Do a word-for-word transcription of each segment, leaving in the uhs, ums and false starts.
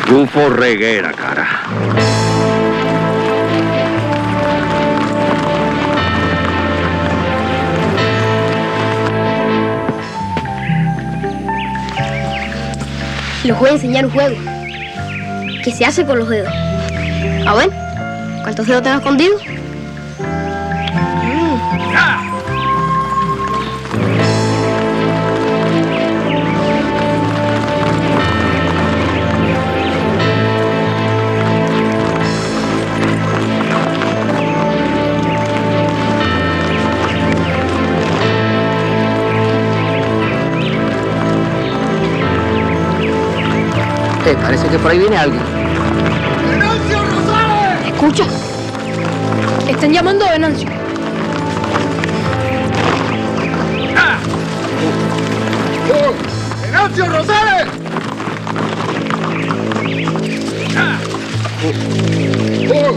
Rufo Reguera, cara. Les voy a enseñar un juego que se hace con los dedos. A ver, ¿cuántos dedos tengo escondidos? Mm. ¡Ah! Eh, parece que por ahí viene alguien. ¡Venancio Rosales! Escucha. Están llamando a Venancio. ¡Ah! ¡Oh! ¡Venancio Rosales! ¡Ah! ¡Oh!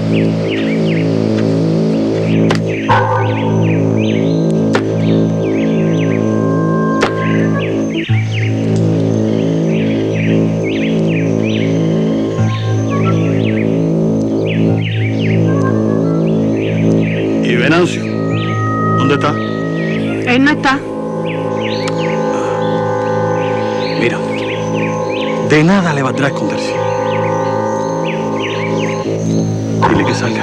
Venancio, ¿dónde está? Él no está. Mira, de nada le valdrá esconderse. Dile que salga.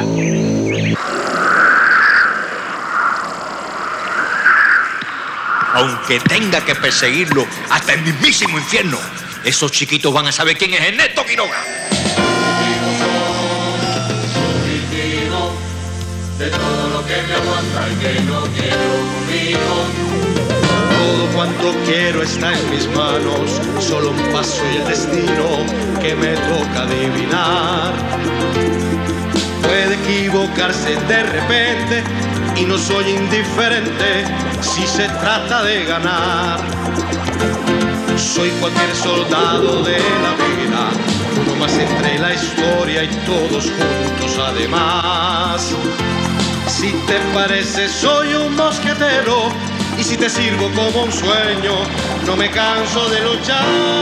Aunque tenga que perseguirlo hasta el mismísimo infierno, esos chiquitos van a saber quién es Ernesto Quiroga. De todo lo que me aguanta y que no quiero conmigo. Todo cuanto quiero está en mis manos, solo un paso y el destino que me toca adivinar. Puede equivocarse de repente y no soy indiferente si se trata de ganar. Soy cualquier soldado de la vida, uno más entre la historia y todos juntos además. Si te parece soy un mosquetero y si te sirvo como un sueño, no me canso de luchar.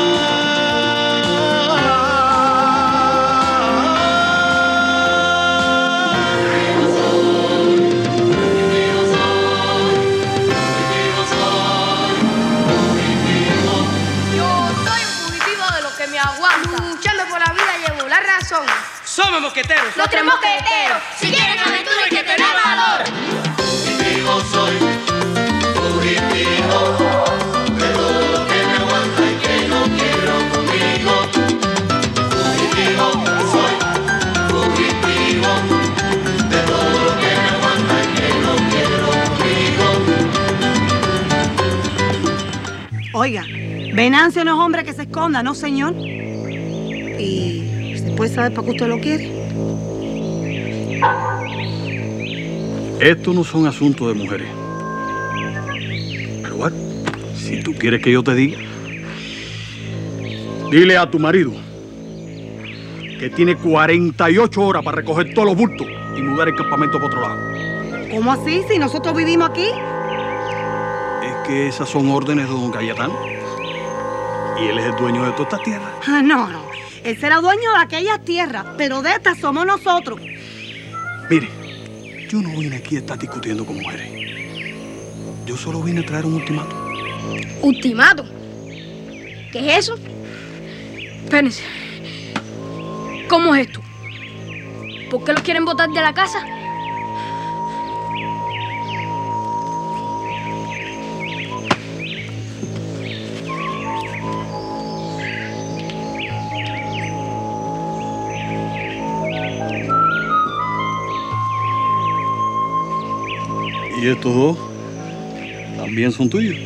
Luchando por la vida llevo la razón. Somos mosqueteros. Los tres mosqueteros. Si quieren aventura hay que tener valor. Fugitivo soy, fugitivo, de todo lo que me aguanta y que no quiero conmigo. Fugitivo soy, fugitivo, de todo lo que me aguanta y que no quiero conmigo. Oiga, Venancio no es hombre que se esconda, ¿no, señor? Y se puede saber para qué usted lo quiere. Estos no son asuntos de mujeres. Pero bueno, si tú quieres que yo te diga, dile a tu marido que tiene cuarenta y ocho horas para recoger todos los bultos y mudar el campamento para otro lado. ¿Cómo así? Si nosotros vivimos aquí. Es que esas son órdenes de don Cayetano. Y él es el dueño de toda esta tierra. Ah, no, no. Él será dueño de aquellas tierras, pero de estas somos nosotros. Mire, yo no vine aquí a estar discutiendo con mujeres. Yo solo vine a traer un ultimátum. ¿Ultimátum? ¿Qué es eso? Espérense. ¿Cómo es esto? ¿Por qué los quieren botar de la casa? ¿Y estos dos también son tuyos?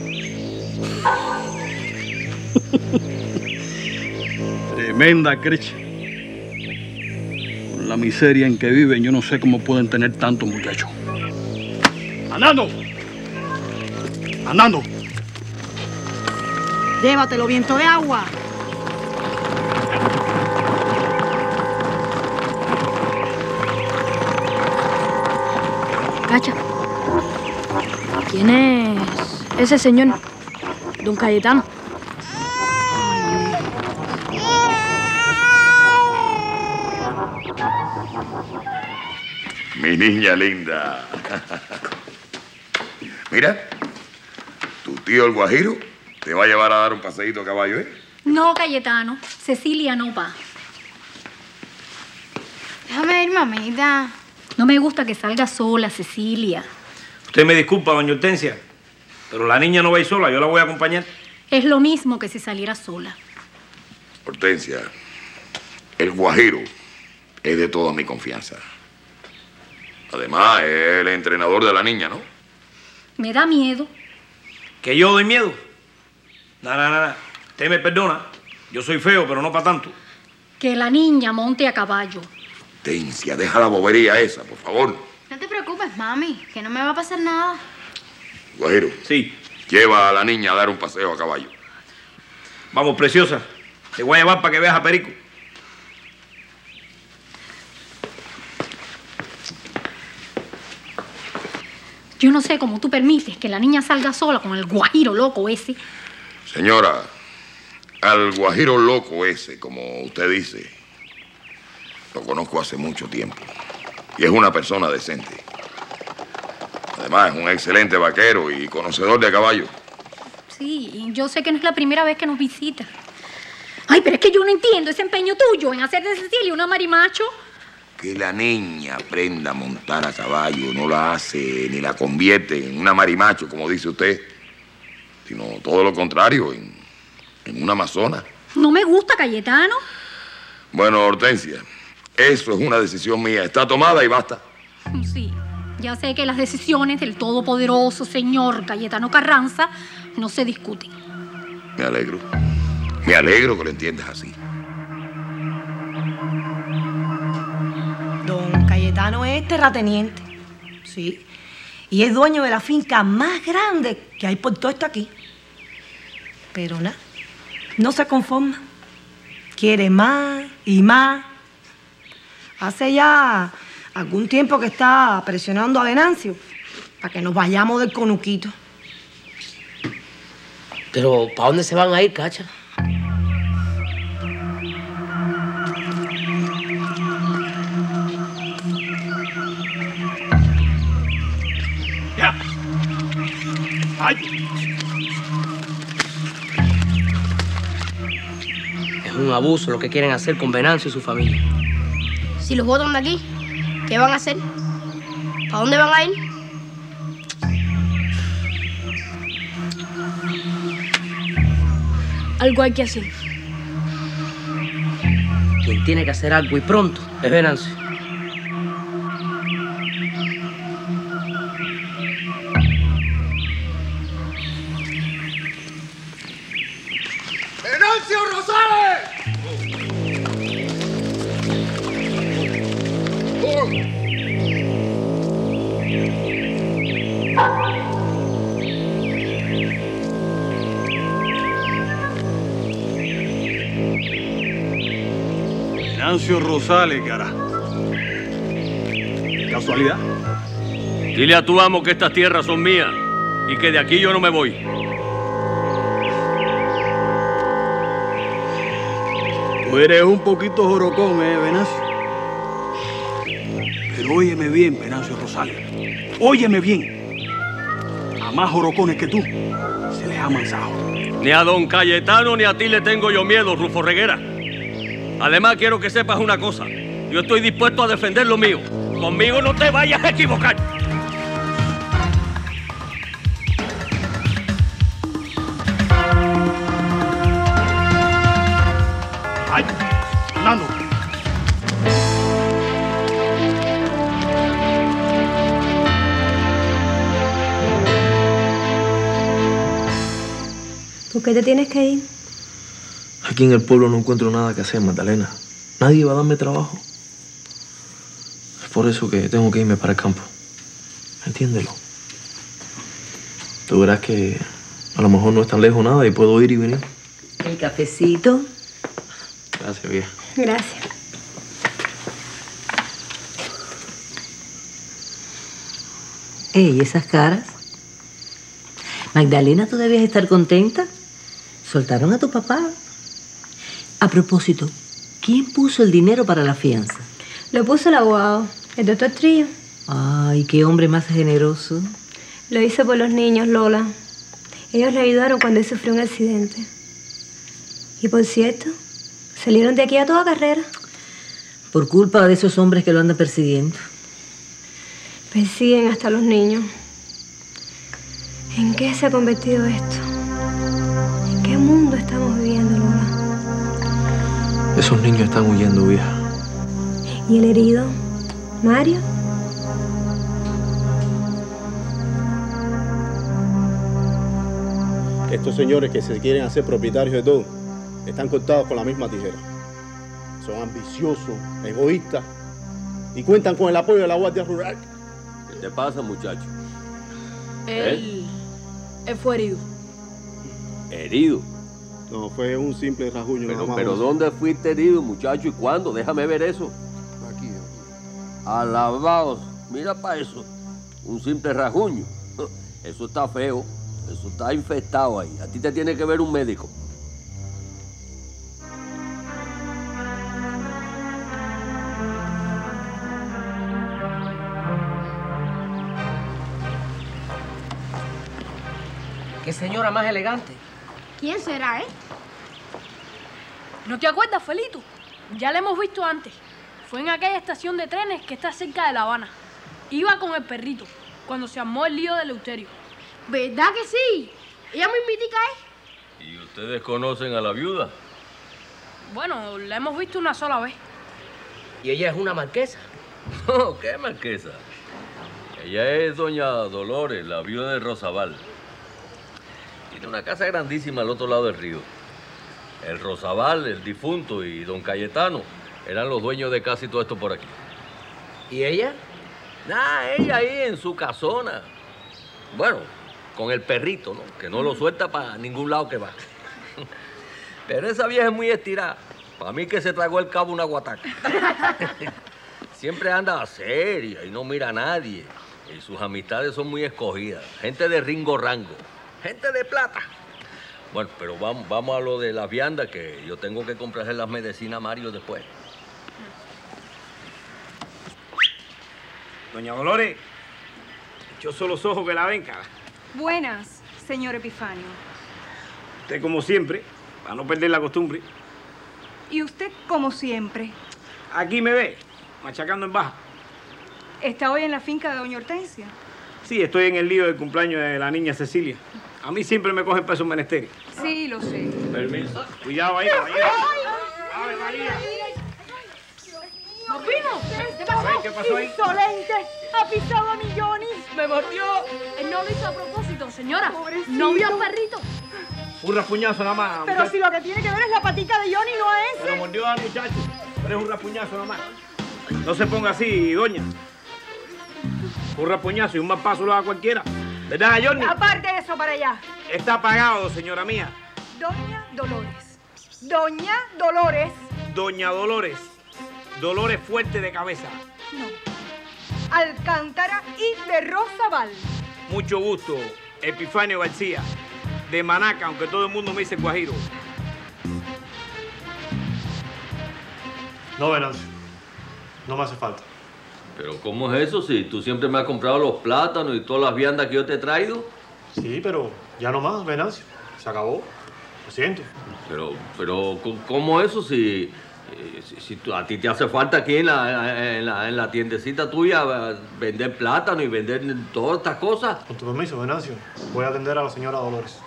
Tremenda crecha. Con la miseria en que viven, yo no sé cómo pueden tener tantos muchachos. ¡Andando! ¡Andando! Llévatelo, viento de agua. Cacha. ¿Quién es ese señor? Don Cayetano. Mi niña linda. Mira, tu tío el Guajiro te va a llevar a dar un paseíto a caballo, ¿eh? No, Cayetano. Cecilia no va. Déjame ir, mamita. No me gusta que salga sola, Cecilia. Usted me disculpa, doña Hortensia, pero la niña no va a ir sola, yo la voy a acompañar. Es lo mismo que si saliera sola. Hortensia, el Guajiro es de toda mi confianza. Además, es el entrenador de la niña, ¿no? Me da miedo. ¿Que yo doy miedo? Nada, nada, nada. Usted me perdona. Yo soy feo, pero no para tanto. Que la niña monte a caballo. Hortensia, deja la bobería esa, por favor. No te preocupes, mami, que no me va a pasar nada. Guajiro. Sí. Lleva a la niña a dar un paseo a caballo. Vamos, preciosa. Te voy a llevar para que veas a Perico. Yo no sé cómo tú permites que la niña salga sola con el Guajiro loco ese. Señora, al Guajiro loco ese, como usted dice, lo conozco hace mucho tiempo. Y es una persona decente. Además, es un excelente vaquero y conocedor de caballos. Sí, y yo sé que no es la primera vez que nos visita. Ay, pero es que yo no entiendo ese empeño tuyo en hacer de Cecilia una marimacho. Que la niña aprenda a montar a caballo no la hace ni la convierte en una marimacho, como dice usted, sino todo lo contrario, en, en una amazona. No me gusta, Cayetano. Bueno, Hortensia, eso es una decisión mía. Está tomada y basta. Sí, ya sé que las decisiones del todopoderoso señor Cayetano Carranza no se discuten. Me alegro. Me alegro que lo entiendas así. Don Cayetano es terrateniente, sí, y es dueño de la finca más grande que hay por todo esto aquí. Pero nada, no se conforma. Quiere más y más. Hace ya algún tiempo que está presionando a Venancio para que nos vayamos del conuquito. Pero, ¿para dónde se van a ir, Cacha? Ya. Ay. Es un abuso lo que quieren hacer con Venancio y su familia. Si los botan de aquí, ¿qué van a hacer? ¿Para dónde van a ir? Algo hay que hacer. Quien tiene que hacer algo y pronto es Venancio. ¡Venancio Rosales! Venancio Rosales, cara. ¿Casualidad? Dile a tu amo que estas tierras son mías y que de aquí yo no me voy. Tú eres un poquito jorocón, ¿eh, Venancio? Pero óyeme bien, Venancio Rosales. Óyeme bien. A más jorocones que tú se les ha amansado. Ni a don Cayetano ni a ti le tengo yo miedo, Rufo Reguera. Además, quiero que sepas una cosa. Yo estoy dispuesto a defender lo mío. Conmigo no te vayas a equivocar. ¡Ay! ¡Fernando! ¿Por qué te tienes que ir? Aquí en el pueblo no encuentro nada que hacer, Magdalena. Nadie va a darme trabajo. Es por eso que tengo que irme para el campo. Entiéndelo. Tú verás que a lo mejor no es tan lejos nada y puedo ir y venir. El cafecito. Gracias, vieja. Gracias. Ey, esas caras. Magdalena, tú debías estar contenta. Soltaron a tu papá. A propósito, ¿quién puso el dinero para la fianza? Lo puso el abogado, el doctor Trillo. Ay, qué hombre más generoso. Lo hizo por los niños, Lola. Ellos le ayudaron cuando él sufrió un accidente. Y por cierto, salieron de aquí a toda carrera. Por culpa de esos hombres que lo andan persiguiendo. Persiguen hasta los niños. ¿En qué se ha convertido esto? ¿En qué mundo estamos viviendo, Lola? Esos niños están huyendo, vieja. ¿Y el herido? ¿Mario? Estos señores que se quieren hacer propietarios de todo están cortados con la misma tijera. Son ambiciosos, egoístas y cuentan con el apoyo de la Guardia Rural. ¿Qué te pasa, muchacho? Él... Él fue herido. ¿Herido? No, fue un simple rasguño. Pero, nada más. pero ¿dónde fuiste herido, muchacho? ¿Y cuándo? Déjame ver eso. Aquí. Alabados. Mira para eso. Un simple rasguño. Eso está feo. Eso está infectado ahí. A ti te tiene que ver un médico. Qué señora más elegante. ¿Quién será, eh? ¿No te acuerdas, Felito? Ya la hemos visto antes. Fue en aquella estación de trenes que está cerca de La Habana. Iba con el perrito, cuando se armó el lío de Eleuterio. ¿Verdad que sí? Ella muy mítica, ¿eh? ¿Y ustedes conocen a la viuda? Bueno, la hemos visto una sola vez. ¿Y ella es una marquesa? No, ¿qué marquesa? Ella es doña Dolores, la viuda de Rosabal. Tiene una casa grandísima al otro lado del río. El Rosabal, el difunto, y don Cayetano eran los dueños de casi todo esto por aquí. ¿Y ella? Nah, ella ahí en su casona. Bueno, con el perrito, ¿no? Que no lo suelta para ningún lado que va. Pero esa vieja es muy estirada. Para mí que se tragó el cabo una guataca. Siempre anda seria y no mira a nadie. Y sus amistades son muy escogidas. Gente de ringo rango. Gente de plata. Bueno, pero vamos, vamos a lo de las viandas, que yo tengo que comprarle las medicinas a Mario después. Doña Dolores, yo solo los ojos que la ven, cara. Buenas, señor Epifanio. Usted como siempre, para no perder la costumbre. Y usted como siempre. Aquí me ve, machacando en baja. ¿Está hoy en la finca de doña Hortensia? Sí, estoy en el lío del cumpleaños de la niña Cecilia. A mí siempre me cogen pesos menesteres. Sí, lo sé. Permiso. Cuidado ahí, caballero. ¡Ave María! ¡Nos vimos! ¿Qué pasó? ¿Qué pasó ahí? ¡Insolente! ¡Ha pisado a mi Johnny! ¡Me mordió! Él no lo hizo a propósito, señora. Pobrecito. No vio al perrito. Un raspuñazo nada más. Pero muchacho. si lo que tiene que ver es la patica de Johnny, no a ese. Pero mordió al muchacho. Pero es un raspuñazo nada más. No se ponga así, doña. Un raspuñazo y un mal paso lo da cualquiera. ¿Verdad, Johnny? Aparte de eso, para allá. Está pagado, señora mía. Doña Dolores. Doña Dolores. Doña Dolores. Dolores fuerte de cabeza. No. Alcántara y de Rosabal. Mucho gusto, Epifanio García. De Manaca, aunque todo el mundo me dice Guajiro. No, Venancio. No me hace falta. Pero ¿cómo es eso si tú siempre me has comprado los plátanos y todas las viandas que yo te he traído? Sí, pero ya no más, Venancio. Se acabó. Lo siento. Pero, pero ¿cómo eso si, si, si tú- a ti te hace falta aquí en la, en, la, en la tiendecita tuya vender plátano y vender todas estas cosas? Con tu permiso, Venancio. Voy a atender a la señora Dolores.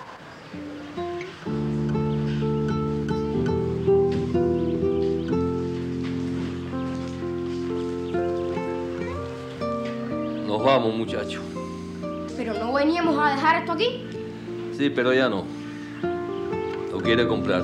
Nos vamos, muchachos. Pero no veníamos a dejar esto aquí. Sí, pero ya no. Lo quiere comprar.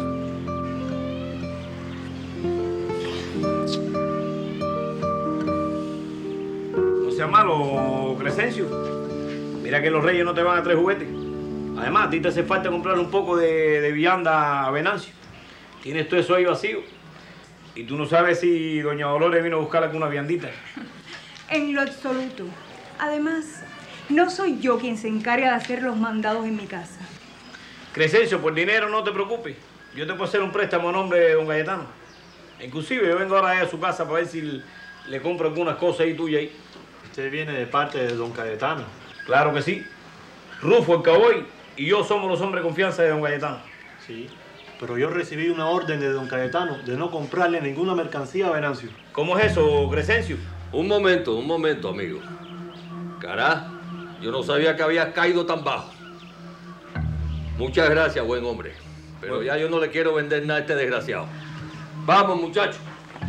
No sea malo, Crescencio. Mira que los reyes no te van a traer juguetes. Además, a ti te hace falta comprar un poco de, de vianda a Venancio. Tienes todo eso ahí vacío. Y tú no sabes si doña Dolores vino a buscar alguna viandita. En lo absoluto. Además, no soy yo quien se encarga de hacer los mandados en mi casa. Crescencio, por dinero no te preocupes. Yo te puedo hacer un préstamo a nombre de don Cayetano. Inclusive yo vengo ahora a su casa para ver si le compro algunas cosas ahí tuyas ahí. Usted viene de parte de don Cayetano. Claro que sí. Rufo el Cowboy y yo somos los hombres de confianza de don Cayetano. Sí, pero yo recibí una orden de don Cayetano de no comprarle ninguna mercancía a Venancio. ¿Cómo es eso, Crescencio? Un momento, un momento, amigo. Cará, yo no sabía que habías caído tan bajo. Muchas gracias, buen hombre. Pero ya yo no le quiero vender nada a este desgraciado. Vamos, muchachos.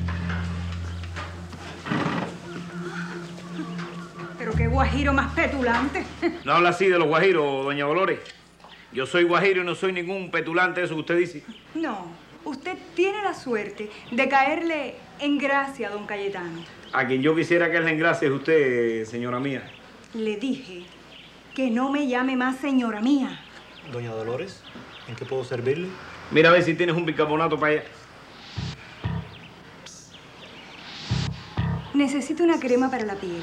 Pero qué guajiro más petulante. No habla así de los guajiros, doña Dolores. Yo soy guajiro y no soy ningún petulante, eso que usted dice. No, usted tiene la suerte de caerle en gracia a don Cayetano. A quien yo quisiera caerle en gracia es usted, señora mía. Le dije que no me llame más señora mía. Doña Dolores, ¿en qué puedo servirle? Mira a ver si tienes un bicarbonato para allá. Necesito una crema para la piel.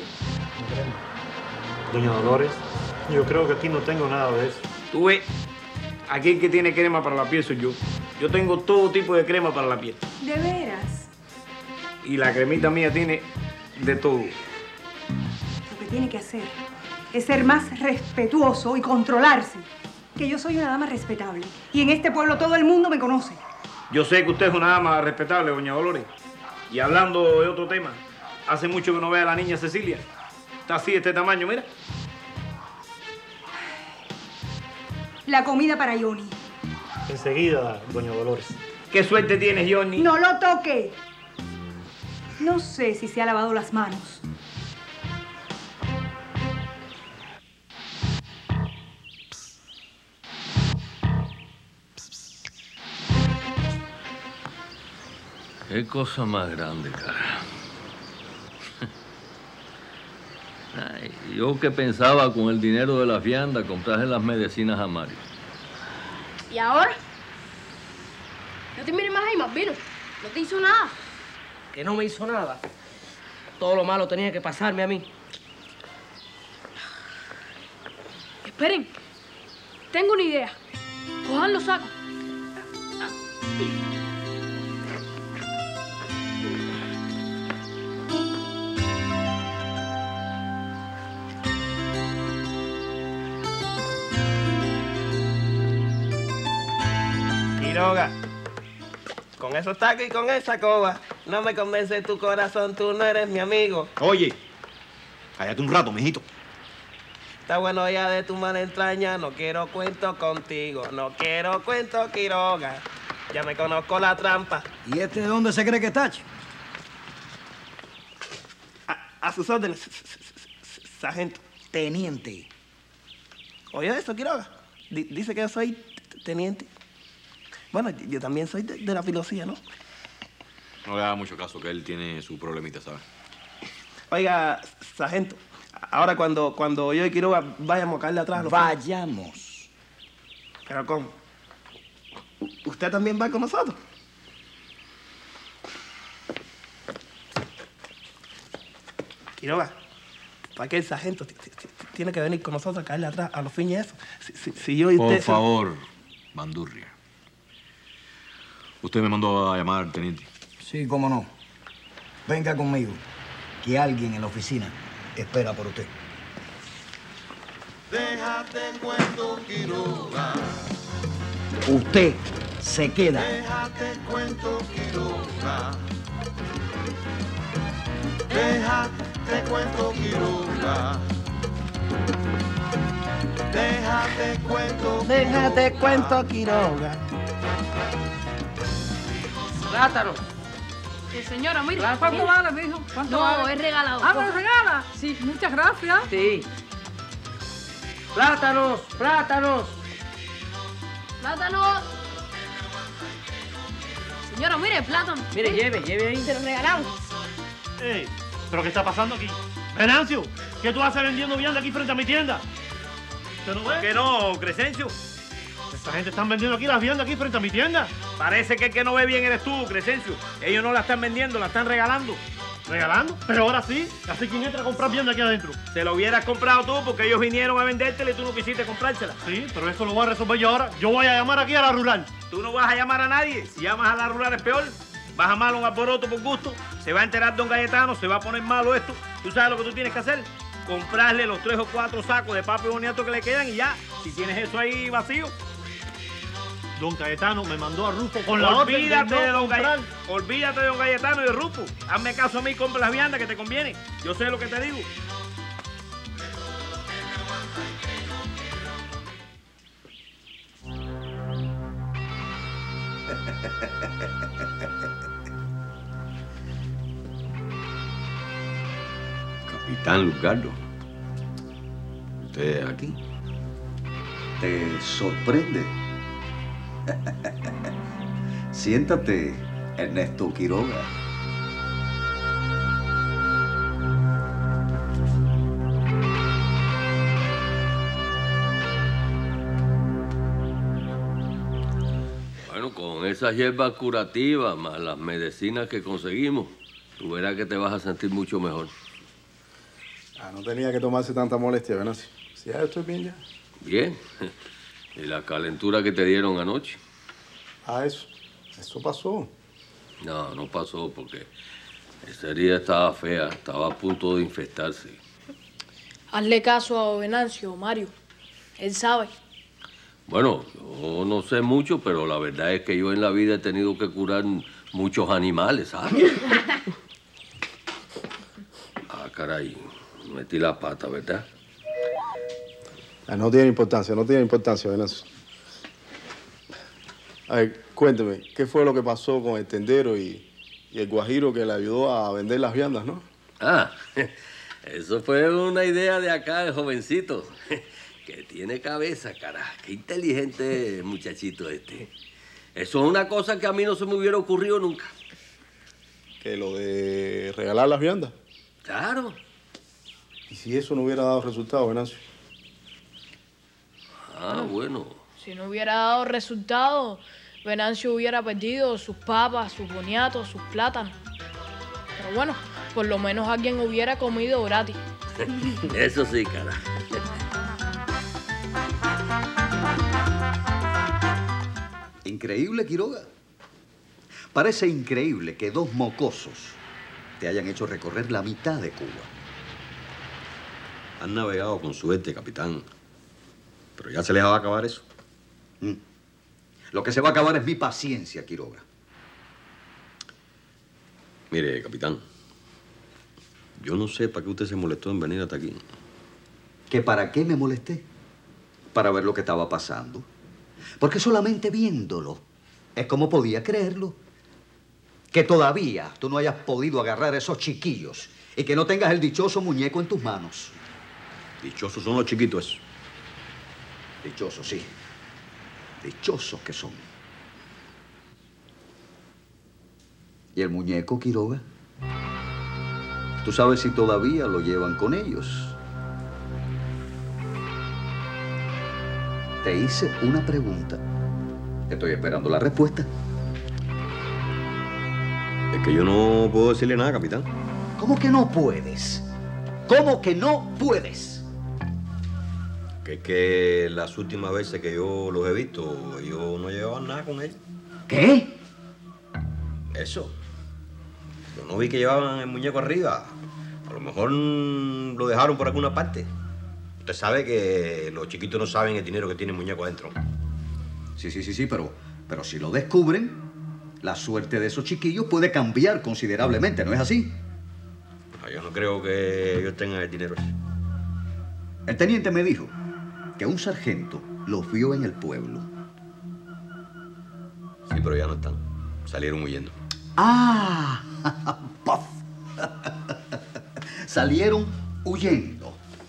Doña Dolores, yo creo que aquí no tengo nada de eso. Tú ves, aquí el que tiene crema para la piel soy yo. Yo tengo todo tipo de crema para la piel. ¿De veras? Y la cremita mía tiene de todo. Lo que tiene que hacer es ser más respetuoso y controlarse. Que yo soy una dama respetable. Y en este pueblo todo el mundo me conoce. Yo sé que usted es una dama respetable, doña Dolores. Y hablando de otro tema, hace mucho que no veo a la niña Cecilia. Está así de este tamaño, mira. La comida para Johnny. Enseguida, doña Dolores. ¿Qué suerte tienes, Johnny? ¡No lo toque! No sé si se ha lavado las manos. Qué cosa más grande, cara. Ay, yo que pensaba con el dinero de la fianda comprarle las medicinas a Mario. ¿Y ahora? No te mires más ahí, más vino. No te hizo nada. Que no me hizo nada. Todo lo malo tenía que pasarme a mí. Esperen. Tengo una idea. Cojan los sacos. Quiroga, con esos tacos y con esa coba, no me convence tu corazón, tú no eres mi amigo. Oye, cállate un rato, mijito. Está bueno ya de tu mala entraña, no quiero cuento contigo, no quiero cuento, Quiroga. Ya me conozco la trampa. ¿Y este de dónde se cree que está, chico? A, a sus órdenes, sargento. Teniente. Oye eso, Quiroga. D dice que yo soy teniente. Bueno, yo también soy de, de la filosofía, ¿no? No le haga mucho caso, que él tiene su problemita, ¿sabes? Oiga, sargento, ahora cuando, cuando yo y Quiroga vayamos a caerle atrás... Los Vayamos. ¿Pero cómo? ¿Usted también va con nosotros? Quiroga, ¿para qué el sargento tiene que venir con nosotros a caerle atrás a los fines esos? Si, si, si yo y usted... Por favor, Bandurria. Usted me mandó a llamar, teniente. Sí, cómo no. Venga conmigo, que alguien en la oficina espera por usted. Déjate cuento, Quiroga. Usted se queda. Déjate cuento, Quiroga. Déjate cuento, Quiroga. Déjate cuento. Déjate cuento, Quiroga. Plátano. Sí, señora, mira. ¿Cuánto vale, mijo? ¿Cuánto No, vale? es regalado. Ah, ¿me lo regala? Sí, muchas gracias. Sí. Plátanos, plátanos. Plátano. Señora, mire, plátano. Mire, lleve, lleve ahí. Se lo regalamos. Ey, ¿pero qué está pasando aquí? Venancio, ¿qué tú haces vendiendo vianda aquí frente a mi tienda? ¿Usted no ve? ¿Qué no, Crescencio? Esta gente están vendiendo aquí las viandas aquí frente a mi tienda. Parece que el que no ve bien eres tú, Crescencio. Ellos no la están vendiendo, la están regalando. ¿Regalando? Pero ahora sí. Así quien entra a comprar vianda aquí adentro. Se lo hubieras comprado tú porque ellos vinieron a vendértela y tú no quisiste comprársela. Sí, pero eso lo voy a resolver yo ahora. Yo voy a llamar aquí a la rural. Tú no vas a llamar a nadie. Si llamas a la rural es peor. vas a malo un alboroto por gusto, se va a enterar don Cayetano, se va a poner malo esto. ¿Tú sabes lo que tú tienes que hacer? Comprarle los tres o cuatro sacos de papa y boniato que le quedan y ya, si tienes eso ahí vacío. Don Cayetano me mandó a Rufo con la orden de Olvídate no de don comprar. Cayetano, olvídate de don Cayetano y de Rufo. Hazme caso a mí y compra las viandas que te conviene. Yo sé lo que te digo. Capitán Luzgardo, ¿usted aquí? ¿Te sorprende? Siéntate, Ernesto Quiroga. Bueno, con esas hierbas curativas más las medicinas que conseguimos, tú verás que te vas a sentir mucho mejor. Ah, no tenía que tomarse tanta molestia, Venancio. Si ya estoy bien ya. Bien. ¿Y la calentura que te dieron anoche? Ah, eso. Eso pasó. No, no pasó porque esa herida estaba fea, estaba a punto de infectarse. Hazle caso a Venancio, Mario. Él sabe. Bueno, yo no sé mucho, pero la verdad es que yo en la vida he tenido que curar muchos animales, ¿sabes? Ah, caray, metí la pata, ¿verdad? Ah, no tiene importancia, no tiene importancia, Venancio. A ver, cuénteme, ¿qué fue lo que pasó con el tendero y, y el guajiro que le ayudó a vender las viandas, no? Ah, eso fue una idea de acá, el jovencito. Que tiene cabeza, carajo. Qué inteligente muchachito este. Eso es una cosa que a mí no se me hubiera ocurrido nunca. ¿Que lo de regalar las viandas? Claro. ¿Y si eso no hubiera dado resultado, Venancio? Ah, bueno. Si no hubiera dado resultado, Venancio hubiera perdido sus papas, sus boniatos, sus plátanos. Pero bueno, por lo menos alguien hubiera comido gratis. Eso sí, carajo. Increíble, Quiroga. Parece increíble que dos mocosos te hayan hecho recorrer la mitad de Cuba. Han navegado con suerte, capitán. Pero ya se les va a acabar eso. Mm. Lo que se va a acabar es mi paciencia, Quiroga. Mire, capitán. Yo no sé para qué usted se molestó en venir hasta aquí. ¿Que para qué me molesté? Para ver lo que estaba pasando. Porque solamente viéndolo es como podía creerlo. Que todavía tú no hayas podido agarrar a esos chiquillos y que no tengas el dichoso muñeco en tus manos. Dichosos son los chiquitos esos. Dichosos, sí. Dichosos que son. ¿Y el muñeco, Quiroga? ¿Tú sabes si todavía lo llevan con ellos? Te hice una pregunta. Estoy esperando la respuesta. Es que yo no puedo decirle nada, capitán. ¿Cómo que no puedes? ¿Cómo que no puedes? Que es que las últimas veces que yo los he visto, ellos no llevaban nada con ellos. ¿Qué? Eso. Yo no vi que llevaban el muñeco arriba. A lo mejor lo dejaron por alguna parte. Usted sabe que los chiquitos no saben el dinero que tiene el muñeco adentro. Sí, sí, sí, sí, pero, pero si lo descubren, la suerte de esos chiquillos puede cambiar considerablemente, ¿no es así? No, yo no creo que ellos tengan el dinero ese. El teniente me dijo que un sargento los vio en el pueblo. Sí, pero ya no están. Salieron huyendo. ¡Ah! ¡Puff! Salieron huyendo.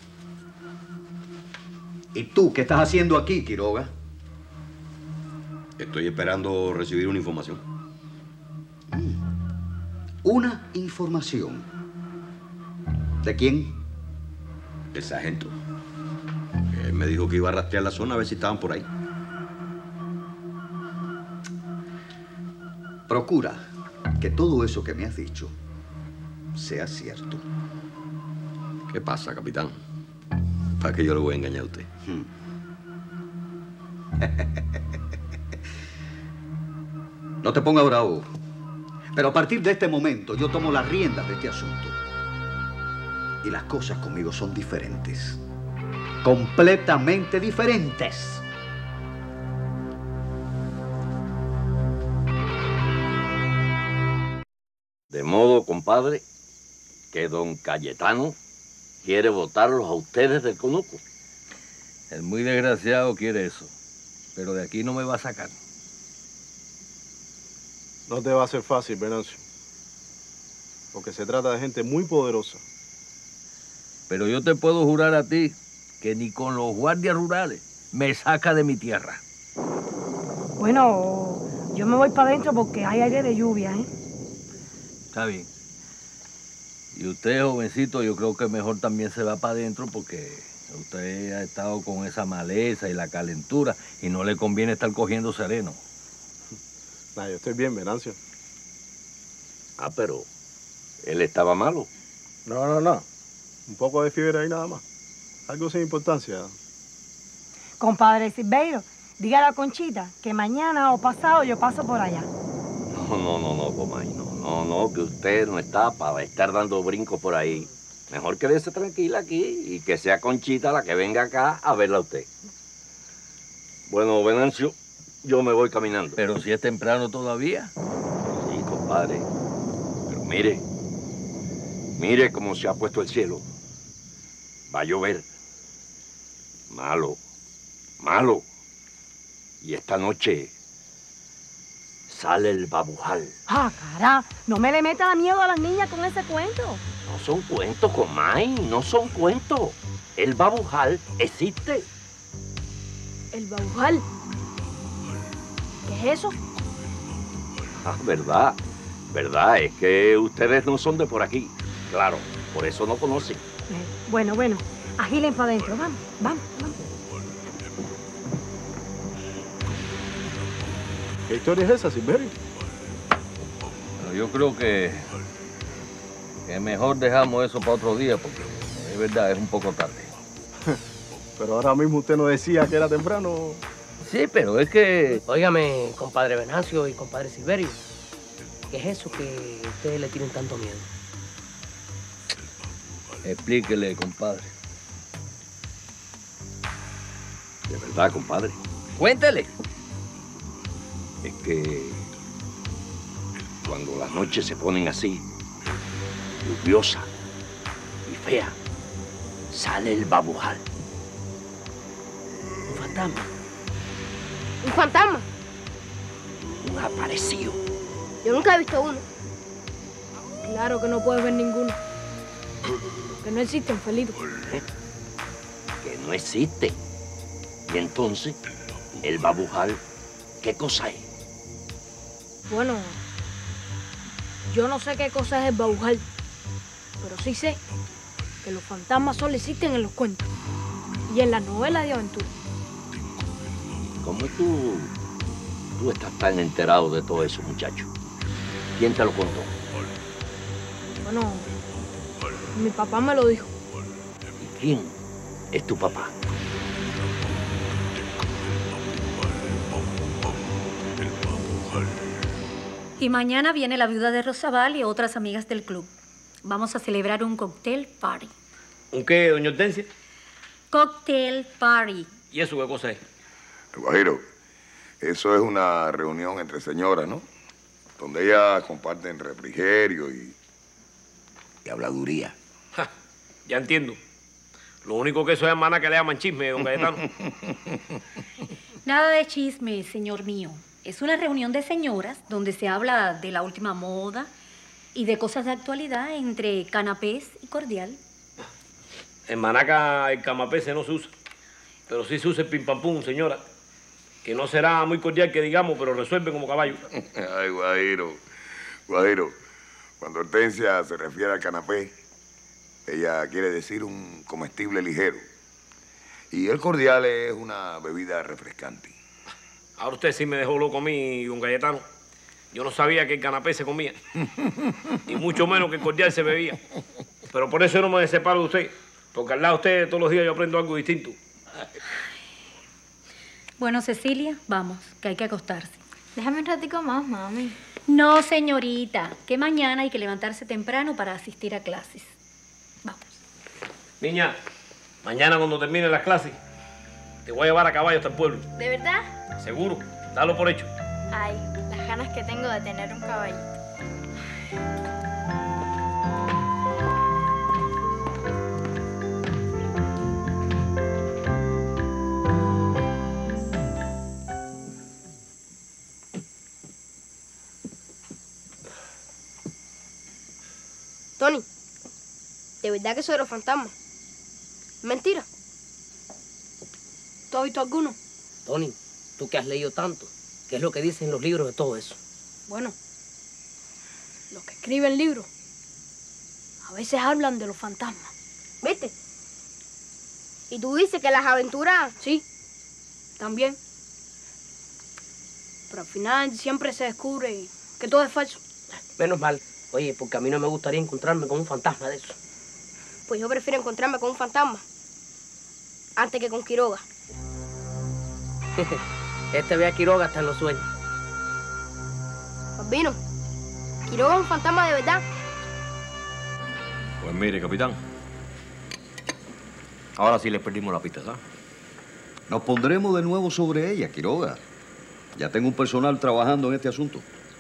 ¿Y tú qué estás haciendo aquí, Quiroga? Estoy esperando recibir una información. Mm. ¿Una información? ¿De quién? Del sargento. Él me dijo que iba a rastrear la zona a ver si estaban por ahí. Procura que todo eso que me has dicho sea cierto. ¿Qué pasa, capitán? ¿Para qué yo le voy a engañar a usted? Hmm. No te pongas bravo. Pero a partir de este momento yo tomo las riendas de este asunto. Y las cosas conmigo son diferentes. Completamente diferentes. De modo, compadre, que don Cayetano quiere votarlos a ustedes del conuco. El muy desgraciado quiere eso, pero de aquí no me va a sacar. No te va a ser fácil, Venancio. Porque se trata de gente muy poderosa. Pero yo te puedo jurar a ti que ni con los guardias rurales me saca de mi tierra. Bueno, yo me voy para adentro porque hay aire de lluvia, ¿eh? Está bien. Y usted, jovencito, yo creo que mejor también se va para adentro porque usted ha estado con esa maleza y la calentura y no le conviene estar cogiendo sereno. Nah, yo estoy bien, Venancio. Ah, pero él estaba malo. No, no, no. Un poco de fiebre ahí nada más. Algo sin importancia. Compadre Silverio, dígale a Conchita que mañana o pasado yo paso por allá. No, no, no, no, comay, no, no, no, que usted no está para estar dando brincos por ahí. Mejor quédese tranquila aquí y que sea Conchita la que venga acá a verla a usted. Bueno, Venancio, yo me voy caminando. Pero si es temprano todavía. Sí, compadre. Pero mire, mire cómo se ha puesto el cielo. Va a llover. Malo, malo. Y esta noche sale el babujal. Ah, cara, no me le meta miedo a las niñas con ese cuento. No son cuentos, comay, no son cuentos. El babujal existe. ¿El babujal? ¿Qué es eso? Ah, verdad, verdad, es que ustedes no son de por aquí. Claro, por eso no conocen. Eh, bueno, bueno, agilen para adentro, vamos, vamos, vamos. ¿Qué historia es esa, Silverio? Pero yo creo que, que mejor dejamos eso para otro día porque es verdad, es un poco tarde. Pero ahora mismo usted no decía que era temprano. Sí, pero es que... Óigame, compadre Venancio y compadre Silverio, ¿qué es eso que ustedes le tienen tanto miedo? Explíquele, compadre. De verdad, compadre. Cuéntele. Es que cuando las noches se ponen así, lluviosa y fea, sale el babujal. ¿Un fantasma? ¿Un fantasma? Un aparecido. Yo nunca he visto uno. Claro que no puedes ver ninguno. Que no existen, Felito. ¿Eh? Que no existe. Y entonces, el babujal, ¿qué cosa es? Bueno, yo no sé qué cosa es el babujal, pero sí sé que los fantasmas solo existen en los cuentos y en las novelas de aventura. ¿Cómo tú, tú estás tan enterado de todo eso, muchacho? ¿Quién te lo contó? Bueno, mi papá me lo dijo. ¿Y quién es tu papá? Y mañana viene la viuda de Rosabal y otras amigas del club. Vamos a celebrar un cocktail party. ¿Un qué, doña Hortensia? Cocktail party. ¿Y eso qué cosa es? Guajiro, eso es una reunión entre señoras, ¿no? Donde ellas comparten refrigerio y, y habladuría. Ja, ya entiendo. Lo único que eso es, hermana, que le llaman chisme, don Cayetano. Nada de chisme, señor mío. Es una reunión de señoras donde se habla de la última moda y de cosas de actualidad entre canapés y cordial. En Manaca el camapé no se usa, pero sí se usa el pim pam pum, señora. Que no será muy cordial que digamos, pero resuelve como caballo. Ay, Guajiro, Guajiro, cuando Hortensia se refiere al canapé, ella quiere decir un comestible ligero. Y el cordial es una bebida refrescante. Ahora usted sí me dejó loco a mí, don Cayetano. Yo no sabía que el canapé se comía. Y mucho menos que el cordial se bebía. Pero por eso yo no me separo de usted. Porque al lado de usted todos los días yo aprendo algo distinto. Bueno, Cecilia, vamos, que hay que acostarse. Déjame un ratico más, mami. No, señorita, que mañana hay que levantarse temprano para asistir a clases. Niña, mañana cuando termine las clases, te voy a llevar a caballo hasta el pueblo. ¿De verdad? Seguro, dalo por hecho. Ay, las ganas que tengo de tener un caballito. Tony, ¿de verdad que soy los fantasmas? Mentira. ¿Tú has visto alguno? Tony, tú que has leído tanto, ¿qué es lo que dicen los libros de todo eso? Bueno, los que escriben libros a veces hablan de los fantasmas. ¿Viste? ¿Y tú dices que las aventuras...? Sí, también. Pero al final siempre se descubre que todo es falso. Menos mal. Oye, porque a mí no me gustaría encontrarme con un fantasma de eso. Pues yo prefiero encontrarme con un fantasma antes que con Quiroga. Este ve a Quiroga hasta en los sueños. Bambino, ¿Quiroga es un fantasma de verdad? Pues mire, capitán. Ahora sí les perdimos la pista, ¿sabes? Nos pondremos de nuevo sobre ella, Quiroga. Ya tengo un personal trabajando en este asunto.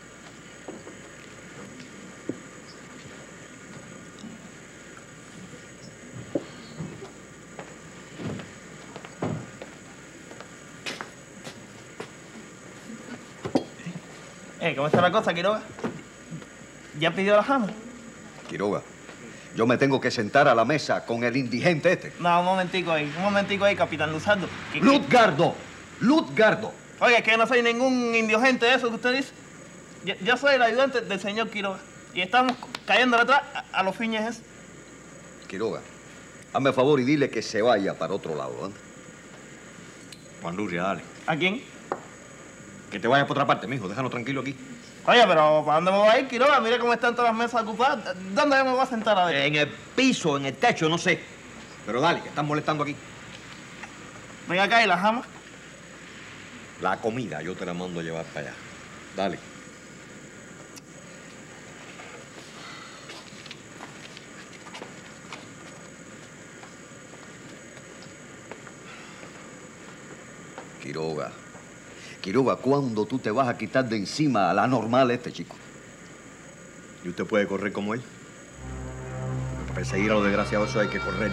Eh, ¿cómo está la cosa, Quiroga? ¿Ya pidió la jama? Quiroga, yo me tengo que sentar a la mesa con el indigente este. No, un momentico ahí, un momentico ahí, capitán Luzardo. ¿Qué- qué- Lutgardo, Lutgardo. Oye, que yo no soy ningún indigente de eso que usted dice. Yo, yo soy el ayudante del señor Quiroga. Y estamos cayendo atrás a, a los fines esos. Quiroga, hazme favor y dile que se vaya para otro lado, ¿eh? Juan Luria, dale. ¿A quién? Que te vayas por otra parte, mijo. Déjanos tranquilo aquí. Oye, pero ¿para dónde me voy a ir, Quiroga? Mira cómo están todas las mesas ocupadas. ¿Dónde me voy a sentar a ver? En el piso, en el techo, no sé. Pero dale, que están molestando aquí. Venga acá, ¿y la jama? La comida yo te la mando a llevar para allá. Dale. Quiroga, Quiroga, ¿cuándo tú te vas a quitar de encima a la normal este chico? ¿Y usted puede correr como él? Para perseguir a los desgraciados eso hay que correr.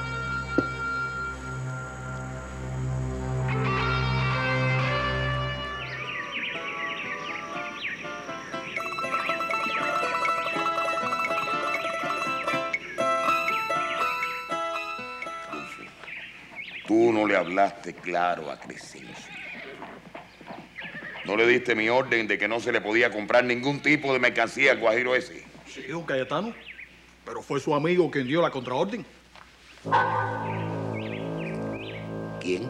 Tú no le hablaste claro a Crescencio. ¿No le diste mi orden de que no se le podía comprar ningún tipo de mercancía al guajiro ese? Sí, don Cayetano. Pero fue su amigo quien dio la contraorden. ¿Quién?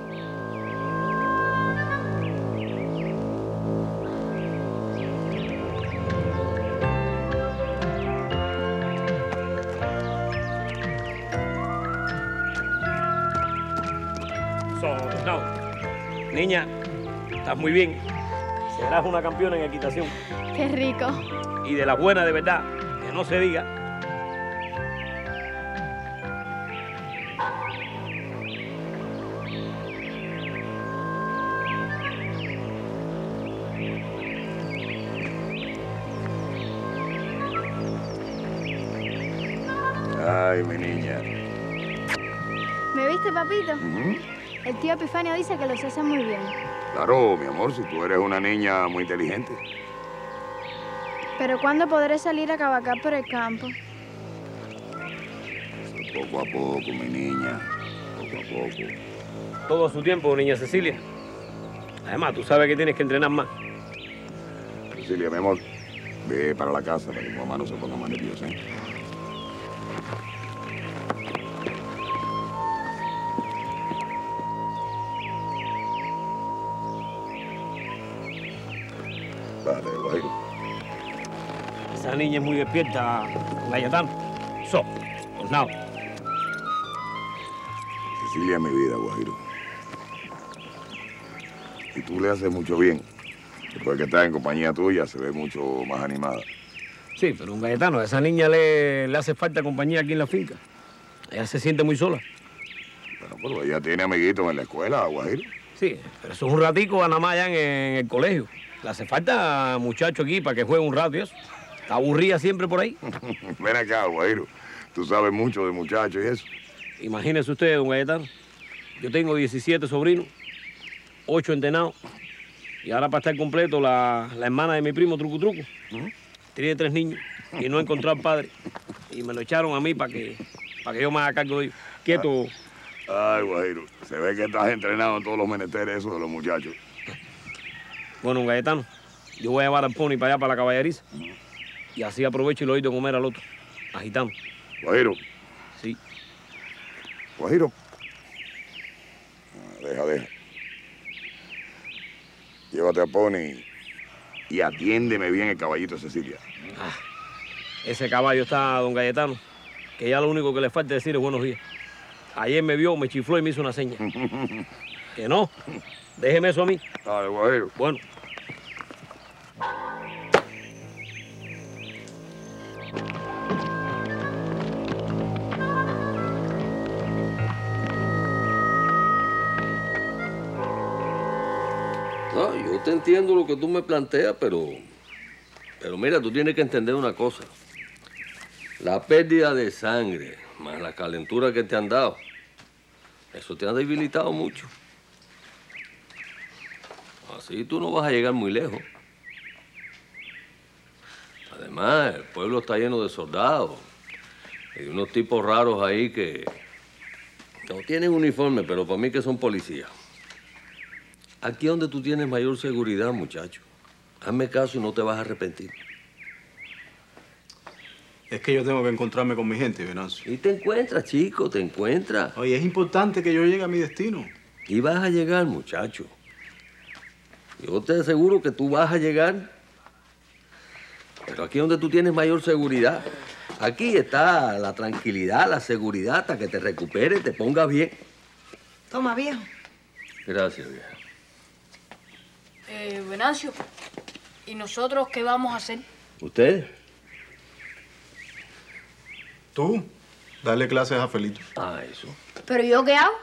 So, no. Niña, estás muy bien. Serás una campeona en equitación. Qué rico. Y de la buena de verdad, que no se diga. Ay, mi niña. ¿Me viste, papito? Ujú. El tío Epifanio dice que los hace muy bien. Claro, mi amor, si tú eres una niña muy inteligente. Pero ¿cuándo podré salir a cabalgar por el campo? Poco a poco, mi niña. Poco a poco. Todo a su tiempo, niña Cecilia. Además, tú sabes que tienes que entrenar más. Cecilia, mi amor, ve para la casa para que tu mamá no se ponga más nerviosa, ¿eh? Vale, guajiro. Esa niña es muy despierta, Cayetano. So, Osnao. Cecilia es mi vida, guajiro. Y tú le haces mucho bien. Después que está en compañía tuya, se ve mucho más animada. Sí, pero un Cayetano, a esa niña le, le hace falta compañía aquí en la finca. Ella se siente muy sola. Bueno, pero ella tiene amiguitos en la escuela, Guajiro. Sí, pero eso es un ratico nada más allá en, en el colegio. Le hace falta muchacho aquí para que juegue un rato y eso. Está aburrida siempre por ahí. Ven acá, Guajiro. Tú sabes mucho de muchachos y eso. Imagínese usted, don Cayetano. Yo tengo diecisiete sobrinos, ocho entrenados. Y ahora para estar completo, la, la hermana de mi primo, Truco Truco, tiene tres niños y no encontró al padre. Y me lo echaron a mí para que, para que yo me haga cargo de ellos. Quieto. Ay, Guajiro, se ve que estás entrenado en todos los menesteres esos de los muchachos. Bueno, un Cayetano, yo voy a llevar al pony para allá, para la caballeriza. Y así aprovecho y lo doy de comer al otro, agitando. Guajiro. Sí. Guajiro. Deja, deja. Llévate a Pony y atiéndeme bien el caballito de Cecilia. Ah, ese caballo está, don Cayetano, que ya lo único que le falta es decir buenos días. Ayer me vio, me chifló y me hizo una seña. Que no, déjeme eso a mí. Dale, Guajiro. Bueno. No, yo te entiendo lo que tú me planteas, pero... Pero mira, tú tienes que entender una cosa. La pérdida de sangre, más la calentura que te han dado, eso te ha debilitado mucho. Así tú no vas a llegar muy lejos. Además, el pueblo está lleno de soldados. Y de unos tipos raros ahí que no tienen uniforme, pero para mí que son policías. Aquí es donde tú tienes mayor seguridad, muchacho. Hazme caso y no te vas a arrepentir. Es que yo tengo que encontrarme con mi gente, Venancio. Y te encuentras, chico, te encuentras. Oye, es importante que yo llegue a mi destino. Y vas a llegar, muchacho. Yo te aseguro que tú vas a llegar. Pero aquí es donde tú tienes mayor seguridad. Aquí está la tranquilidad, la seguridad, hasta que te recuperes, te pongas bien. Toma, viejo. Gracias, vieja. Eh, Venancio, ¿y nosotros qué vamos a hacer? ¿Usted? Tú, darle clases a Felito. Ah, eso. ¿Pero yo qué hago?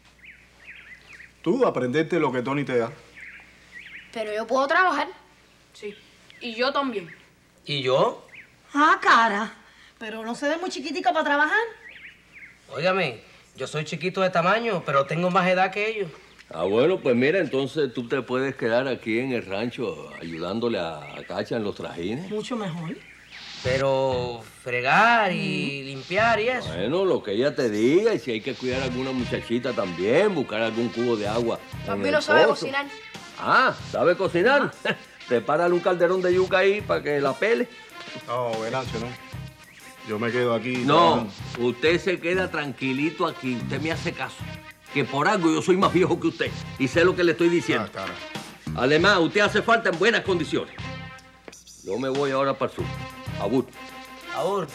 Tú, aprenderte lo que Tony te da. Pero yo puedo trabajar. Sí, y yo también. ¿Y yo? Ah, cara. Pero no se ve muy chiquitica para trabajar. Óigame, yo soy chiquito de tamaño, pero tengo más edad que ellos. Ah, bueno, pues mira, entonces tú te puedes quedar aquí en el rancho ayudándole a, a Cacha en los trajines. Mucho mejor. Pero fregar y limpiar y eso. Bueno, lo que ella te diga, y si hay que cuidar a alguna muchachita también, buscar algún cubo de agua. Papi no sabe cocinar. Ah, ¿sabe cocinar? Prepárale un calderón de yuca ahí para que la pele. No, Venancio, no. Yo me quedo aquí. No, usted se queda tranquilito aquí. Usted me hace caso. Que por algo yo soy más viejo que usted. Y sé lo que le estoy diciendo. Ah, cara. Además, usted hace falta en buenas condiciones. Yo me voy ahora para el sur. Abur. Abur.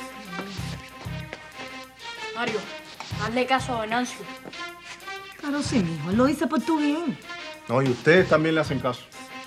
Mario, hazle caso a Venancio. Claro, sí, mijo. Él lo dice por tu bien. No, y ustedes también le hacen caso.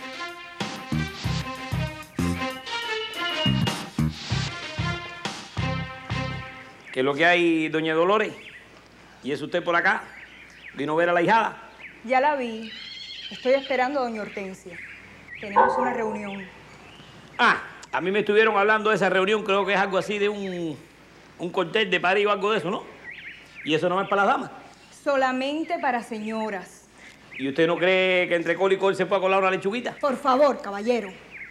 ¿Qué es lo que hay, doña Dolores? ¿Y es usted por acá? ¿Vino a ver a la hijada? Ya la vi. Estoy esperando a doña Hortensia. Tenemos una reunión. Ah, a mí me estuvieron hablando de esa reunión, creo que es algo así de un, un cortel de París o algo de eso, ¿no? ¿Y eso no es para las damas? Solamente para señoras. ¿Y usted no cree que entre col y col se pueda colar una lechuguita? Por favor, caballero.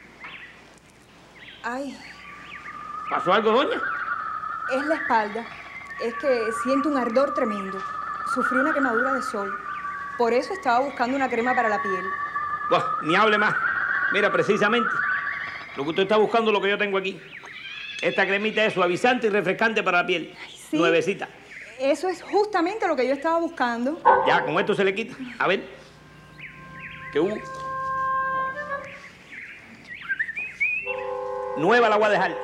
Ay, ¿Pasó algo, doña? es la espalda. Es que siento un ardor tremendo. Sufrí una quemadura de sol. Por eso estaba buscando una crema para la piel. Buah, ni hable más. Mira, precisamente, lo que usted está buscando es lo que yo tengo aquí. Esta cremita es suavizante y refrescante para la piel. sí. Nuevecita. Eso es justamente lo que yo estaba buscando. Ya, con esto se le quita. A ver. ¿Qué hubo? Nueva la voy a dejar.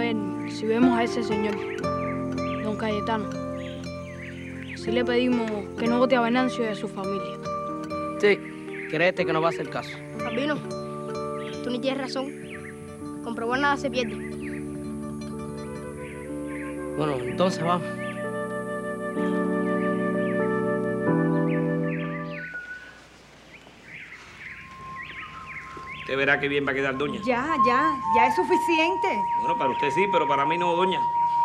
ver si vemos a ese señor, don Cayetano. Si le pedimos que no vote a Venancio y a su familia. Sí, créete que no va a hacer caso. Albino, tú ni tienes razón. Comprobar nada se pierde. Bueno, entonces vamos. Usted verá qué bien va a quedar, doña. Ya, ya, ya es suficiente. Bueno, para usted sí, pero para mí no, doña.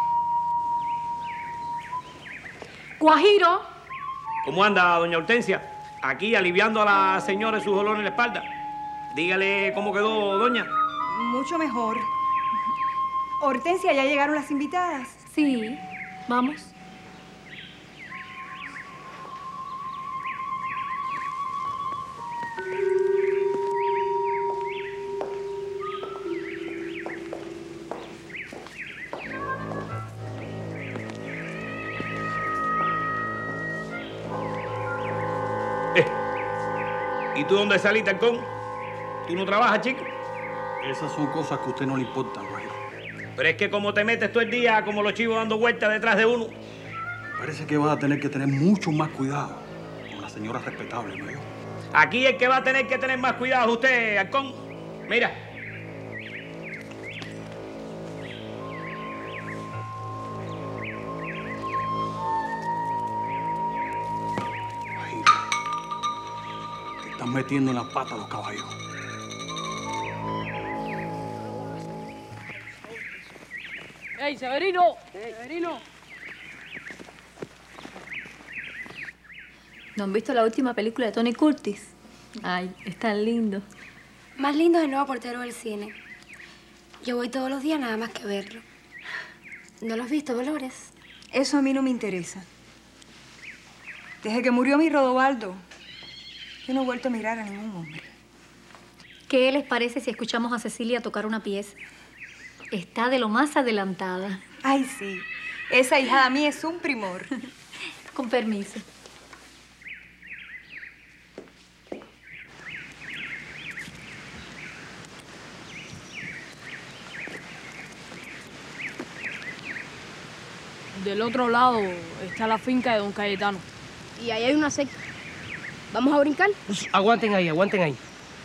Guajiro. ¿Cómo anda, doña Hortensia? Aquí aliviando a la señora su dolor en la espalda. Dígale cómo quedó, doña. Mucho mejor. Hortensia, ¿ya llegaron las invitadas? Sí, vamos. ¿Y tú dónde saliste, Halcón? ¿Tú no trabajas, chico? Esas son cosas que a usted no le importan, Guajiro. Pero es que como te metes todo el día como los chivos dando vueltas detrás de uno. Parece que vas a tener que tener mucho más cuidado con la señora respetable, ¿no? Aquí el que va a tener que tener más cuidado es usted, Halcón. Mira. Te están metiendo en las patas los caballos. ¡Ey, Severino! ¡Severino! ¿No han visto la última película de Tony Curtis? Ay, es tan lindo. Más lindo es el nuevo portero del cine. Yo voy todos los días nada más que verlo. ¿No lo has visto, Dolores? Eso a mí no me interesa. Desde que murió mi Rodovaldo, yo no he vuelto a mirar a ningún hombre. ¿Qué les parece si escuchamos a Cecilia tocar una pieza? Está de lo más adelantada. Ay, sí. Esa hijada mía es un primor. Con permiso. Del otro lado está la finca de don Cayetano. Y ahí hay una secta. ¿Vamos a brincar? Ush, aguanten ahí, aguanten ahí.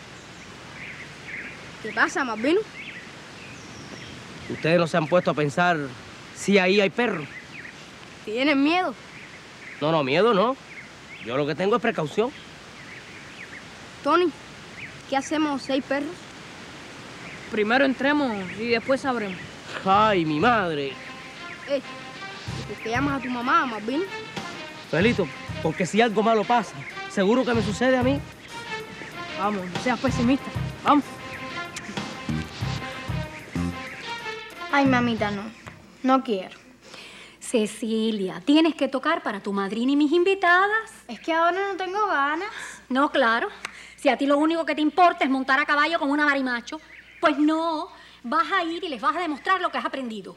¿Qué pasa, Malvino? Ustedes no se han puesto a pensar si ahí hay perros. ¿Tienen miedo? No, no, miedo no. Yo lo que tengo es precaución. Tony, ¿qué hacemos seis perros? Primero entremos y después sabremos. Ay, mi madre. Eh, ¿por qué llamas a tu mamá, Malvino? Felito, porque si algo malo pasa, seguro que me sucede a mí. Vamos, no seas pesimista. Vamos. Ay, mamita, no. No quiero. Cecilia, tienes que tocar para tu madrina y mis invitadas. Es que ahora no tengo ganas. No, claro. Si a ti lo único que te importa es montar a caballo como una marimacho, pues no. Vas a ir y les vas a demostrar lo que has aprendido.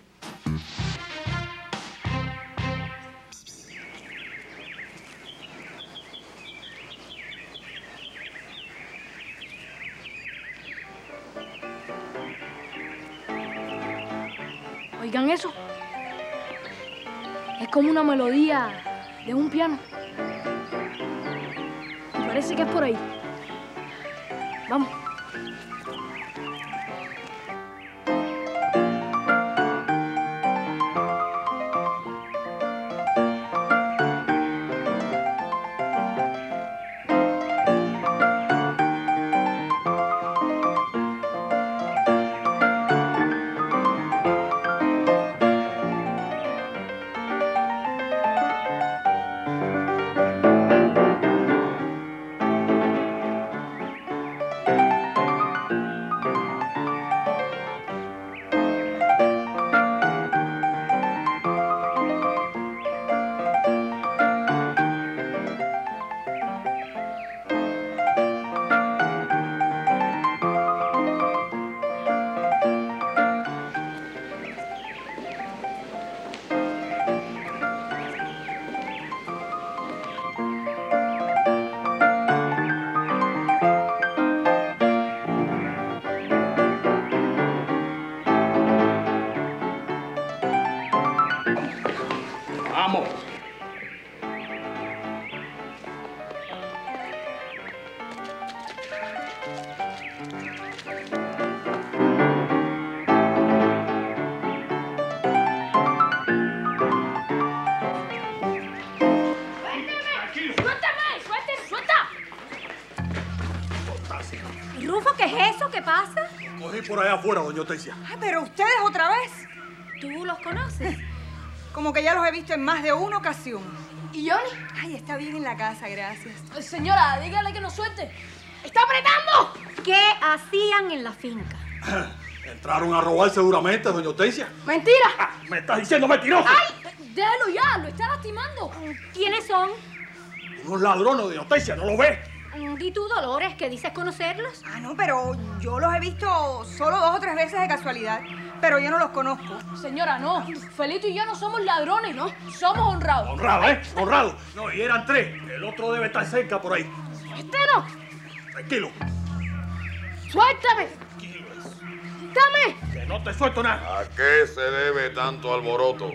Oigan eso. Es como una melodía de un piano. Y parece que es por ahí. Vamos. Thank you. Vamos. ¡Suéltame! ¡Suéltame! ¡Suelta! Rufo, ¿qué es eso? ¿Qué pasa? Cogí por allá afuera, doña Hortensia. Ay, pero ustedes otra vez. ¿Tú los conoces? Como que ya los he visto en más de una ocasión. ¿Y Johnny? Ay, está bien en la casa, gracias. Ay, señora, dígale que nos suelte. ¡Está apretando! ¿Qué hacían en la finca? Entraron a robar seguramente, doña Hortensia. ¡Mentira! Ah, ¡me estás diciendo mentiroso! ¡Ay! Déjalo ya, lo está lastimando. ¿Quiénes son? Unos ladrones, doña Hortensia, ¿no lo ves? ¿Y tú, Dolores, que dices conocerlos? Ah, no, pero yo los he visto solo dos o tres veces de casualidad. Pero yo no los conozco. Señora, no. Felito y yo no somos ladrones, ¿no? Somos honrados. Honrado, ¿eh? Honrado. No, y eran tres. El otro debe estar cerca por ahí. Este no. Tranquilo. ¡Suéltame! ¡Dame! Que no te suelto nada. ¿A qué se debe tanto alboroto?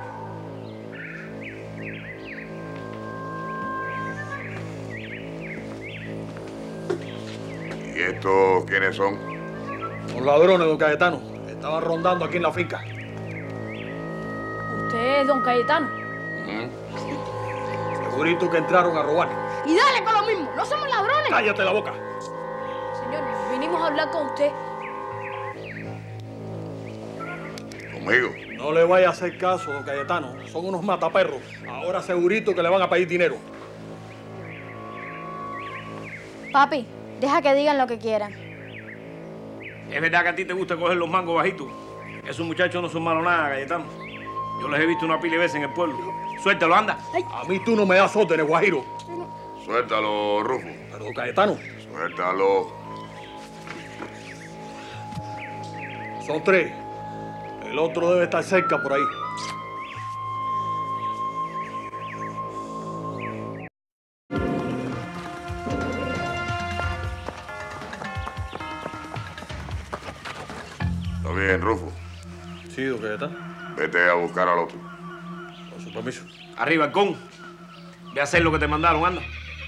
¿Y estos quiénes son? Los ladrones, don Cayetano. Estaban rondando aquí en la finca. ¿Usted es don Cayetano? Segurito que entraron a robar. Y dale con lo mismo. No somos ladrones. Cállate la boca. Señor, vinimos a hablar con usted. ¿Conmigo? No le vaya a hacer caso, don Cayetano. Son unos mataperros. Ahora segurito que le van a pedir dinero. Papi, deja que digan lo que quieran. ¿Es verdad que a ti te gusta coger los mangos bajitos? Esos muchachos no son malos nada, Cayetano. Yo les he visto una pila de veces en el pueblo. Suéltalo, anda. A mí tú no me das órdenes, Guajiro. Suéltalo, Rufo. Pero, Cayetano. Suéltalo. Son tres. El otro debe estar cerca por ahí. ¿Está bien, Rufo? Sí, don Cayetano. Vete a buscar al otro. Con su permiso. Arriba, halcón. Ve a hacer lo que te mandaron, anda.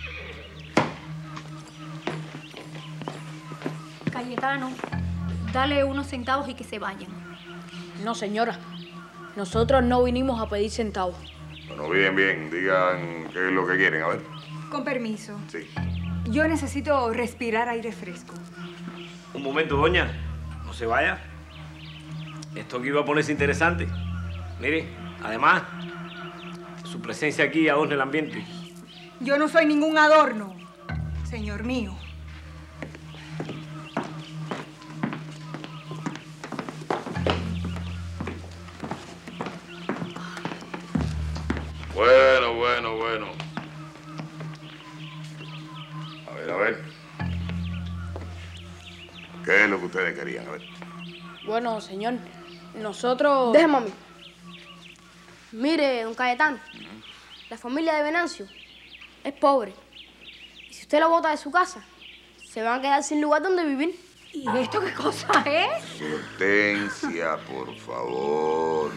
Cayetano, dale unos centavos y que se vayan. No, señora. Nosotros no vinimos a pedir centavos. Bueno, bien, bien. Digan qué es lo que quieren, a ver. Con permiso. Sí. Yo necesito respirar aire fresco. Un momento, doña. No se vaya. Esto aquí iba a ponerse interesante. Mire, además, su presencia aquí adorna el ambiente. Yo no soy ningún adorno, señor mío. Bueno, bueno, bueno. A ver, a ver. ¿Qué es lo que ustedes querían? A ver. Bueno, señor, nosotros... Deje, mami. Mire, don Cayetano, la familia de Venancio es pobre. Y si usted lo bota de su casa, se van a quedar sin lugar donde vivir. ¿Y esto qué cosa es? Hortensia, por favor.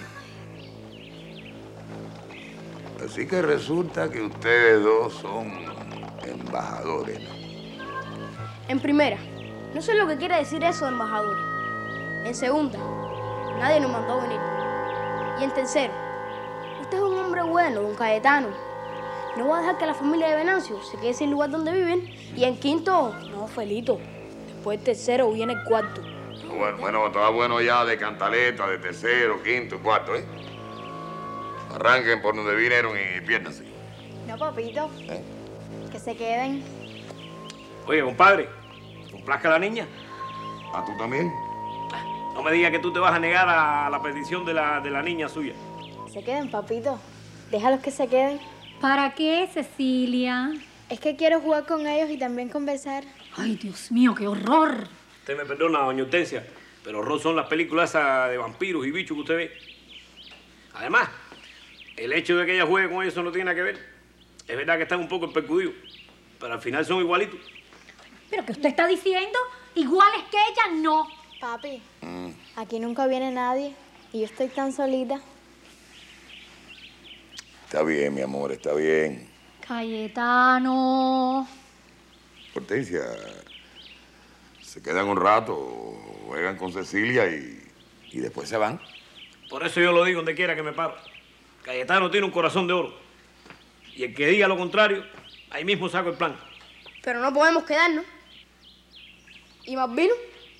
Así que resulta que ustedes dos son embajadores, ¿no? En primera, no sé lo que quiere decir eso de embajadores. En segunda, nadie nos mandó a venir. Y en tercero, usted es un hombre bueno, don Cayetano. No va a dejar que la familia de Venancio se quede sin lugar donde viven. Y en quinto... No, Felito. Después del tercero viene el cuarto. Bueno, bueno, está bueno ya de cantaleta, de tercero, quinto y cuarto, ¿eh? Arranquen por donde vinieron y piérdanse. No, papito. ¿Eh? Que se queden. Oye, compadre, ¿complazca a la niña? ¿A tú también? No me digas que tú te vas a negar a la petición de la, de la niña suya. Se queden, papito. Déjalos que se queden. ¿Para qué, Cecilia? Es que quiero jugar con ellos y también conversar. Ay, Dios mío, qué horror. Usted me perdona, doña Hortensia, pero horror son las películas esas de vampiros y bichos que usted ve. Además, el hecho de que ella juegue con eso no tiene nada que ver. Es verdad que están un poco percudidos, pero al final son igualitos. ¿Pero qué usted está diciendo? Iguales que ella, no. Papi, aquí nunca viene nadie y yo estoy tan solita. Está bien, mi amor, está bien. Cayetano. Hortensia, se quedan un rato, juegan con Cecilia y, y después se van. Por eso yo lo digo donde quiera que me paro. Cayetano tiene un corazón de oro. Y el que diga lo contrario, ahí mismo saco el plan. Pero no podemos quedarnos. ¿Y más vino?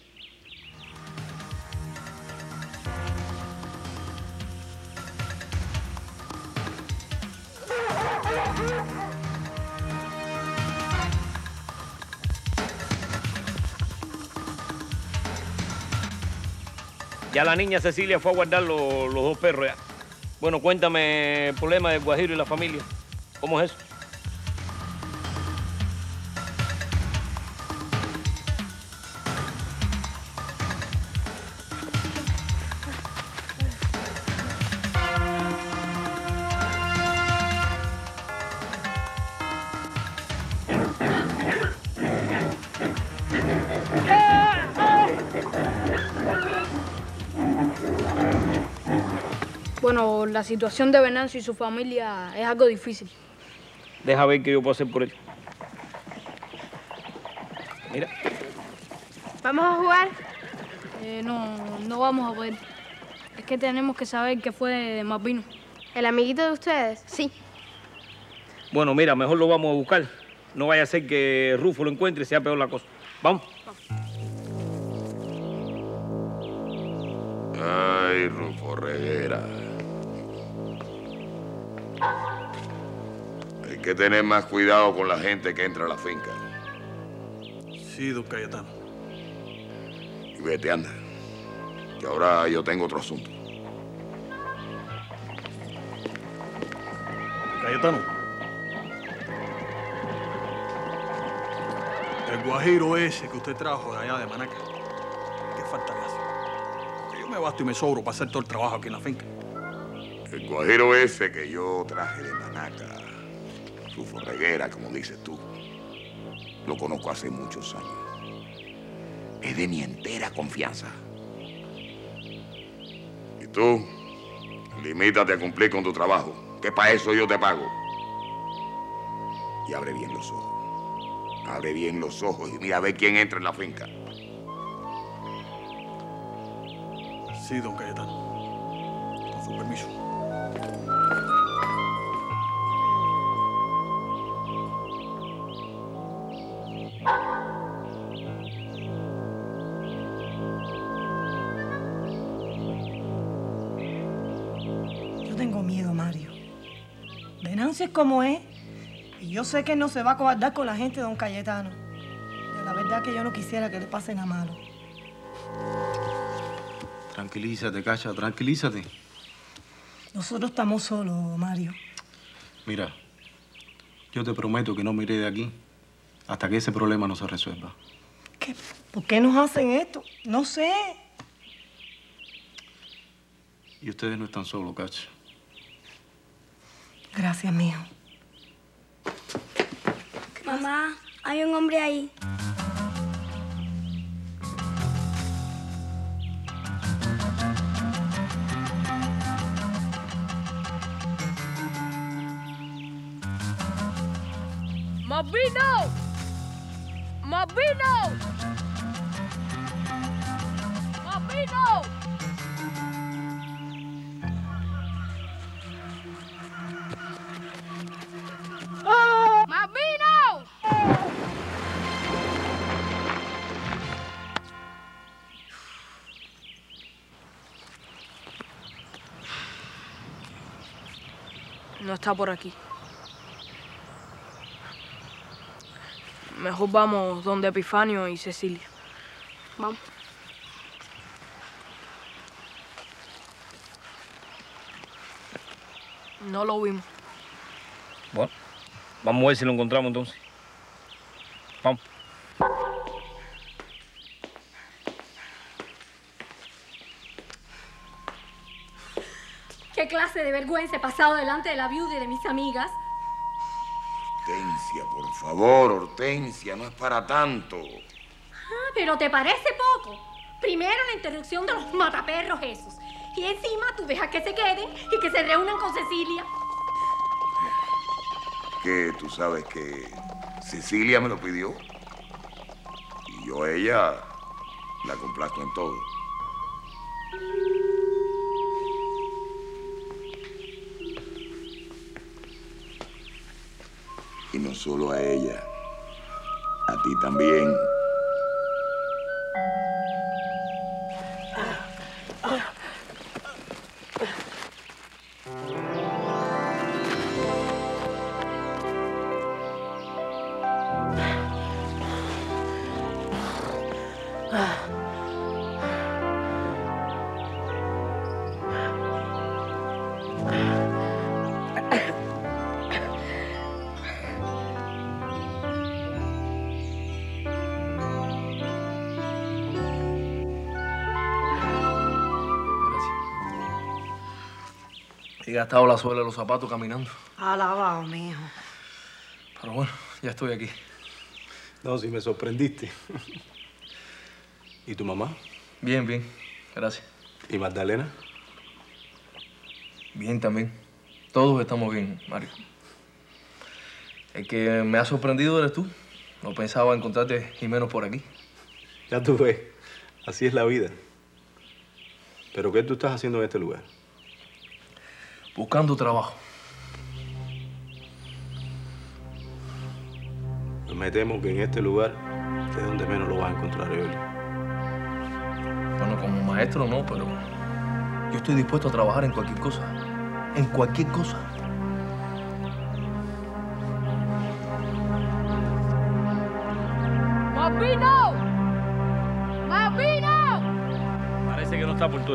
Ya la niña Cecilia fue a guardar lo- los dos perros ya. Bueno, cuéntame el problema del Guajiro y la familia. ¿Cómo es eso? Bueno, la situación de Venancio y su familia es algo difícil. Deja ver qué yo puedo hacer por él. Mira. ¿Vamos a jugar? Eh, no, no vamos a poder. Es que tenemos que saber qué fue de Malvino. ¿El amiguito de ustedes? Sí. Bueno, mira, mejor lo vamos a buscar. No vaya a ser que Rufo lo encuentre y sea peor la cosa. Vamos. Ay, Rufo Reguera. Hay que tener más cuidado con la gente que entra a la finca. Sí, don Cayetano. Y vete, anda. Que ahora yo tengo otro asunto. Cayetano. El guajiro ese que usted trajo de allá de Manaca. ¿Qué falta le hace? Que yo me basto y me sobro para hacer todo el trabajo aquí en la finca. El guajiro ese que yo traje de Manaca, Rufo Reguera, como dices tú, lo conozco hace muchos años. Es de mi entera confianza. Y tú, limítate a cumplir con tu trabajo, que para eso yo te pago. Y abre bien los ojos. Abre bien los ojos y mira a ver quién entra en la finca. Sí, don Cayetano. Con su permiso. Yo tengo miedo, Mario. Venancio es como es. Y yo sé que él no se va a acobardar con la gente de don Cayetano. De la verdad que yo no quisiera que le pase nada malo. Tranquilízate, Cacha, tranquilízate. Nosotros estamos solos, Mario. Mira, yo te prometo que no me iré de aquí hasta que ese problema no se resuelva. ¿Qué? ¿Por qué nos hacen esto? No sé. Y ustedes no están solos, Cacha. Gracias, mijo. Mamá, hay un hombre ahí. ¡Malvino! ¡Malvino! ¡Malvino! ¡Malvino! No está por aquí. Mejor vamos donde Epifanio y Cecilia. Vamos. No lo vimos. Bueno, vamos a ver si lo encontramos entonces. Vamos. ¿Qué clase de vergüenza he pasado delante de la viuda y de mis amigas? Hortensia, por favor, Hortensia, no es para tanto. Ah, pero ¿te parece poco? Primero la interrupción de los mataperros esos. Y encima tú dejas que se queden y que se reúnan con Cecilia. que tú sabes que Cecilia me lo pidió. Y yo a ella la complazco en todo. Y no solo a ella, a ti también. He gastado la suela de los zapatos caminando. Alabado, mijo. Pero bueno, ya estoy aquí. No, sí me sorprendiste. ¿Y tu mamá? Bien, bien. Gracias. ¿Y Magdalena? Bien también. Todos estamos bien, Mario. El que me ha sorprendido eres tú. No pensaba encontrarte y menos por aquí. Ya tú ves. Así es la vida. ¿Pero qué tú estás haciendo en este lugar? Buscando trabajo. Pues me temo que en este lugar es donde menos lo vas a encontrar, Evelio. Bueno, como maestro no, pero yo estoy dispuesto a trabajar en cualquier cosa. En cualquier cosa. ¡Mapino! ¡Mapino! Parece que no está por todo.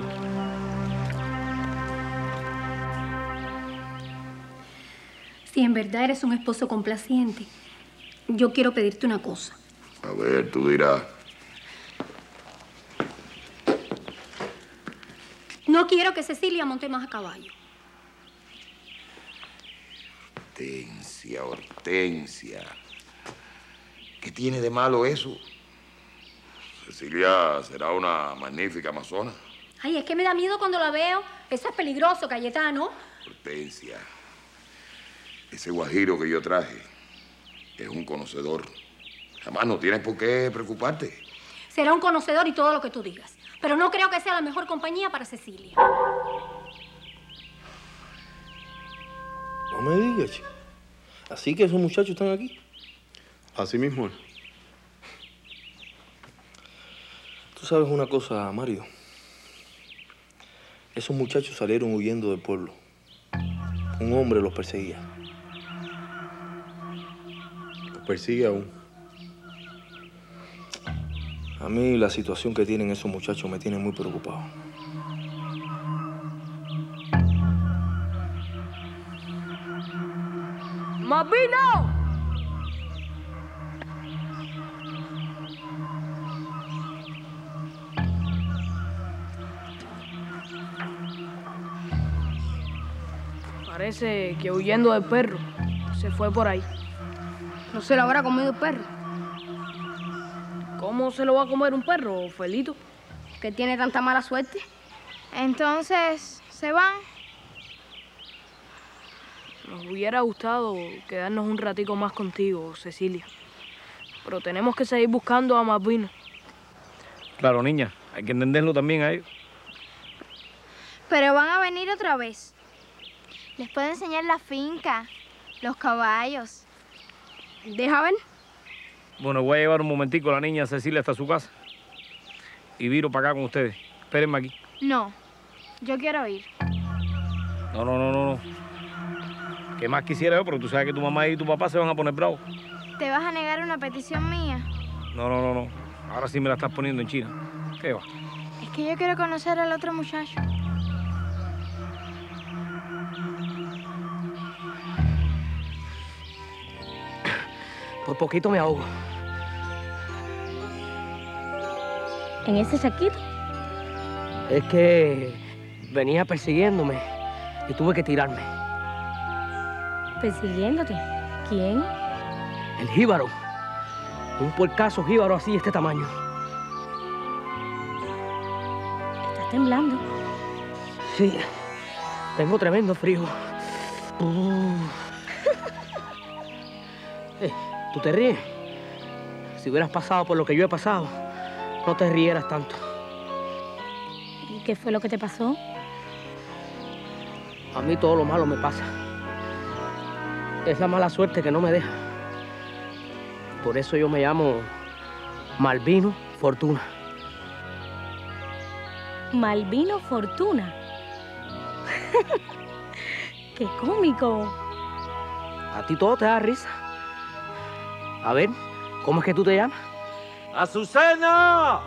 Si en verdad eres un esposo complaciente, yo quiero pedirte una cosa. A ver, tú dirás. No quiero que Cecilia monte más a caballo. Hortensia, Hortensia. ¿Qué tiene de malo eso? Cecilia será una magnífica amazona. Ay, es que me da miedo cuando la veo. Eso es peligroso, Cayetano. Hortensia, ese guajiro que yo traje es un conocedor. Jamás no tienes por qué preocuparte. Será un conocedor y todo lo que tú digas. Pero no creo que sea la mejor compañía para Cecilia. No me digas, chico. ¿Así que esos muchachos están aquí? Así mismo. Tú sabes una cosa, Mario. Esos muchachos salieron huyendo del pueblo. Un hombre los perseguía. Los persigue aún. A mí la situación que tienen esos muchachos me tiene muy preocupado. ¡Mapino! Parece que huyendo del perro se fue por ahí. ¿No se lo habrá comido el perro? ¿Cómo se lo va a comer un perro, Felito? ¿Que tiene tanta mala suerte? Entonces, ¿se van? Nos hubiera gustado quedarnos un ratico más contigo, Cecilia. Pero tenemos que seguir buscando a Malvina. Claro, niña. Hay que entenderlo también a ellos. Pero van a venir otra vez. Les puedo enseñar la finca, los caballos. Deja ver. Bueno, voy a llevar un momentico a la niña Cecilia hasta su casa. Y viro para acá con ustedes. Espérenme aquí. No, yo quiero ir. No, no, no, no, no. ¿Qué más quisiera yo? Pero tú sabes que tu mamá y tu papá se van a poner bravos. ¿Te vas a negar una petición mía? No, no, no, no. Ahora sí me la estás poniendo en China. ¿Qué va? Es que yo quiero conocer al otro muchacho. Por poquito me ahogo. ¿En ese saquito? Es que venía persiguiéndome y tuve que tirarme. ¿Persiguiéndote? ¿Quién? El jíbaro. Un puercazo jíbaro así de este tamaño. ¿Estás temblando? Sí. Tengo tremendo frío. Uh. Eh, ¿tú te ríes? Si hubieras pasado por lo que yo he pasado, no te rieras tanto. ¿Y qué fue lo que te pasó? A mí todo lo malo me pasa. Es la mala suerte que no me deja. Por eso yo me llamo Malvino Fortuna. Malvino Fortuna. ¡Qué cómico! A ti todo te da risa. A ver, ¿cómo es que tú te llamas? ¡Azucena!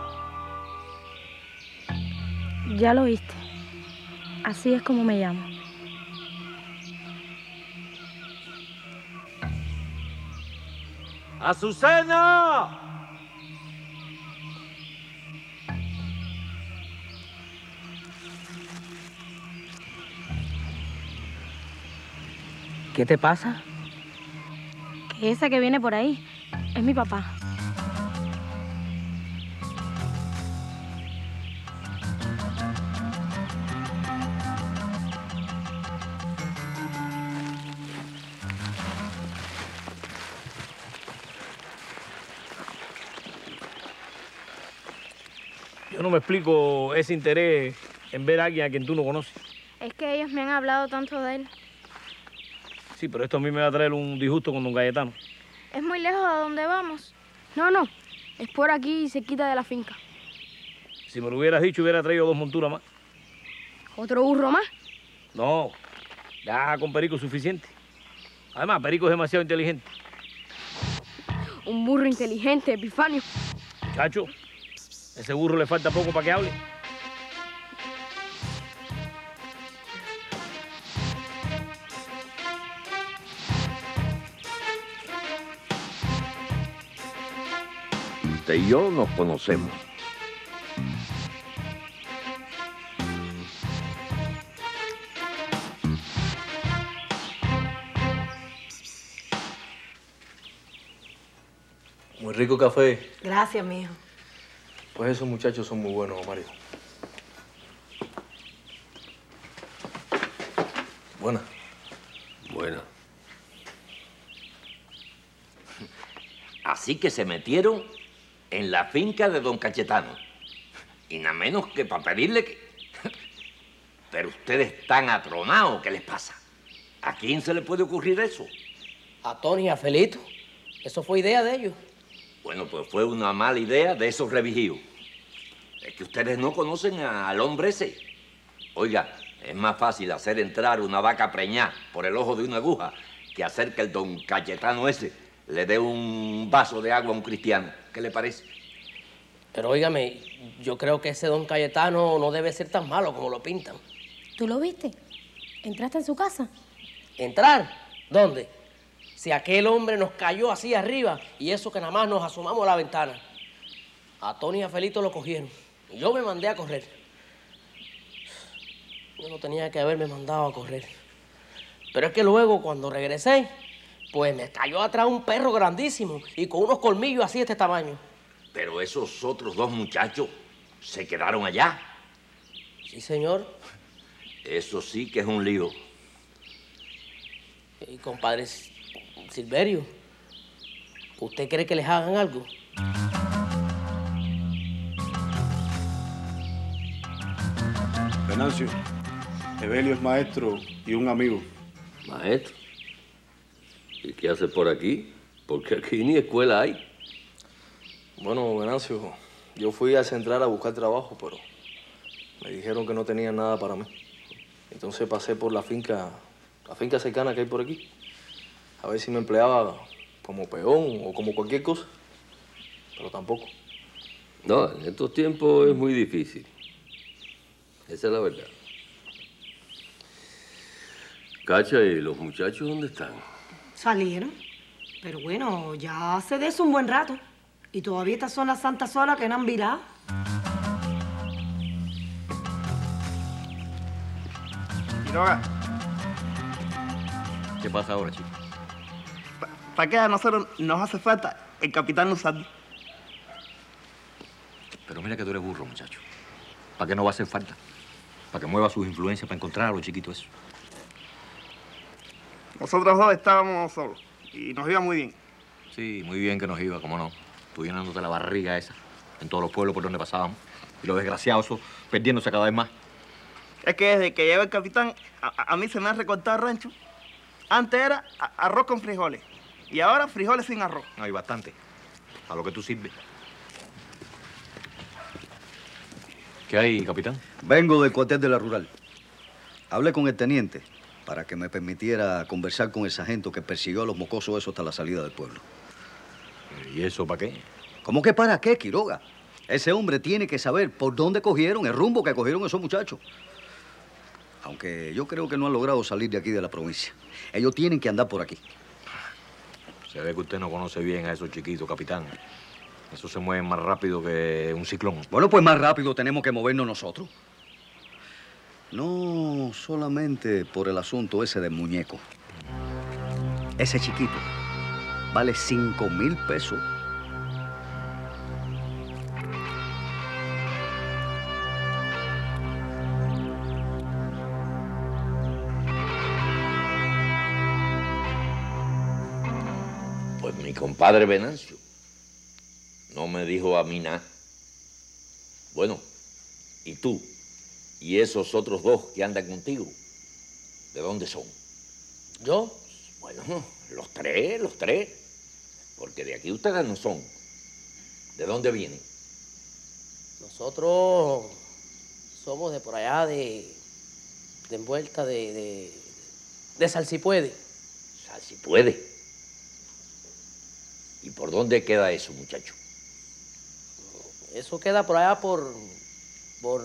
Ya lo oíste. Así es como me llamo. ¡Azucena! ¿Qué te pasa? Que esa que viene por ahí es mi papá. Yo no me explico ese interés en ver a alguien a quien tú no conoces. Es que ellos me han hablado tanto de él. Sí, pero esto a mí me va a traer un disgusto con don Cayetano. ¿Es muy lejos de donde vamos? No, no. Es por aquí y se quita de la finca. Si me lo hubieras dicho, hubiera traído dos monturas más. ¿Otro burro más? No, ya con Perico es suficiente. Además, Perico es demasiado inteligente. Un burro inteligente, Epifanio. Muchacho, ese burro le falta poco para que hable. Usted y yo nos conocemos. Muy rico café. Gracias, mijo. Pues esos muchachos son muy buenos, Mario. Buena. Buena. Así que se metieron en la finca de don Cayetano. Y nada menos que para pedirle que... Pero ustedes están atronados, ¿qué les pasa? ¿A quién se le puede ocurrir eso? A Tony y a Felito. Eso fue idea de ellos. Bueno, pues fue una mala idea de esos revijíos. Es que ustedes no conocen al hombre ese. Oiga, es más fácil hacer entrar una vaca preñada por el ojo de una aguja que hacer que el don Cayetano ese le dé un vaso de agua a un cristiano. ¿Qué le parece? Pero óigame, yo creo que ese don Cayetano no debe ser tan malo como lo pintan. ¿Tú lo viste? ¿Entraste en su casa? ¿Entrar? ¿Dónde? Si aquel hombre nos cayó así arriba y eso que nada más nos asomamos a la ventana. A Tony y a Felito lo cogieron y yo me mandé a correr. Yo no tenía que haberme mandado a correr. Pero es que luego, cuando regresé, pues me cayó atrás un perro grandísimo y con unos colmillos así de este tamaño. Pero esos otros dos muchachos se quedaron allá. Sí, señor. Eso sí que es un lío. Y compadre Silverio, ¿usted cree que les hagan algo? Venancio, Evelio es maestro y un amigo. ¿Maestro? ¿Y qué hace por aquí? Porque aquí ni escuela hay. Bueno, Venancio, yo fui a Central a buscar trabajo, pero me dijeron que no tenían nada para mí. Entonces pasé por la finca, la finca cercana que hay por aquí, a ver si me empleaba como peón o como cualquier cosa, pero tampoco. No, en estos tiempos es muy difícil. Esa es la verdad. Cacha, ¿y los muchachos dónde están? Salieron. Pero bueno, ya hace de eso un buen rato. Y todavía estas son las santas horas que no han virado. Quiroga, ¿Qué pasa ahora, chico? ¿para qué a nosotros nos hace falta el capitán Luzardi? Pero mira que tú eres burro, muchacho. ¿Para qué no va a hacer falta? Para que mueva sus influencias para encontrar a los chiquitos esos. Nosotros dos estábamos solos y nos iba muy bien. Sí, muy bien que nos iba, cómo no. Tú llenándote la barriga esa en todos los pueblos por donde pasábamos. Y los desgraciados esos perdiéndose cada vez más. Es que desde que llegó el capitán, a, a mí se me ha recortado el rancho. Antes era a- arroz con frijoles. Y ahora frijoles sin arroz. No, hay bastante. A lo que tú sirves. ¿Qué hay, capitán? Vengo del cuartel de la rural. Hablé con el teniente para que me permitiera conversar con el sargento que persiguió a los mocosos esos hasta la salida del pueblo. ¿Y eso para qué? ¿Cómo que para qué, Quiroga? Ese hombre tiene que saber por dónde cogieron, el rumbo que cogieron esos muchachos. Aunque yo creo que no han logrado salir de aquí de la provincia. Ellos tienen que andar por aquí. Se ve que usted no conoce bien a esos chiquitos, capitán. Esos se mueven más rápido que un ciclón. Bueno, pues más rápido tenemos que movernos nosotros. No solamente por el asunto ese del muñeco. Ese chiquito vale cinco mil pesos. Pues mi compadre Venancio no me dijo a mí nada. Bueno, ¿y tú? ¿Y esos otros dos que andan contigo? ¿De dónde son? ¿Yo? Bueno, los tres, los tres. Porque de aquí ustedes no son. ¿De dónde vienen? Nosotros somos de por allá, de, de envuelta, de, de, de Salsipuede. Salsipuede. ¿Y por dónde queda eso, muchacho? Eso queda por allá por... por...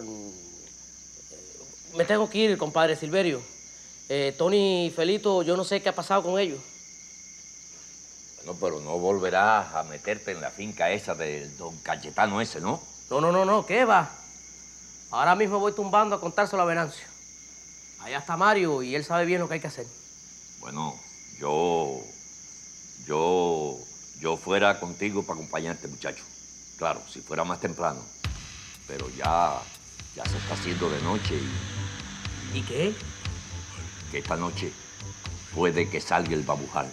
Me tengo que ir, compadre Silverio. Eh, Tony y Felito, yo no sé qué ha pasado con ellos. Bueno, pero no volverás a meterte en la finca esa del don Cayetano ese, ¿no? No, no, no, no, ¿qué va? Ahora mismo voy tumbando a contárselo a Venancio. Allá está Mario y él sabe bien lo que hay que hacer. Bueno, yo... Yo... Yo fuera contigo para acompañarte, muchacho. Claro, si fuera más temprano. Pero ya... Ya se está haciendo de noche y... ¿Y qué? Que esta noche puede que salga el babujal.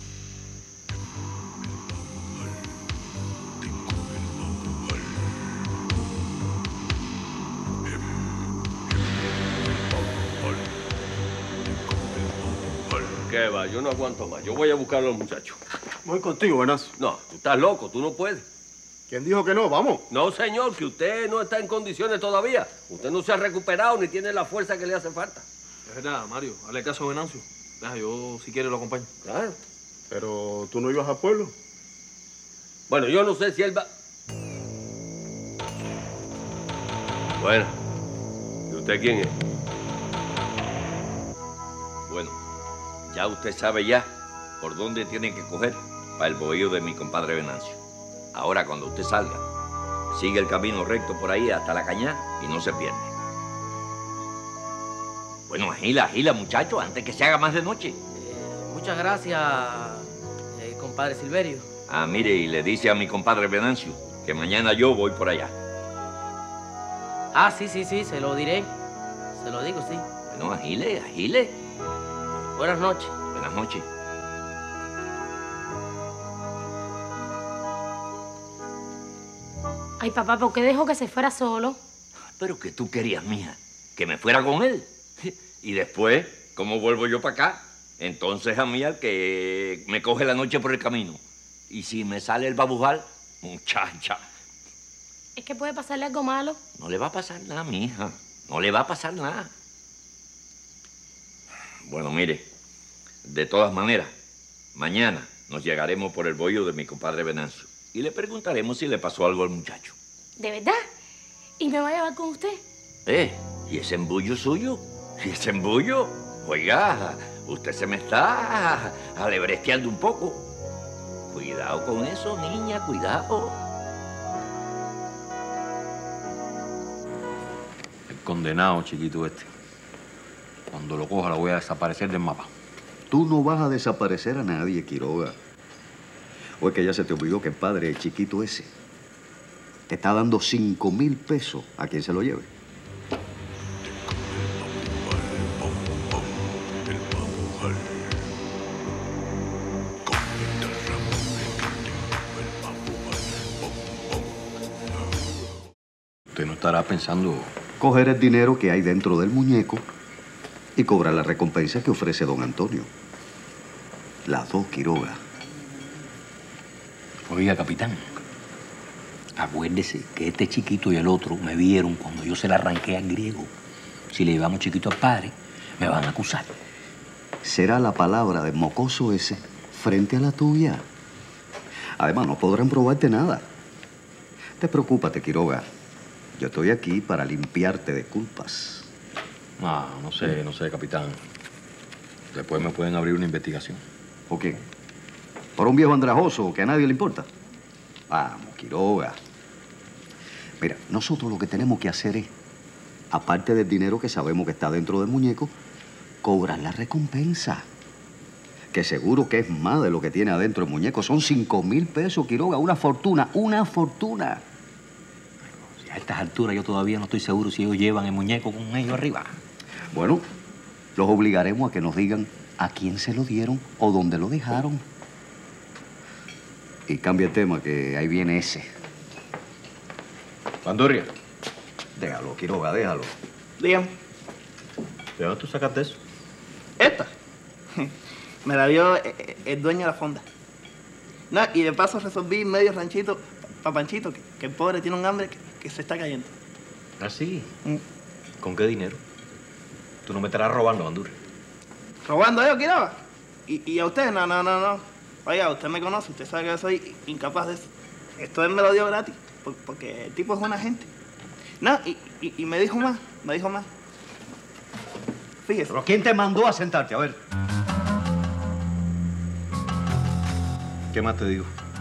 ¿Qué va? Yo no aguanto más. Yo voy a buscar a los muchachos. Voy contigo, Venancio. No, tú estás loco. Tú no puedes. ¿Quién dijo que no? Vamos. No, señor, que usted no está en condiciones todavía. Usted no se ha recuperado ni tiene la fuerza que le hace falta. Es verdad, Mario. Hazle caso a Venancio. Deja, yo si quiere lo acompaño. Claro. Pero tú no ibas al pueblo. Bueno, yo no sé si él va... Bueno, ¿y usted quién es? Bueno, ya usted sabe ya por dónde tiene que coger para el bohío de mi compadre Venancio. Ahora, cuando usted salga, sigue el camino recto por ahí hasta la cañada y no se pierde. Bueno, agila, agila, muchacho, antes que se haga más de noche. Eh, muchas gracias, eh, compadre Silverio. Ah, mire, y le dice a mi compadre Venancio que mañana yo voy por allá. Ah, sí, sí, sí, se lo diré. Se lo digo, sí. Bueno, agile, agile. Buenas noches. Buenas noches. Ay, papá, ¿por qué dejó que se fuera solo? Pero que tú querías, mija, que me fuera con él. Y después, ¿cómo vuelvo yo para acá? Entonces a mí al que me coge la noche por el camino. Y si me sale el babujal, muchacha, ¿Es que puede pasarle algo malo? no le va a pasar nada, mija. No le va a pasar nada. Bueno, mire, de todas maneras, mañana nos llegaremos por el bohío de mi compadre Venancio. Y le preguntaremos si le pasó algo al muchacho. ¿De verdad? ¿Y me va a llevar con usted? ¿Eh? ¿Y ese embullo suyo? ¿Y ese embullo? Oiga, usted se me está alebresteando un poco. Cuidado con eso, niña, cuidado. El condenado chiquito este. Cuando lo coja, lo voy a desaparecer del mapa. Tú no vas a desaparecer a nadie, Quiroga. O es que ya se te olvidó que el padre, el chiquito ese, te está dando cinco mil pesos a quien se lo lleve. estará pensando... Coger el dinero que hay dentro del muñeco y cobrar la recompensa que ofrece don Antonio. Las dos, Quiroga. Oiga, capitán, acuérdese que este chiquito y el otro me vieron cuando yo se la arranqué al griego. Si le llevamos chiquito al padre, me van a acusar. Será la palabra del mocoso ese frente a la tuya. Además, no podrán probarte nada. Te preocúpate, Quiroga. Yo estoy aquí para limpiarte de culpas. Ah, no sé, no sé, capitán. Después me pueden abrir una investigación. ¿Por qué? ¿Por un viejo andrajoso que a nadie le importa? Vamos, Quiroga. Mira, nosotros lo que tenemos que hacer es, aparte del dinero que sabemos que está dentro del muñeco, cobrar la recompensa. Que seguro que es más de lo que tiene adentro el muñeco. Son cinco mil pesos, Quiroga. Una fortuna, una fortuna. Si a estas alturas yo todavía no estoy seguro si ellos llevan el muñeco con ellos arriba. Bueno, los obligaremos a que nos digan a quién se lo dieron o dónde lo dejaron. Y cambia el tema, que ahí viene ese. Pandurria. Déjalo, Quiroga, déjalo. Dígame. ¿De dónde tú sacaste eso? ¿Esta? Me la dio el dueño de la fonda. No, y de paso resolví medio ranchito para Panchito, que, que el pobre tiene un hambre que, que se está cayendo. ¿Ah, sí? Mm. ¿Con qué dinero? Tú no me estarás robando, Pandurria. ¿Robando yo, Quiroga? ¿Y, y a usted? No, no, no, no. Oiga, usted me conoce, usted sabe que yo soy incapaz de eso. Esto él me lo dio gratis, porque el tipo es buena gente. No, y, y, y me dijo más, me dijo más. Fíjese. ¿Pero quién te mandó a sentarte? A ver. ¿Qué más te digo?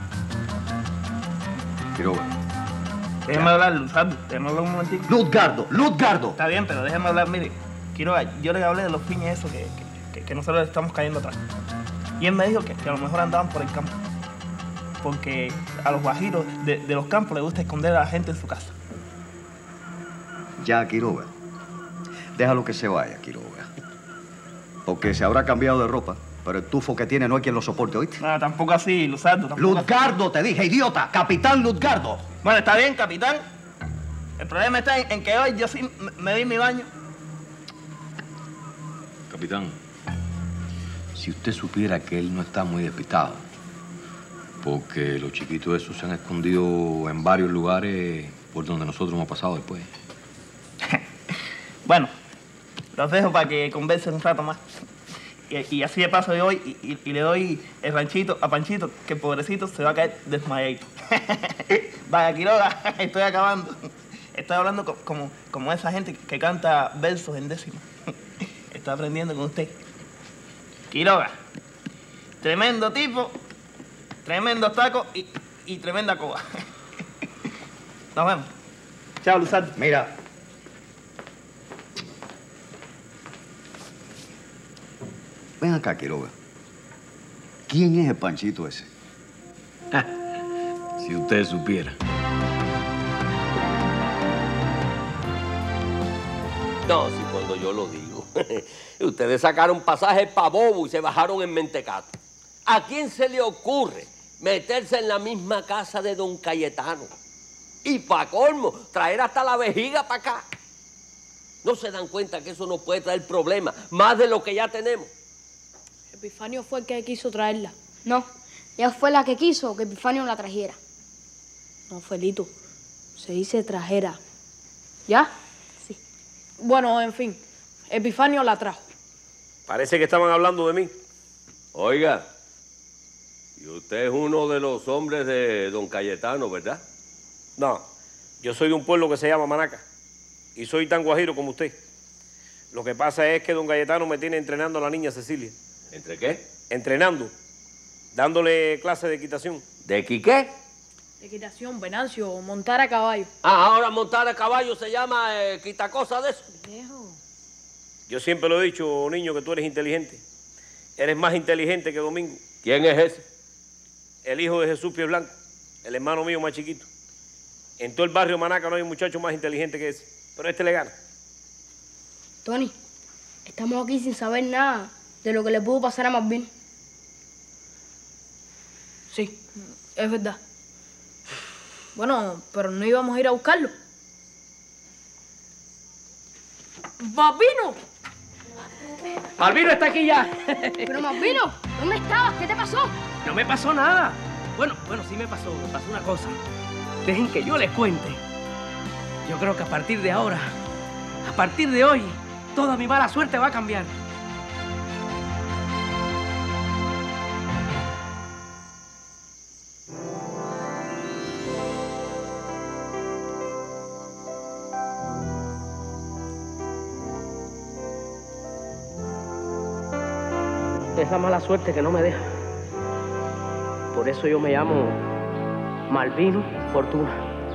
Quiroga. Déjeme hablar, Luzardo. Déjeme hablar un momentito. Luzgardo, Luzgardo. Está bien, pero déjeme hablar, mire. Quiroga, yo le hablé de los piñas esos que, que, que nosotros le estamos cayendo atrás. Y él me dijo que, que a lo mejor andaban por el campo. Porque a los guajiros de, de los campos les gusta esconder a la gente en su casa. Ya, Quiroga. Déjalo que se vaya, Quiroga. Porque se habrá cambiado de ropa, pero el tufo que tiene no hay quien lo soporte, ¿oíste? No, tampoco así, Luzardo. Luzgardo, te dije, idiota. Capitán Luzgardo. Bueno, está bien, capitán. El problema está en, en que hoy yo sí me, me di mi baño. Capitán, si usted supiera que él no está muy despistado, porque los chiquitos esos se han escondido en varios lugares por donde nosotros hemos pasado después. Bueno, los dejo para que conversen un rato más. Y, y así de paso de hoy y, y, y le doy el ranchito a Panchito, que el pobrecito se va a caer desmayadito. Vaya, Quiroga, estoy acabando. Estoy hablando co como, como esa gente que canta versos en décima. Estoy aprendiendo con usted. Quiroga, tremendo tipo, tremendo taco y, y tremenda coba. Nos vemos. Chao, Luzardo. Mira. Ven acá, Quiroga. ¿Quién es el Panchito ese? Si usted supiera. No, si cuando yo lo digo. Ustedes sacaron pasajes para Bobo y se bajaron en Mentecato. ¿A quién se le ocurre meterse en la misma casa de don Cayetano? Y para colmo, traer hasta la vejiga para acá. ¿No se dan cuenta que eso nos puede traer problemas, más de lo que ya tenemos? Epifanio fue el que quiso traerla. No, ella fue la que quiso que Epifanio la trajera. No, Felito, se dice trajera. ¿Ya? Sí. Bueno, en fin, Epifanio la trajo. Parece que estaban hablando de mí. Oiga, y usted es uno de los hombres de don Cayetano, ¿verdad? No, yo soy de un pueblo que se llama Manaca y soy tan guajiro como usted. Lo que pasa es que don Cayetano me tiene entrenando a la niña Cecilia. ¿Entre qué? Entrenando, dándole clase de equitación. ¿De qué? De equitación, Venancio, montar a caballo. Ah, ahora montar a caballo se llama eh, quitacosa de eso. Viejo. Yo siempre lo he dicho, niño, que tú eres inteligente. Eres más inteligente que Domingo. ¿Quién es ese? El hijo de Jesús Pie Blanco, el hermano mío más chiquito. En todo el barrio Manaca no hay un muchacho más inteligente que ese, pero este le gana. Tony, estamos aquí sin saber nada de lo que le pudo pasar a Malvin. Sí, es verdad. Bueno, pero no íbamos a ir a buscarlo. ¡Malvino! ¡Malvino está aquí ya! Pero Malvino, ¿dónde estabas? ¿Qué te pasó? No me pasó nada. Bueno, bueno, sí me pasó. Me pasó una cosa. Dejen que yo les cuente. Yo creo que a partir de ahora, a partir de hoy, toda mi mala suerte va a cambiar. Es la mala suerte que no me deja. Por eso yo me llamo Malvino Fortuna.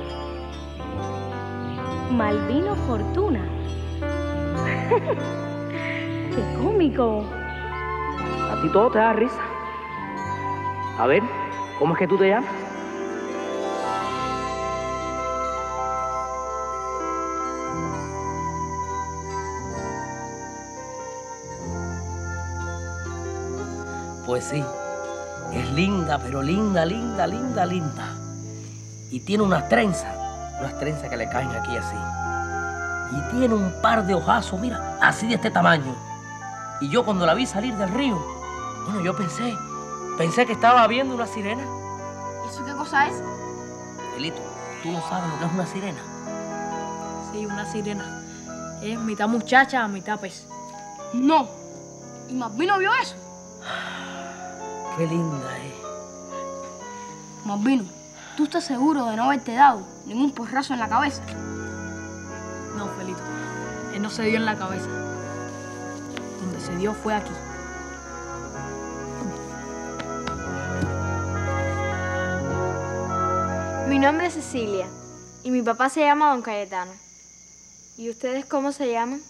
Malvino Fortuna. ¡Qué cómico! A ti todo te da risa. A ver, ¿cómo es que tú te llamas? Pues sí, es linda, pero linda, linda, linda, linda. Y tiene unas trenzas, unas trenzas que le caen aquí así. Y tiene un par de ojazos, mira, así de este tamaño. Y yo cuando la vi salir del río, bueno, yo pensé, pensé que estaba viendo una sirena. ¿Y eso qué cosa es? Felito, ¿tú no sabes lo que es una sirena? Sí, una sirena. Es mitad muchacha, mitad pez. No. ¿Y Malvino vio eso? Qué linda es. Malvino, ¿tú estás seguro de no haberte dado ningún porrazo en la cabeza? No, Felito. Él no se dio en la cabeza. Donde se dio fue aquí. Mi nombre es Cecilia y mi papá se llama Don Cayetano. ¿Y ustedes cómo se llaman?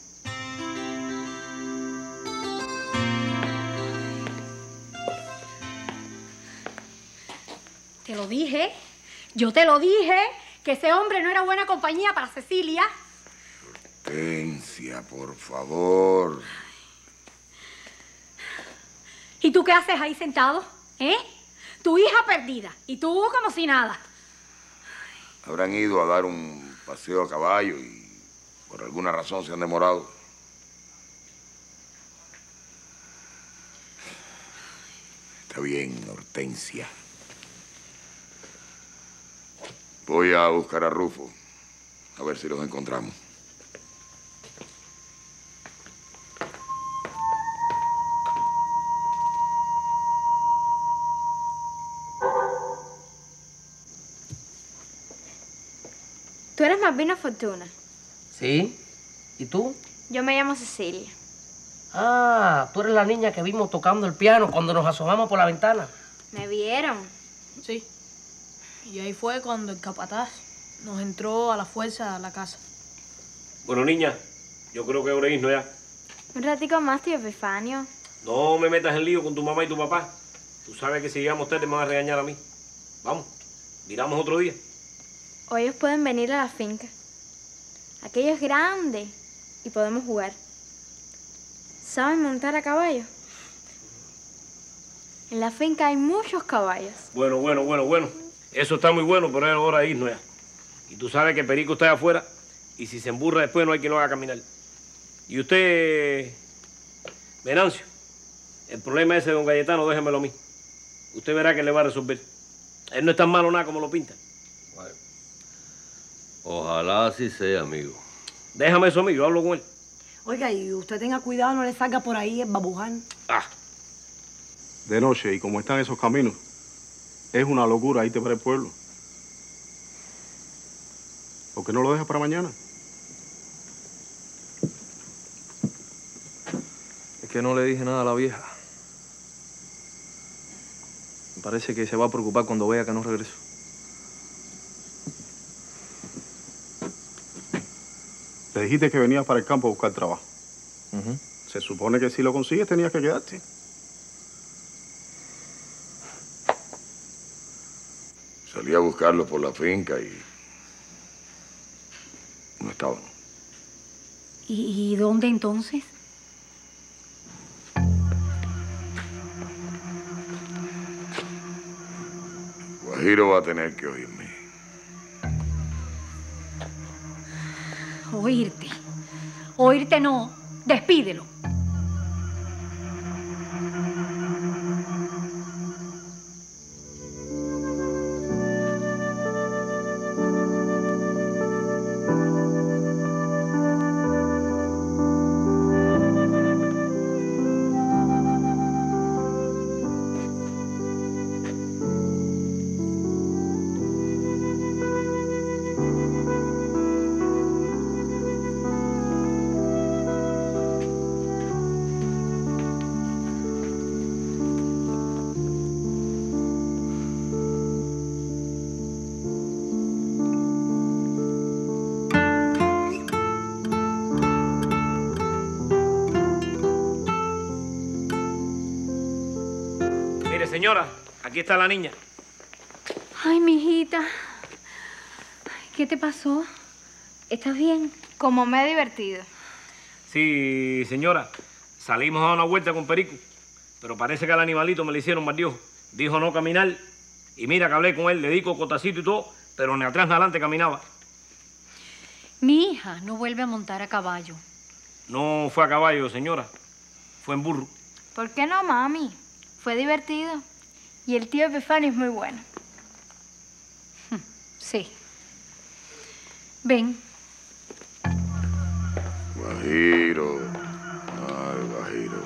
Te lo dije, yo te lo dije, que ese hombre no era buena compañía para Cecilia. Hortensia, por favor. ¿Y tú qué haces ahí sentado? ¿Eh? Tu hija perdida y tú como si nada. Habrán ido a dar un paseo a caballo y por alguna razón se han demorado. Está bien, Hortensia. Voy a buscar a Rufo, a ver si los encontramos. ¿Tú eres Malvino Fortuna? ¿Sí? ¿Y tú? Yo me llamo Cecilia. Ah, tú eres la niña que vimos tocando el piano cuando nos asomamos por la ventana. ¿Me vieron? Sí. Y ahí fue cuando el capataz nos entró a la fuerza a la casa. Bueno, niña, yo creo que ahora es, ¿no ya? Un ratico más, tío Epifanio. No me metas en lío con tu mamá y tu papá. Tú sabes que si llegamos ustedes me van a regañar a mí. Vamos, miramos otro día. O ellos pueden venir a la finca. Aquello es grande y podemos jugar. ¿Saben montar a caballo? En la finca hay muchos caballos. Bueno, bueno, bueno, bueno. Eso está muy bueno, pero es hora de irnos ya. Y tú sabes que Perico está afuera y si se emburra después no hay quien lo haga caminar. Y usted, Venancio, el problema ese de don Cayetano, déjemelo a mí. Usted verá que le va a resolver. Él no es tan malo nada como lo pinta. Ojalá así sea, amigo. Déjame eso a mí, yo hablo con él. Oiga, y usted tenga cuidado, no le salga por ahí el babuján. Ah. De noche, y como están esos caminos, es una locura irte para el pueblo. ¿Por qué no lo dejas para mañana? Es que no le dije nada a la vieja. Me parece que se va a preocupar cuando vea que no regreso. Le dijiste que venías para el campo a buscar trabajo. Uh-huh. Se supone que si lo consigues tenías que quedarte. Salí a buscarlo por la finca y no estaban. ¿Y, y dónde entonces? Guajiro va a tener que oírme. Oírte. Oírte no. Despídelo. Señora, aquí está la niña. Ay, mijita. ¿Qué te pasó? ¿Estás bien? Como me he divertido. Sí, señora. Salimos a dar una vuelta con Perico, pero parece que al animalito me le hicieron mal diojo. Dijo no caminar y mira que hablé con él, le di cotacito y todo, pero ni atrás ni adelante caminaba. Mi hija no vuelve a montar a caballo. No fue a caballo, señora. Fue en burro. ¿Por qué no, mami? Fue divertido. Y el tío Epifanio es muy bueno. Sí. Ven. Guajiro. Ay, Guajiro.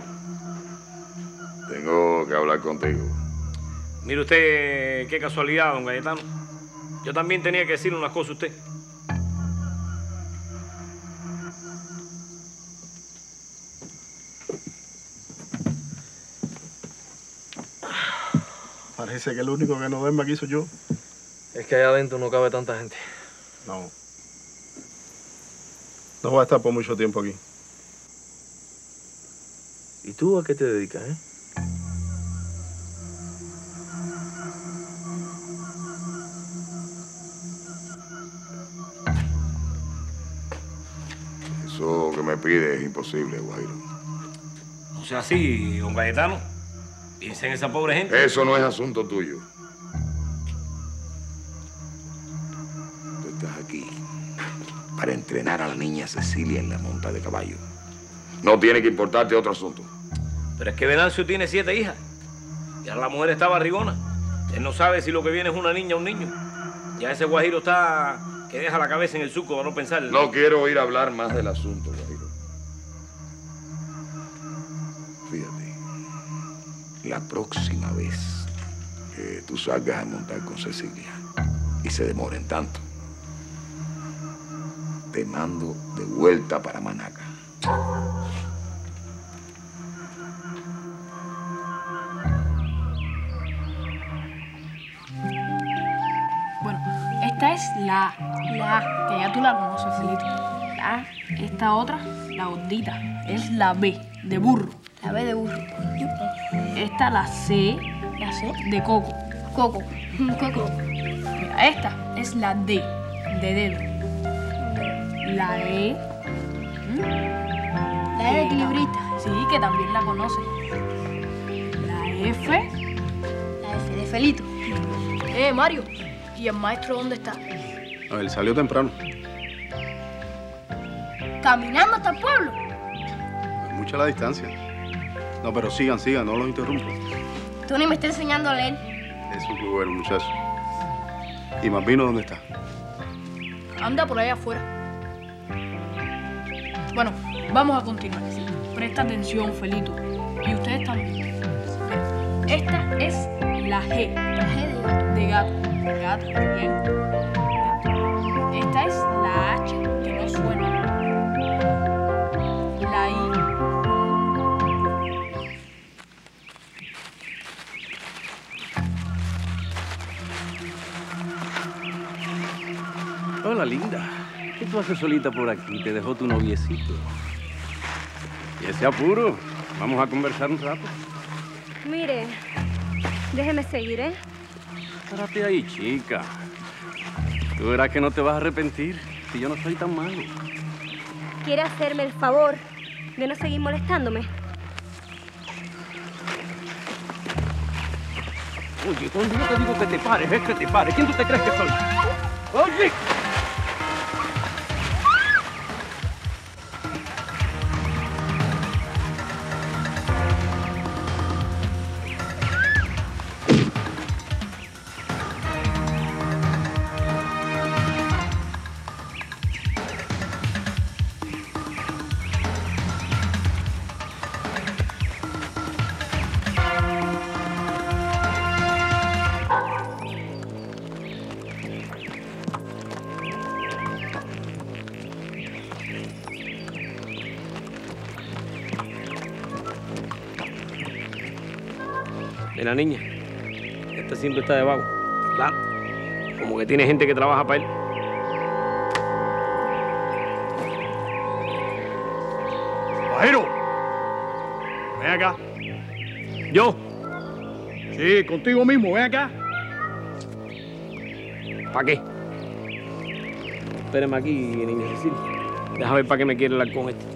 Tengo que hablar contigo. Mire usted qué casualidad, don Cayetano. Yo también tenía que decirle unas cosas a usted. Parece que el único que no duerme aquí soy yo. Es que allá adentro no cabe tanta gente. No. No voy a estar por mucho tiempo aquí. ¿Y tú a qué te dedicas, eh? Eso que me pide es imposible, Guajiro. O sea, sí, don Cayetano. Piensa en esa pobre gente. Eso no es asunto tuyo. Tú estás aquí para entrenar a la niña Cecilia en la monta de caballo. No tiene que importarte otro asunto. Pero es que Venancio tiene siete hijas. Ya la mujer está barrigona. Él no sabe si lo que viene es una niña o un niño. Ya ese Guajiro está que deja la cabeza en el suco para no pensar. No quiero oír hablar más del asunto, Guajiro. Fíjate. La próxima vez que tú salgas a montar con Cecilia y se demoren tanto, te mando de vuelta para Manaca. Bueno, esta es la A, la A, que ya tú la conoces, Felito. La A, esta otra, la gordita, es la B, de burro. La B de burro. Esta, la C, la C de coco. Coco. Coco. Mira, esta es la D, de dedo. La E. ¿Mm? La E de equilibrista. Sí, que también la conoces. La F. La F de Felito. Eh, Mario, ¿y el maestro dónde está? A ver, salió temprano. Caminando hasta el pueblo. Es mucha la distancia. No, pero sigan, sigan, no los interrumpo. Tú ni me estás enseñando a leer. Eso es muy bueno, muchacho. ¿Y Malvino dónde está? Anda por allá afuera. Bueno, vamos a continuar. Presta atención, Felito. Y ustedes también. Esta es la G. La G de gato. De gato. Gato, bien. Gato. Esta es la H, que no suena. La I. Hola, linda. ¿Qué tú haces solita por aquí? Te dejó tu noviecito. Y ese apuro. Vamos a conversar un rato. Mire, déjeme seguir, ¿eh? Párate ahí, chica. Tú verás que no te vas a arrepentir, que yo no soy tan malo. ¿Quiere hacerme el favor de no seguir molestándome? Oye, cuando yo te digo que te pares, es que te pares. ¿Quién tú te crees que soy? ¡Oye! Mira, niña, este siempre está de vago, ¿verdad? Como que tiene gente que trabaja para él. Guajiro, ven acá. ¿Yo? Sí, contigo mismo, ven acá. ¿Para qué? Espérame aquí, niña Cecilia. Deja ver para qué me quiere el halcón este.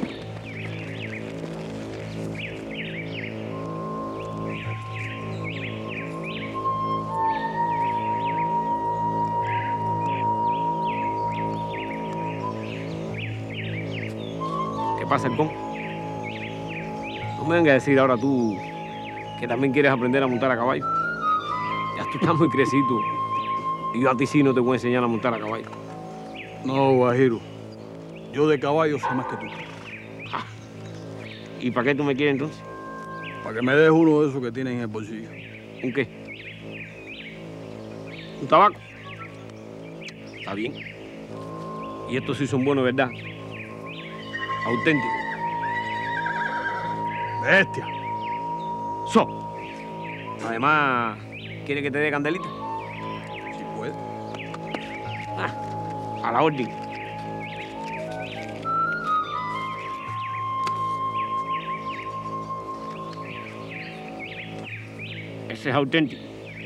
¿Qué pasa, halcón? No me vengas a decir ahora tú que también quieres aprender a montar a caballo. Ya tú estás muy crecido. Y yo a ti sí no te voy a enseñar a montar a caballo. No, Guajiro. Yo de caballo sé más que tú. Ah. ¿Y para qué tú me quieres entonces? Para que me des uno de esos que tienes en el bolsillo. ¿Un qué? ¿Un tabaco? Está bien. Y estos sí son buenos, ¿verdad? Auténticos. Bestia. So. Además, ¿quiere que te dé candelita? Si puede. Ah, a la orden. Ese es auténtico.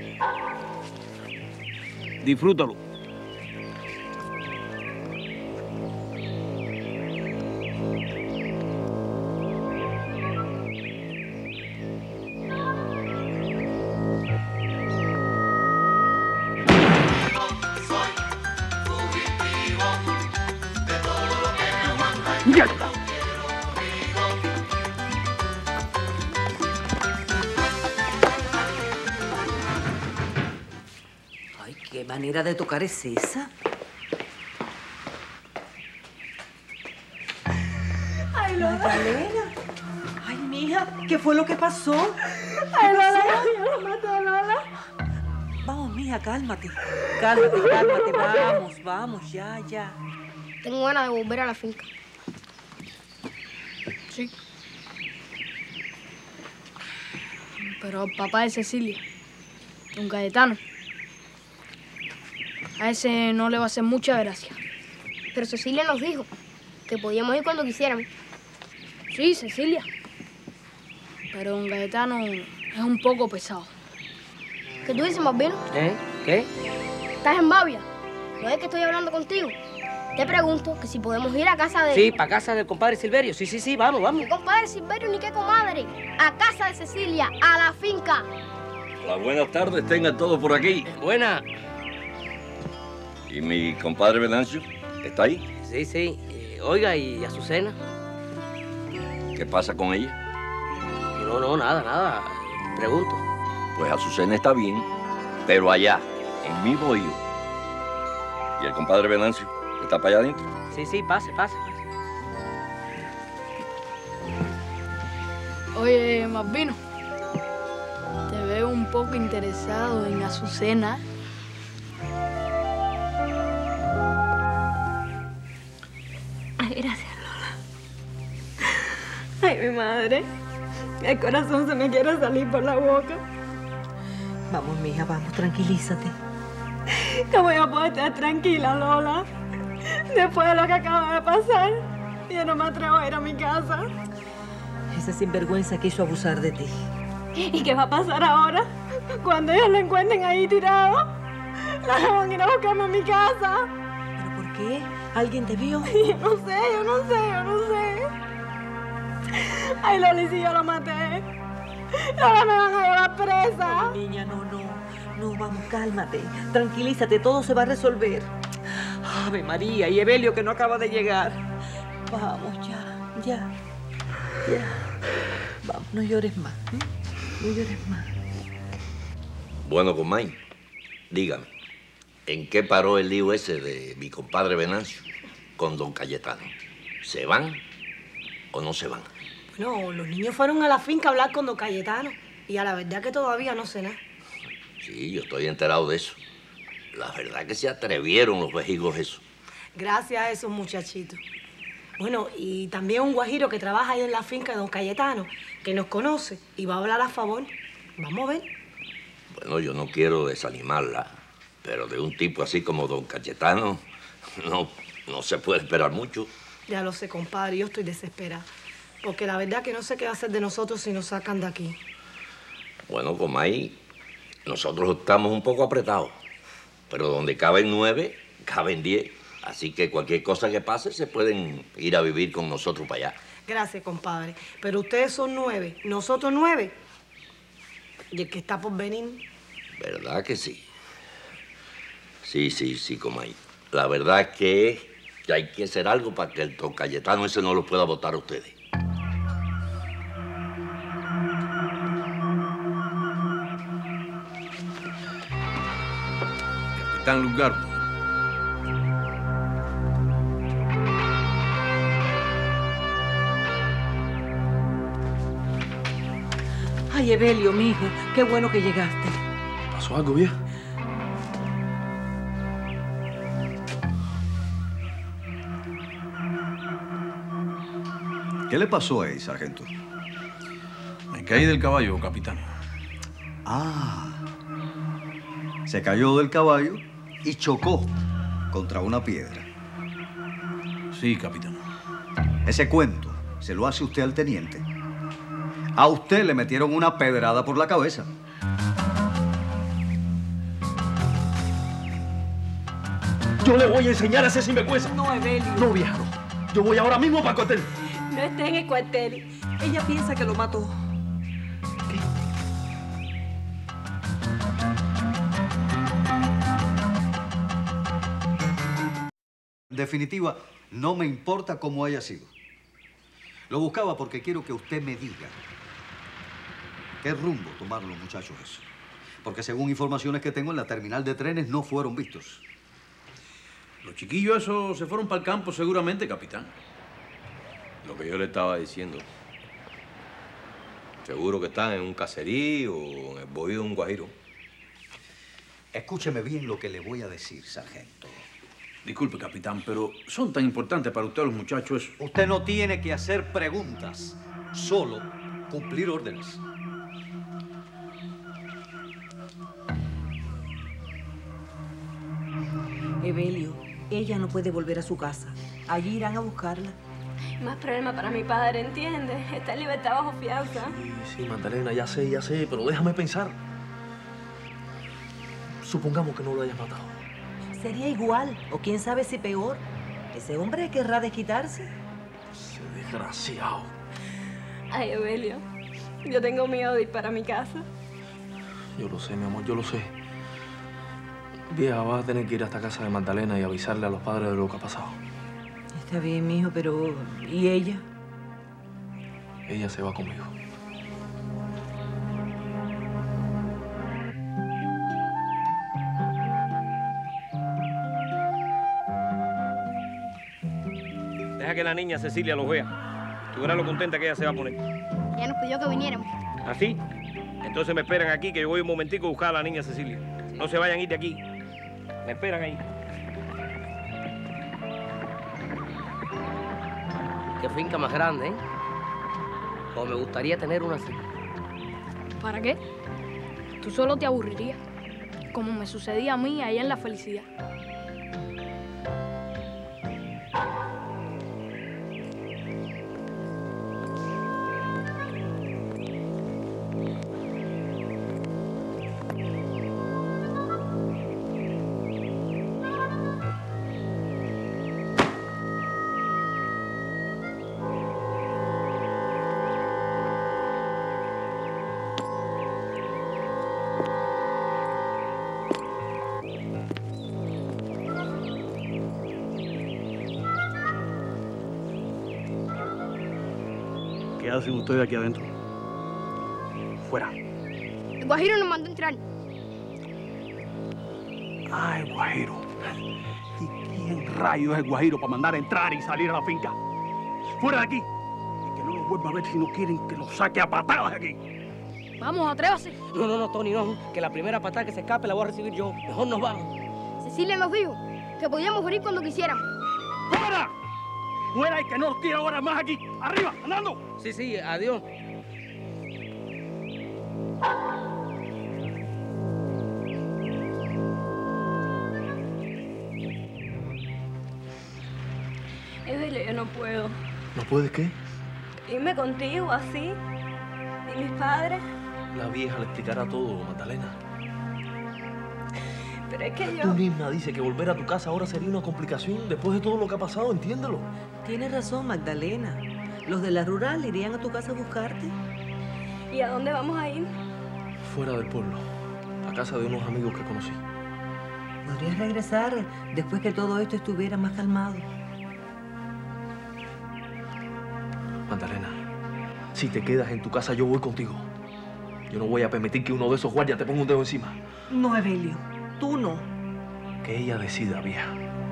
Disfrútalo. ¡Ya está! Ay, qué manera de tocar es esa. Ay, Lola. Magdalena. Ay, mija, ¿qué fue lo que pasó? Ay, Lola, yo lo maté a Lola. Vamos, mija, cálmate. Cálmate, cálmate. Vamos, vamos, ya, ya. Tengo ganas de volver a la finca. Sí. Pero el papá de Cecilia, don Cayetano, a ese no le va a hacer mucha gracia. Pero Cecilia nos dijo que podíamos ir cuando quisiéramos. Sí, Cecilia. Pero don Cayetano es un poco pesado. ¿Qué tú dices, Malvino? ¿Eh? ¿Qué? ¿Estás en Babia? ¿No es que estoy hablando contigo? Te pregunto que si podemos ir a casa de... Sí, para casa del compadre Silverio. Sí, sí, sí, vamos, vamos. ¿Qué compadre Silverio ni qué comadre? A casa de Cecilia, a la finca. Las buenas tardes tengan todos por aquí. Buena. ¿Y mi compadre Venancio está ahí? Sí, sí. Eh, oiga, ¿y Azucena? ¿Qué pasa con ella? No, no, nada, nada. Pregunto. Pues Azucena está bien, pero allá, en mi bohío. ¿Y el compadre Venancio está para allá adentro? Sí, sí, pase, pase, pase. Oye, Malvino, te veo un poco interesado en Azucena. Ay, gracias, Lola. Ay, mi madre. El corazón se me quiere salir por la boca. Vamos, mija, vamos, tranquilízate. ¿Cómo yo puedo estar tranquila, Lola? Después de lo que acaba de pasar, yo no me atrevo a ir a mi casa. Ese sinvergüenza quiso abusar de ti. ¿Y qué va a pasar ahora? Cuando ellos lo encuentren ahí tirado, la van a ir a buscarme a mi casa. ¿Pero por qué? ¿Alguien te vio? Yo no sé, yo no sé, yo no sé. Ay, Loli, si yo lo maté. Ahora me van a llevar presa. No, niña, no, no. No, vamos, cálmate. Tranquilízate, todo se va a resolver. Ave María, y Evelio que no acaba de llegar. Vamos, ya, ya, ya. Vamos, no llores más. ¿eh? No llores más. Bueno, Comay, dígame, ¿en qué paró el lío ese de mi compadre Venancio con don Cayetano? ¿Se van o no se van? No, los niños fueron a la finca a hablar con don Cayetano. Y a la verdad que todavía no sé nada. Sí, yo estoy enterado de eso. La verdad que se atrevieron los vejigos eso. Gracias a esos muchachitos. Bueno, y también un guajiro que trabaja ahí en la finca de don Cayetano, que nos conoce y va a hablar a favor. Vamos a ver. Bueno, yo no quiero desanimarla, pero de un tipo así como don Cayetano, no, no se puede esperar mucho. Ya lo sé, compadre, yo estoy desesperada. Porque la verdad que no sé qué va a hacer de nosotros si nos sacan de aquí. Bueno, Comay, nosotros estamos un poco apretados, pero donde caben nueve, caben diez. Así que cualquier cosa que pase, se pueden ir a vivir con nosotros para allá. Gracias, compadre. Pero ustedes son nueve, nosotros nueve. Y el que está por venir. ¿Verdad que sí? Sí, sí, sí, Comay. La verdad es que hay que hacer algo para que el don Cayetano ese no lo pueda votar a ustedes. Capitán Luzgardo. Ay, Evelio, mijo, qué bueno que llegaste. ¿Pasó algo, vieja? ¿Qué le pasó ahí, sargento? Me caí del caballo, capitán. Ah, se cayó del caballo y chocó contra una piedra. Sí, capitán. Ese cuento se lo hace usted al teniente. A usted le metieron una pedrada por la cabeza. Yo le voy a enseñar a ese sinvergüenza. No, Evelio. No, viejo. Yo voy ahora mismo para el cuartel. No esté en el cuartel. Ella piensa que lo mató. En definitiva, no me importa cómo haya sido. Lo buscaba porque quiero que usted me diga qué rumbo tomaron los muchachos esos. Porque según informaciones que tengo en la terminal de trenes no fueron vistos. Los chiquillos esos se fueron para el campo seguramente, capitán. Lo que yo le estaba diciendo. Seguro que están en un caserío o en el bohío de un guajiro. Escúcheme bien lo que le voy a decir, sargento. Disculpe, capitán, pero son tan importantes para usted los muchachos esos. Usted no tiene que hacer preguntas, solo cumplir órdenes. Evelio, ella no puede volver a su casa. Allí irán a buscarla. Más problema para mi padre, ¿entiendes? Está en libertad bajo fianza. Sí, sí, Magdalena, ya sé, ya sé, pero déjame pensar. Supongamos que no lo hayas matado. Sería igual, o quién sabe si peor. ¿Ese hombre querrá desquitarse? Ese desgraciado. Ay, Evelio, yo tengo miedo de ir para mi casa. Yo lo sé, mi amor, yo lo sé. Vieja, vas a tener que ir hasta casa de Magdalena y avisarle a los padres de lo que ha pasado. Está bien, mijo, pero... ¿y ella? Ella se va conmigo. Deja que la niña Cecilia los vea. Tú verás lo contenta que ella se va a poner. Ella nos pidió que viniéramos. ¿Así? Entonces me esperan aquí, que yo voy un momentico a buscar a la niña Cecilia. No se vayan a ir de aquí. Me esperan ahí. Qué finca más grande, ¿eh? Como me gustaría tener una así. ¿Para qué? Tú solo te aburrirías, como me sucedía a mí allá en La Felicidad. ¿Qué hacen ustedes aquí adentro? Fuera. El guajiro nos mandó entrar. Ah, el guajiro. ¿Y quién rayo es el guajiro para mandar a entrar y salir a la finca? ¡Fuera de aquí! Y que no los vuelva a ver si no quieren que los saque a patadas de aquí. Vamos, atrévase. No, no, no, Tony, no. Que la primera patada que se escape la voy a recibir yo. Mejor nos vamos. Cecilia nos dijo que podíamos venir cuando quisiéramos. ¡Fuera! ¡Fuera y que no los quiero ahora más aquí! ¡Arriba, andando! Sí, sí, adiós. puedo. ¿No puedes qué? Irme contigo así. ¿Y mis padres? La vieja le explicará todo, Magdalena. Pero es que yo... Tú misma dices que volver a tu casa ahora sería una complicación después de todo lo que ha pasado, entiéndelo. Tienes razón, Magdalena. Los de la rural irían a tu casa a buscarte. ¿Y a dónde vamos a ir? Fuera del pueblo, a casa de unos amigos que conocí. Podrías regresar después que todo esto estuviera más calmado. Magdalena, si te quedas en tu casa, yo voy contigo. Yo no voy a permitir que uno de esos guardias te ponga un dedo encima. No, Evelio, tú no. Que ella decida, vieja.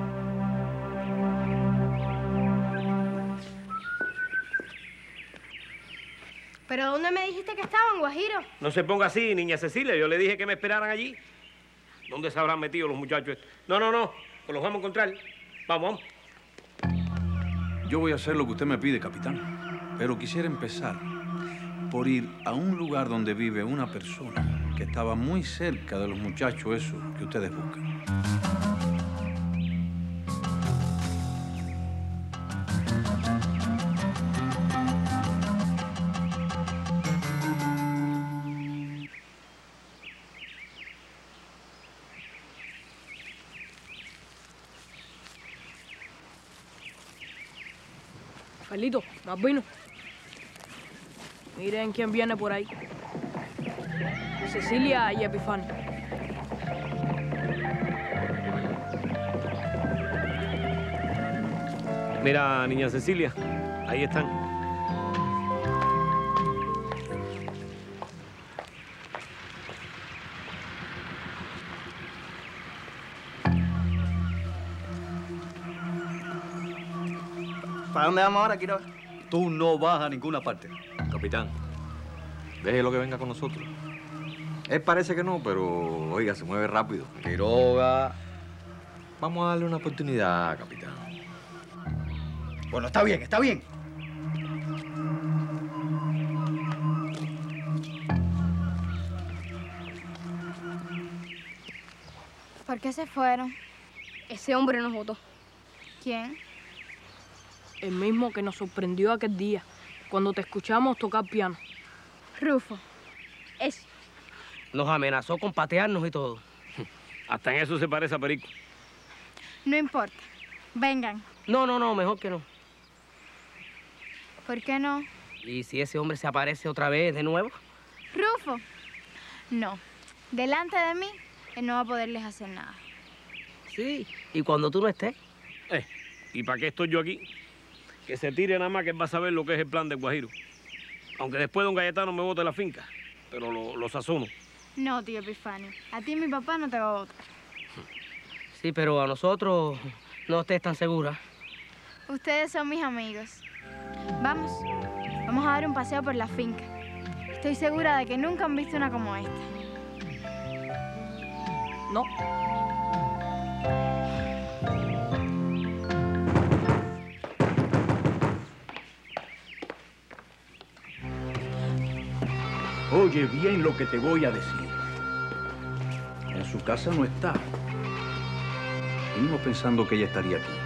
¿Pero dónde me dijiste que estaban, Guajiro? No se ponga así, niña Cecilia. Yo le dije que me esperaran allí. ¿Dónde se habrán metido los muchachos estos? No, no, no. Pues los vamos a encontrar. Vamos, vamos. Yo voy a hacer lo que usted me pide, capitán. Pero quisiera empezar por ir a un lugar donde vive una persona que estaba muy cerca de los muchachos esos que ustedes buscan. Felito, más vino. Miren quién viene por ahí. Cecilia y Epifanio. Mira, niña Cecilia, ahí están. ¿Para dónde vamos ahora, Quiroga? Tú no vas a ninguna parte. Capitán, déjelo que venga con nosotros. Él parece que no, pero, oiga, se mueve rápido. Quiroga, vamos a darle una oportunidad, capitán. Bueno, está bien, está bien. ¿Por qué se fueron? Ese hombre nos votó. ¿Quién? El mismo que nos sorprendió aquel día, cuando te escuchamos tocar piano. Rufo. Ese. Nos amenazó con patearnos y todo. Hasta en eso se parece a Perico. No importa. Vengan. No, no, no, mejor que no. ¿Por qué no? ¿Y si ese hombre se aparece otra vez de nuevo? Rufo. No. Delante de mí, él no va a poderles hacer nada. Sí, y cuando tú no estés. Eh, ¿y para qué estoy yo aquí? Que se tire nada más que él va a saber lo que es el plan del Guajiro. Aunque después don Cayetano me bote la finca, pero lo, lo sazono. No, tío Epifanio. A ti mi papá no te va a votar. Sí, pero a nosotros no estés tan segura. Ustedes son mis amigos. Vamos. Vamos a dar un paseo por la finca. Estoy segura de que nunca han visto una como esta. No. Oye bien lo que te voy a decir. En su casa no está. Venimos pensando que ella estaría aquí.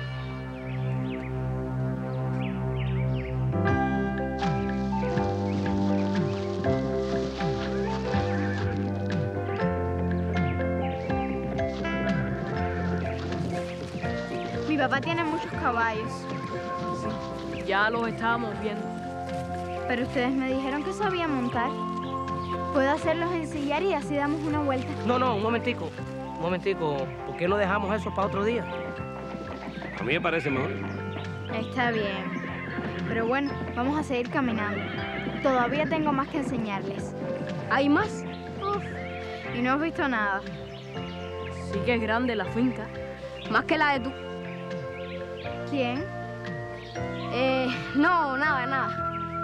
Mi papá tiene muchos caballos. Sí, ya los estábamos viendo. Pero ustedes me dijeron que sabían montar. ¿Puedo hacerlos ensillar y así damos una vuelta? No, no, un momentico. Un momentico. ¿Por qué no dejamos eso para otro día? A mí me parece mejor. Está bien. Pero bueno, vamos a seguir caminando. Todavía tengo más que enseñarles. ¿Hay más? Uf. Y no has visto nada. Sí que es grande la finca. Más que la de tú. ¿Quién? Eh, no, nada, nada.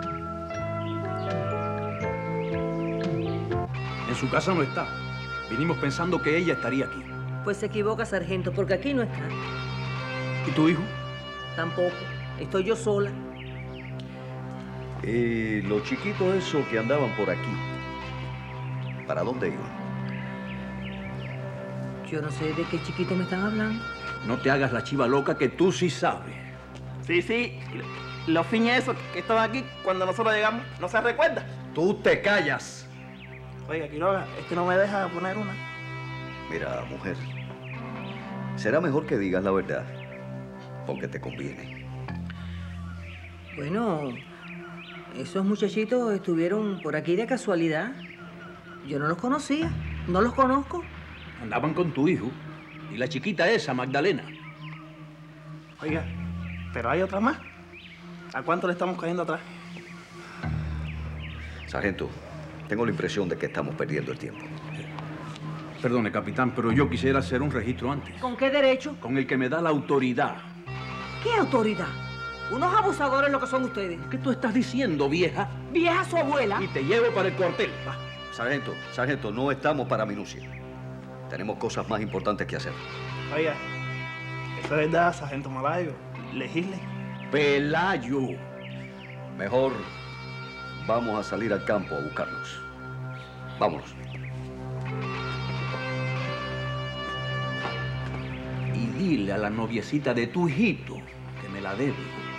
En su casa no está. Vinimos pensando que ella estaría aquí. Pues se equivoca, sargento, porque aquí no está. ¿Y tu hijo? Tampoco. Estoy yo sola. Y los chiquitos esos que andaban por aquí, ¿para dónde iban? Yo no sé de qué chiquito me están hablando. No te hagas la chiva loca que tú sí sabes. Sí, sí. Los fines esos que estaban aquí cuando nosotros llegamos, ¿no se recuerda? Tú te callas. Oiga, Quiroga, este no me deja poner una. Mira, mujer, será mejor que digas la verdad, porque te conviene. Bueno, esos muchachitos estuvieron por aquí de casualidad. Yo no los conocía, no los conozco. Andaban con tu hijo y la chiquita esa, Magdalena. Oiga, pero hay otra más. ¿A cuánto le estamos cayendo atrás? Sargento, tengo la impresión de que estamos perdiendo el tiempo. Perdone, capitán, pero yo quisiera hacer un registro antes. ¿Con qué derecho? Con el que me da la autoridad. ¿Qué autoridad? Unos abusadores lo que son ustedes. ¿Qué tú estás diciendo, vieja? Vieja su abuela. Y te llevo para el cuartel. Va. Sargento, sargento, no estamos para minucia. Tenemos cosas más importantes que hacer. Oiga, eso es verdad, sargento Malayo. Legisle. Pelayo. Mejor vamos a salir al campo a buscarlos. Vámonos. Y dile a la noviecita de tu hijito que me la debe.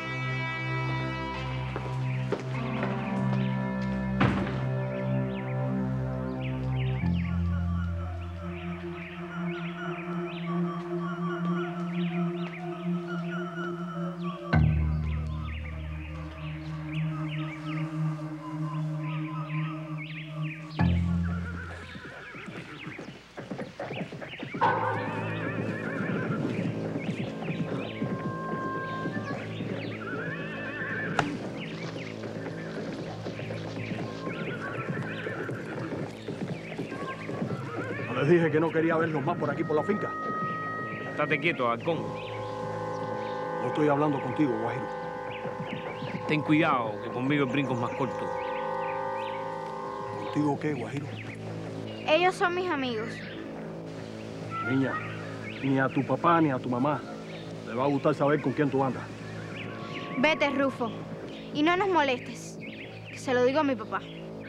Les dije que no quería verlos más por aquí, por la finca. Estate quieto, halcón. No estoy hablando contigo, Guajiro. Ten cuidado, que conmigo el brinco es más corto. ¿Contigo qué, Guajiro? Ellos son mis amigos. Niña, ni a tu papá ni a tu mamá le va a gustar saber con quién tú andas. Vete, Rufo. Y no nos molestes. Que se lo digo a mi papá.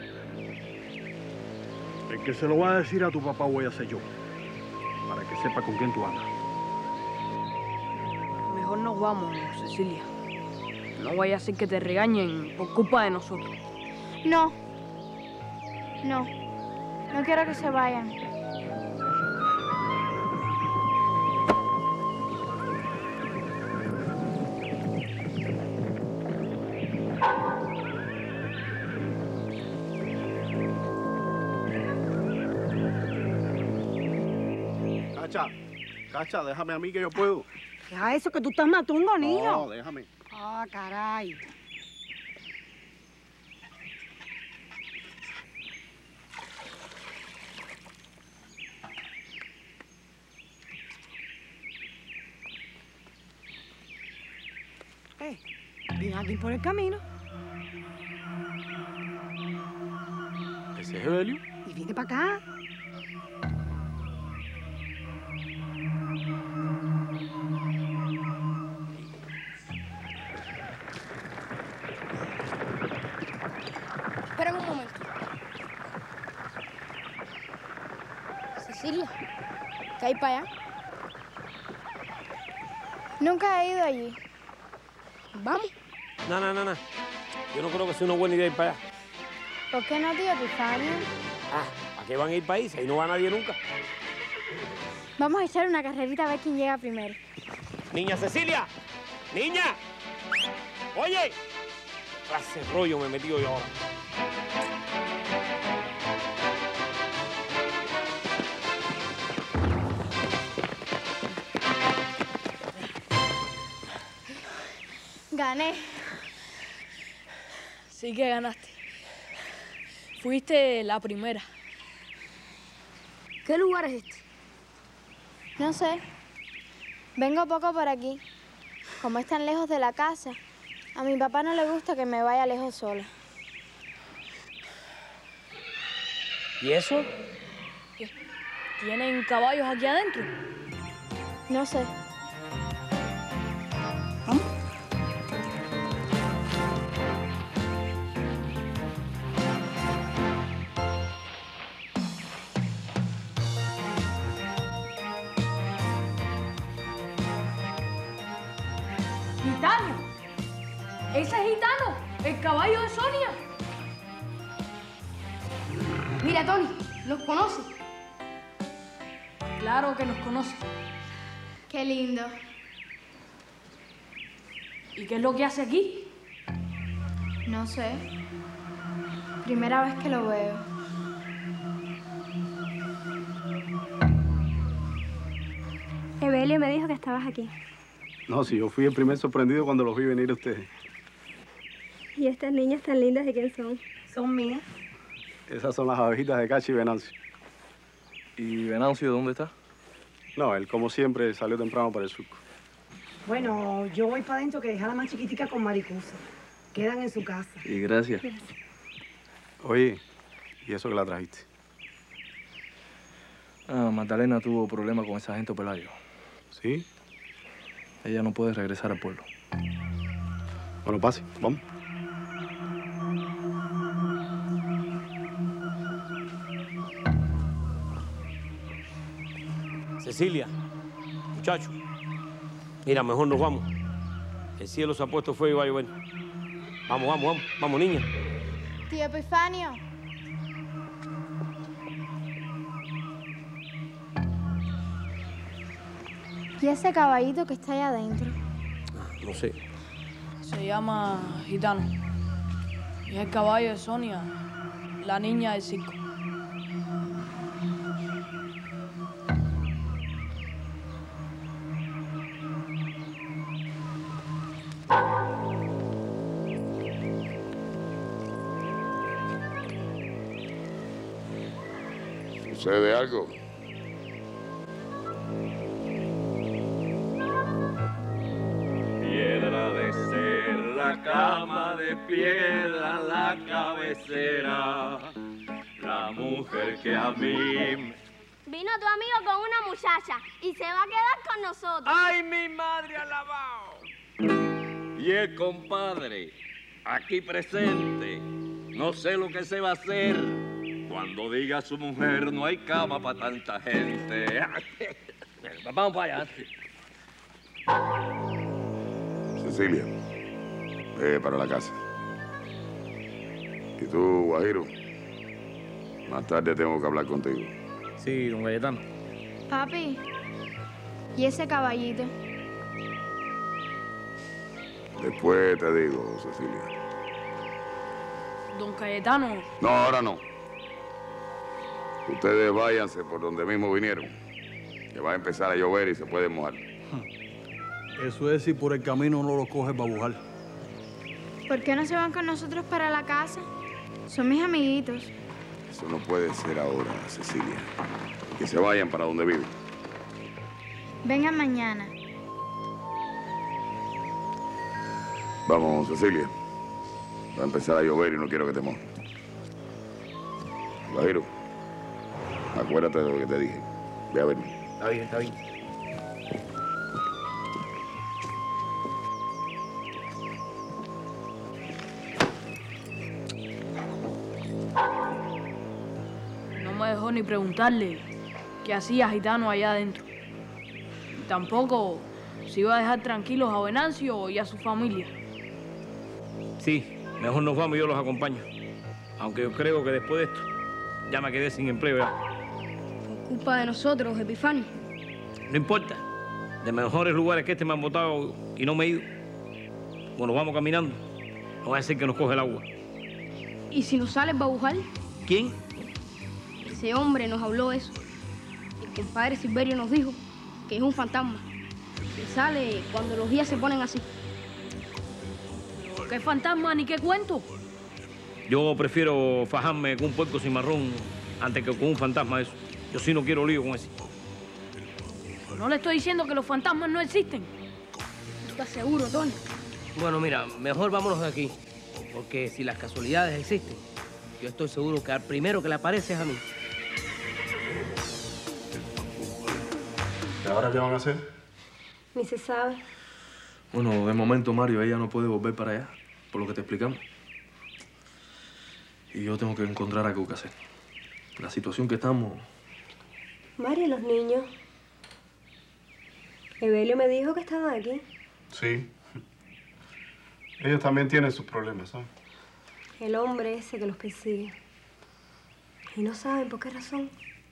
El que se lo va a decir a tu papá voy a ser yo. Para que sepa con quién tú andas. Mejor nos vamos, Cecilia. No vaya a ser que te regañen por culpa de nosotros. No. No. No quiero que se vayan. Cacha, Cacha, déjame a mí que yo puedo. Deja eso, que tú estás matungo, niño. No, déjame. Ah, caray. Eh, viene alguien por el camino. ¿Ese es Evelio? Y viene para acá. Espera un momento. Cecilia, ¿qué hay para allá? Nunca he ido allí. Vamos. No, no, no, no. Yo no creo que sea una buena idea ir para allá. ¿Por qué no, tío Epifanio? Ah, ¿a qué van a ir para ahí? Si ahí no va nadie nunca. Vamos a echar una carrerita a ver quién llega primero. Niña Cecilia, niña. Oye, clase de rollo me he metido yo ahora. Gané. Sí que ganaste. Fuiste la primera. ¿Qué lugar es este? No sé. Vengo poco por aquí. Como es tan lejos de la casa, a mi papá no le gusta que me vaya lejos sola. ¿Y eso? ¿Qué? ¿Tienen caballos aquí adentro? No sé. Titania. ¡Ese es Gitano! ¡El caballo de Sonia! Mira, Tony, ¿nos conoce? Claro que nos conoce. Qué lindo. ¿Y qué es lo que hace aquí? No sé. Primera vez que lo veo. Evelio me dijo que estabas aquí. No, si yo fui el primer sorprendido cuando los vi venir a ustedes. ¿Y estas niñas tan lindas de quién son? Son mías. Esas son las abejitas de Cachi y Venancio. ¿Y Venancio dónde está? No, él como siempre salió temprano para el surco. Bueno, yo voy para adentro que dejar a la más chiquitica con Maricusa. Quedan en su casa. Y gracias. Oye, ¿y eso que la trajiste? Ah, Magdalena tuvo problemas con esa gente Pelayo. ¿Sí? Ella no puede regresar al pueblo. Bueno, pase, vamos. Cecilia, muchacho, mira, mejor nos vamos. El cielo se ha puesto feo y va a llover. Vamos, vamos, vamos, vamos, niña. Tío Epifanio. ¿Y ese caballito que está allá adentro? No sé. Se llama Gitano. Y es el caballo de Sonia, la niña del circo. ¿Sucede algo? Piedra de ser, la cama de piedra, la cabecera, la mujer que a mí... Vino tu amigo con una muchacha y se va a quedar con nosotros. ¡Ay, mi madre alabao! Y el compadre, aquí presente, no sé lo que se va a hacer cuando diga a su mujer no hay cama para tanta gente. Vamos para allá. Cecilia, ve para la casa. ¿Y tú, Guajiro? Más tarde tengo que hablar contigo. Sí, don Cayetano. Papi, ¿y ese caballito? Después te digo, Cecilia. Don Cayetano. No, ahora no. Ustedes váyanse por donde mismo vinieron. Que va a empezar a llover y se pueden mojar. Eso es si por el camino no lo coges para bujar. ¿Por qué no se van con nosotros para la casa? Son mis amiguitos. Eso no puede ser ahora, Cecilia. Que se vayan para donde viven. Vengan mañana. Vamos, Cecilia. Va a empezar a llover y no quiero que te mojes. Guajiro, acuérdate de lo que te dije. Ve a verme. Está bien, está bien. No me dejó ni preguntarle qué hacía Gitano allá adentro. Y tampoco si iba a dejar tranquilos a Venancio y a su familia. Sí, mejor nos vamos y yo los acompaño. Aunque yo creo que después de esto ya me quedé sin empleo ya. Culpa de nosotros, Epifanio. No importa. De mejores lugares que este me han botado y no me he ido. Bueno, vamos caminando. No va a ser que nos coge el agua. ¿Y si nos sale el babujar? ¿Quién? Ese hombre nos habló de eso. El compadre Silverio nos dijo que es un fantasma. Que sale cuando los días se ponen así. ¿Qué fantasma ni qué cuento? Yo prefiero fajarme con un puerco cimarrón antes que con un fantasma eso. Yo sí no quiero lío con ese. No le estoy diciendo que los fantasmas no existen. ¿Estás seguro, Tony? Bueno, mira, mejor vámonos de aquí. Porque si las casualidades existen, yo estoy seguro que al primero que le aparece es a mí. ¿Y ahora qué van a hacer? Ni se sabe. Bueno, de momento, Mario, ella no puede volver para allá, por lo que te explicamos. Y yo tengo que encontrar algo que hacer. La situación que estamos... Mario y los niños. Evelio me dijo que estaban aquí. Sí. Ellos también tienen sus problemas, ¿sabes? El hombre ese que los persigue. Y no saben por qué razón.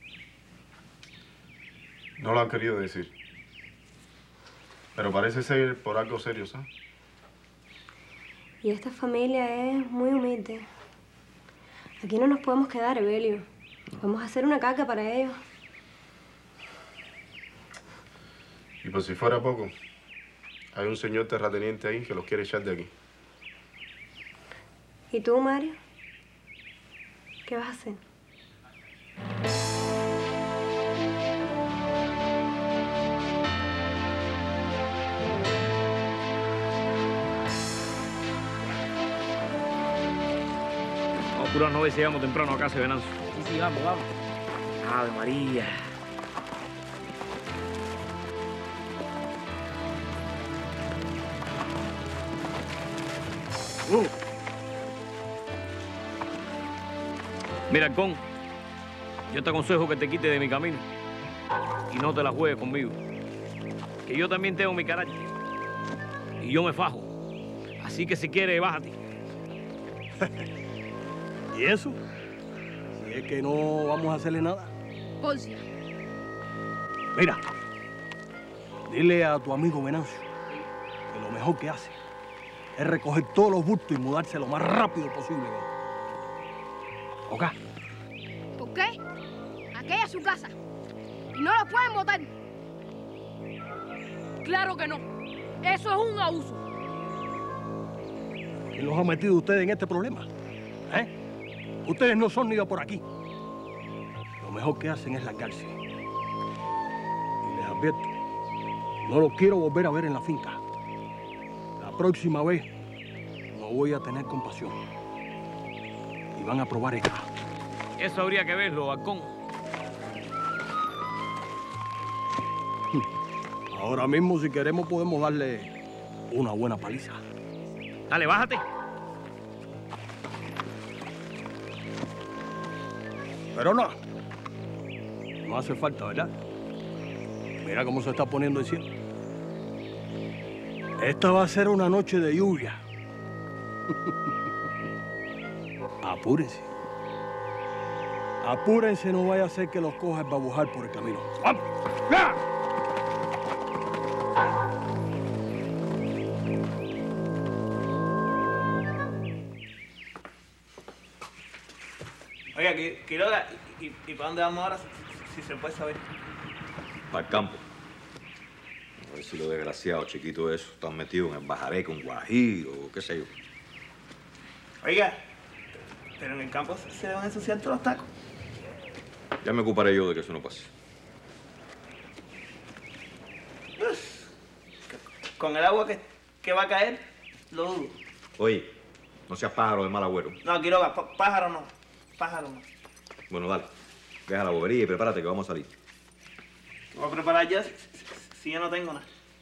No lo han querido decir. Pero parece ser por algo serio, ¿sabes? Y esta familia es muy humilde. Aquí no nos podemos quedar, Evelio. Vamos a hacer una carga para ellos. Y por si fuera poco, hay un señor terrateniente ahí que los quiere echar de aquí. ¿Y tú, Mario? ¿Qué vas a hacer? Vamos a apurarnos a ver si llegamos temprano a casa de Venancio. Sí, sí, vamos, vamos. Ave María. Uh. Mira, Halcón, yo te aconsejo que te quites de mi camino y no te la juegues conmigo. Que yo también tengo mi carácter y yo me fajo. Así que si quieres, bájate. ¿Y eso? Si es que no vamos a hacerle nada. Porcia. Mira, dile a tu amigo Venancio que lo mejor que hace es recoger todos los bultos y mudarse lo más rápido posible. ¿Ok? ¿Por qué? Aquella es su casa. Y no lo pueden botar. Claro que no. Eso es un abuso. ¿Quién los ha metido ustedes en este problema? ¿Eh? Ustedes no son ni de por aquí. Lo mejor que hacen es largarse. Y les advierto, no los quiero volver a ver en la finca. La próxima vez no voy a tener compasión. Y van a probar esta. Eso habría que verlo, Halcón. Ahora mismo, si queremos, podemos darle una buena paliza. Dale, bájate. Pero no. No hace falta, ¿verdad? Mira cómo se está poniendo el cielo. Esta va a ser una noche de lluvia. Apúrense. Apúrense, no vaya a ser que los coja el babujar por el camino. ¡Vamos! ¡Ya! Oiga, Qui- Quiroga, ¿y, y, y para dónde vamos ahora? Si, si se puede saber. Para el campo. A ver si los desgraciados chiquitos esos están metidos en el bajareque, un guajiro, o qué sé yo. Oiga, pero en el campo se, se van a ensuciar todos los tacos. Ya me ocuparé yo de que eso no pase. Con el agua que, que va a caer, lo dudo. Oye, no seas pájaro de mal agüero. No, Quiroga, pá- pájaro no. Pájaro no. Bueno, dale. Deja la bobería y prepárate que vamos a salir. ¿Qué voy a preparar yo si, si- si yo no tengo nada?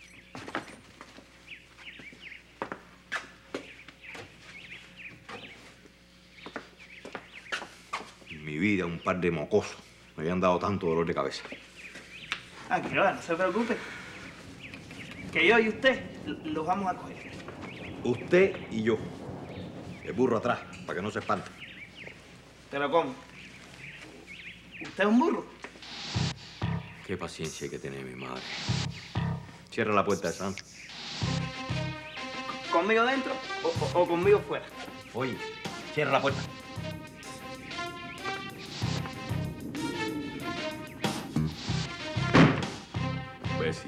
En mi vida, un par de mocosos me habían dado tanto dolor de cabeza. Ah, Quiroga, no se preocupe. Que yo y usted los vamos a coger. Usted y yo. El burro atrás, para que no se espante. ¿Pero cómo? ¿Usted es un burro? Qué paciencia hay que tener, mi madre. Cierra la puerta de San. ¿Conmigo dentro o, o- o conmigo fuera? Oye, cierra la puerta. Imbécil.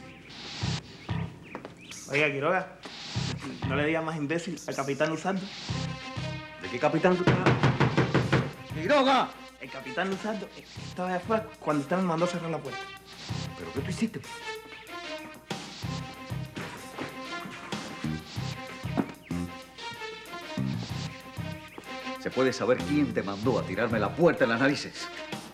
Oiga, Quiroga, no le digas más imbécil al capitán Luzardo. ¿De qué capitán tú estás? ¡Quiroga! El capitán Luzardo estaba allá afuera cuando usted me mandó cerrar la puerta. ¿Pero qué tú hiciste? ¿Se puede saber quién te mandó a tirarme la puerta en las narices?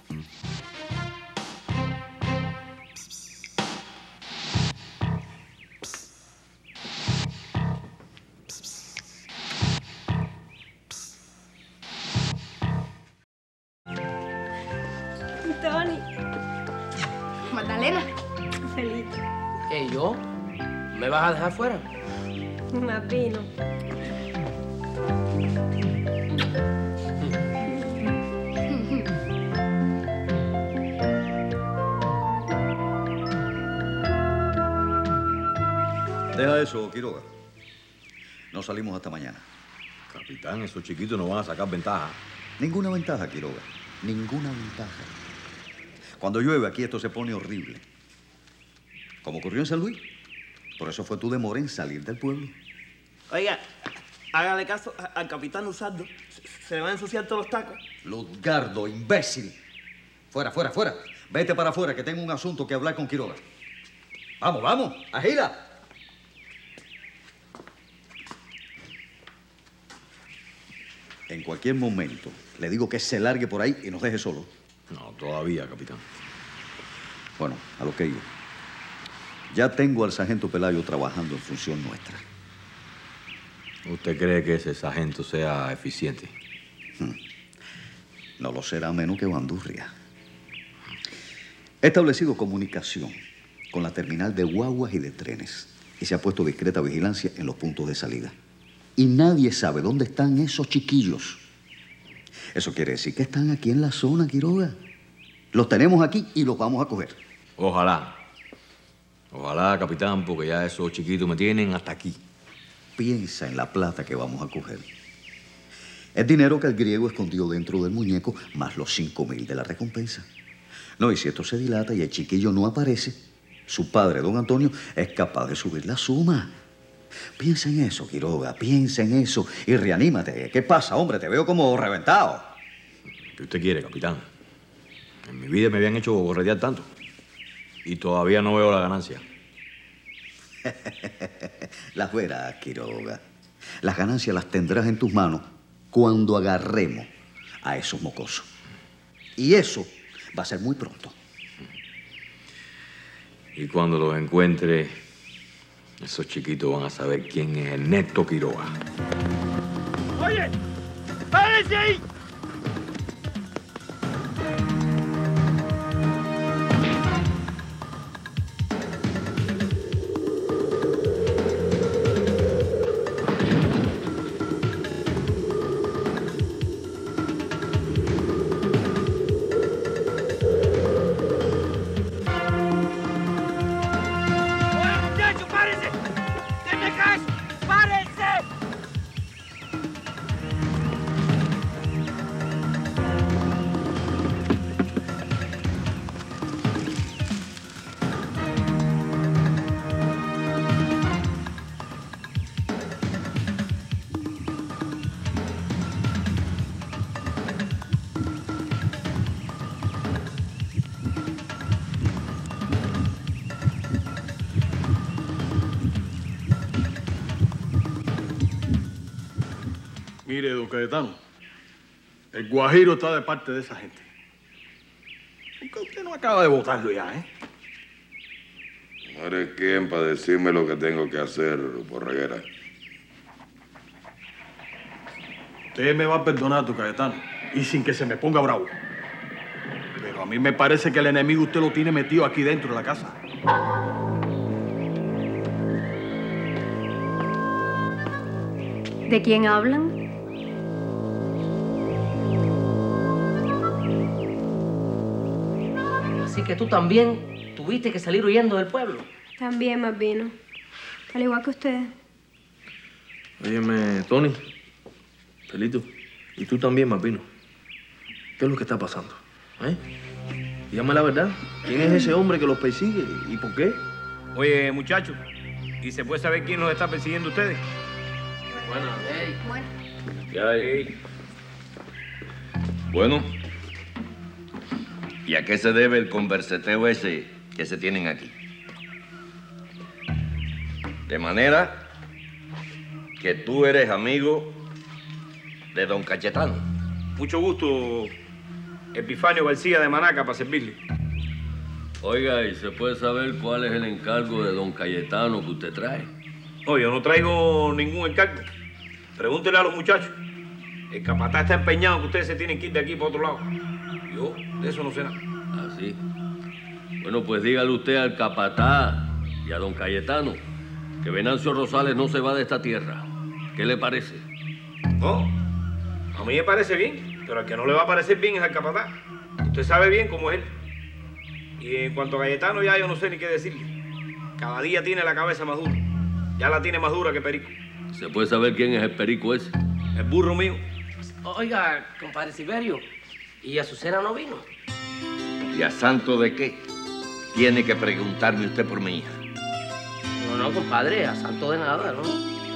Tony. Magdalena. Feliz. ¿Qué, yo? ¿Me vas a dejar fuera? Más vino. Deja eso, Quiroga. No salimos hasta mañana. Capitán, esos chiquitos no van a sacar ventaja. Ninguna ventaja, Quiroga. Ninguna ventaja. Cuando llueve aquí esto se pone horrible. Como ocurrió en San Luis. Por eso fue tu demora en salir del pueblo. Oiga, hágale caso a- al capitán Usardo. Se, se le van a ensuciar todos los tacos. Luzgardo, imbécil. Fuera, fuera, fuera. Vete para afuera que tengo un asunto que hablar con Quiroga. Vamos, vamos, agila. En cualquier momento le digo que se largue por ahí y nos deje solos. No, todavía, capitán. Bueno, a lo que iba. Ya tengo al sargento Pelayo trabajando en función nuestra. ¿Usted cree que ese sargento sea eficiente? Hmm. No lo será menos que Bandurria. He establecido comunicación con la terminal de guaguas y de trenes y se ha puesto discreta vigilancia en los puntos de salida. Y nadie sabe dónde están esos chiquillos. Eso quiere decir que están aquí en la zona, Quiroga. Los tenemos aquí y los vamos a coger. Ojalá. Ojalá, capitán, porque ya esos chiquitos me tienen hasta aquí. Piensa en la plata que vamos a coger. Es dinero que el griego escondió dentro del muñeco, más los cinco mil de la recompensa. No, y si esto se dilata y el chiquillo no aparece, su padre, don Antonio, es capaz de subir la suma. Piensa en eso, Quiroga, piensa en eso y reanímate. ¿Qué pasa, hombre? Te veo como reventado. ¿Qué usted quiere, capitán? En mi vida me habían hecho borretear tanto. Y todavía no veo la ganancia. Las verás, Quiroga. Las ganancias las tendrás en tus manos cuando agarremos a esos mocosos. Y eso va a ser muy pronto. Y cuando los encuentre, esos chiquitos van a saber quién es Ernesto Quiroga. ¡Oye! ¡Párense ahí! Mire, don Cayetano, el Guajiro está de parte de esa gente. Porque usted no acaba de votarlo ya, ¿eh? No eres quien para decirme lo que tengo que hacer, Borreguera. Usted me va a perdonar, don Cayetano, y sin que se me ponga bravo. Pero a mí me parece que el enemigo usted lo tiene metido aquí dentro de la casa. ¿De quién hablan? Así que tú también tuviste que salir huyendo del pueblo. También, Malvino. Al igual que ustedes. Óyeme, Tony, Felito, y tú también, Malvino. ¿Qué es lo que está pasando? ¿Eh? Dígame la verdad. ¿Quién es ese hombre que los persigue y por qué? Oye, muchachos, ¿y se puede saber quién los está persiguiendo a ustedes? Bueno, hey. Bueno. ¿Qué hay? Bueno, ¿y a qué se debe el converseteo ese que se tienen aquí? De manera que tú eres amigo de don Cayetano. Mucho gusto, Epifanio García de Manaca, para servirle. Oiga, ¿y se puede saber cuál es el encargo de don Cayetano que usted trae? Oye, yo no traigo ningún encargo. Pregúntele a los muchachos. El capataz está empeñado que ustedes se tienen que ir de aquí para otro lado. Yo de eso no sé nada. ¿Ah, sí? Bueno, pues dígale usted al capataz y a don Cayetano que Venancio Rosales no se va de esta tierra. ¿Qué le parece? No, a mí me parece bien, pero al que no le va a parecer bien es al capataz. Usted sabe bien cómo es él. Y en cuanto a Cayetano, ya yo no sé ni qué decirle. Cada día tiene la cabeza más dura. Ya la tiene más dura que Perico. ¿Se puede saber quién es el Perico ese? El burro mío. Oiga, compadre Silverio, ¿y Azucena no vino? ¿Y a santo de qué? Tiene que preguntarme usted por mi hija. No, no, compadre, a santo de nada, ¿no?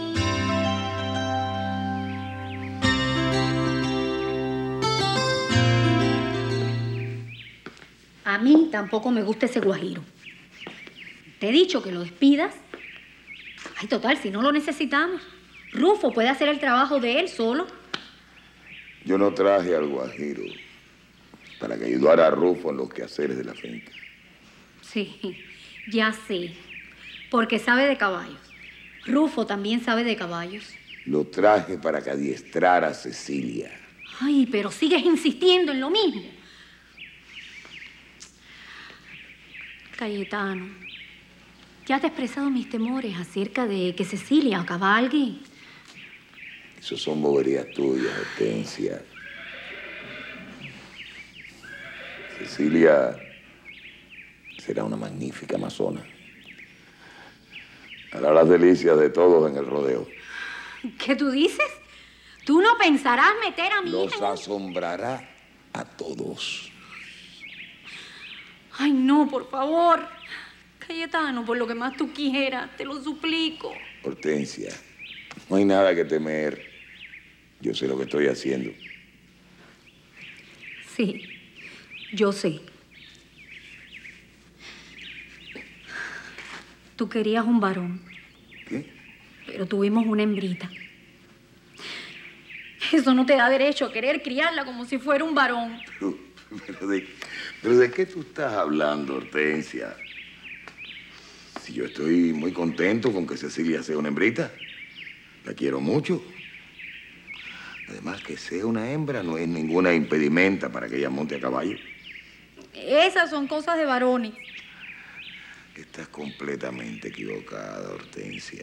A mí tampoco me gusta ese guajiro. Te he dicho que lo despidas. Ay, total, si no lo necesitamos. Rufo puede hacer el trabajo de él solo. Yo no traje al guajiro para que ayudara a Rufo en los quehaceres de la finca. Sí, ya sé. Porque sabe de caballos. Rufo también sabe de caballos. Lo traje para que adiestrara a Cecilia. Ay, pero sigues insistiendo en lo mismo. Cayetano, ya te he expresado mis temores acerca de que Cecilia cabalgue. Eso son boberías tuyas, Hortensia. Cecilia será una magnífica amazona. Hará las delicias de todos en el rodeo. ¿Qué tú dices? ¿Tú no pensarás meter a mi Los hija en un... asombrará a todos. Ay, no, por favor. Cayetano, por lo que más tú quieras, te lo suplico. Hortensia, no hay nada que temer. Yo sé lo que estoy haciendo. Sí, yo sé. Tú querías un varón. ¿Qué? Pero tuvimos una hembrita. Eso no te da derecho a querer criarla como si fuera un varón. Pero, pero, de, pero ¿de qué tú estás hablando, Hortensia? Si yo estoy muy contento con que Cecilia sea una hembrita. La quiero mucho. Además, que sea una hembra no es ninguna impedimenta para que ella monte a caballo. Esas son cosas de varones. Estás completamente equivocada, Hortensia.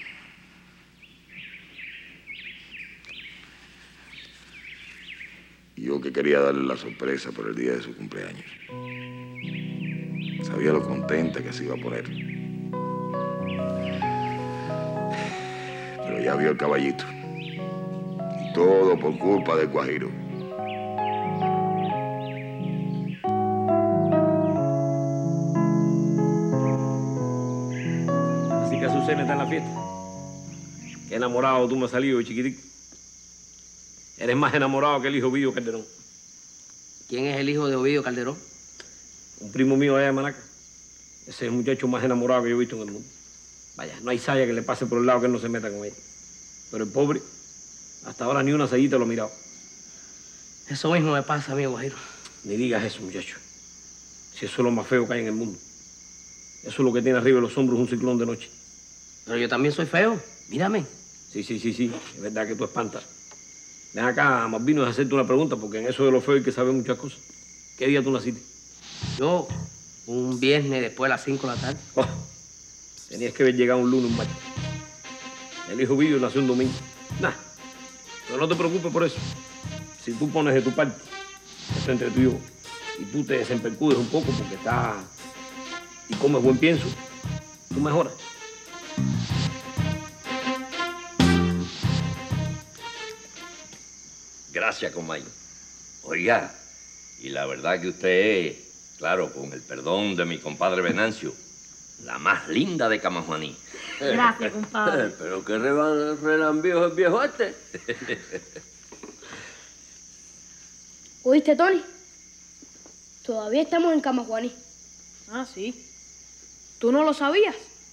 Yo que quería darle la sorpresa por el día de su cumpleaños. Sabía lo contenta que se iba a poner. Pero ya vio el caballito. Y todo por culpa del guajiro. Así que Azucena está en la fiesta. Qué enamorado tú me has salido, chiquitico. Eres más enamorado que el hijo Ovidio Calderón. ¿Quién es el hijo de Ovidio Calderón? Un primo mío allá de Manaca. Ese es el muchacho más enamorado que yo he visto en el mundo. Vaya, no hay saya que le pase por el lado que él no se meta con ella. Pero el pobre, hasta ahora ni una sayita lo ha mirado. Eso mismo me pasa a mí, guajiro. Ni digas eso, muchacho. Si eso es lo más feo que hay en el mundo. Eso es lo que tiene arriba de los hombros un ciclón de noche. Pero yo también soy feo. Mírame. Sí, sí, sí, sí. Es verdad que tú espantas. Ven acá, Malvino, es hacerte una pregunta, porque en eso de lo feo hay que saber muchas cosas. ¿Qué día tú naciste? Yo, un viernes después de las cinco de la tarde. Oh, tenías que haber llegado un lunes, un martes. El hijo Ovidio nació un domingo. Nah, pero no te preocupes por eso. Si tú pones de tu parte, esto entre tú y yo, y tú te desempercudes un poco porque estás y comes buen pienso, tú mejoras. Gracias, Comay. Oiga, y la verdad que usted es, claro, con el perdón de mi compadre Venancio, la más linda de Camajuaní. Gracias, compadre. Pero qué relambío es el viejo este. ¿Oíste, Tony? Todavía estamos en Camajuaní. Ah, sí. ¿Tú no lo sabías?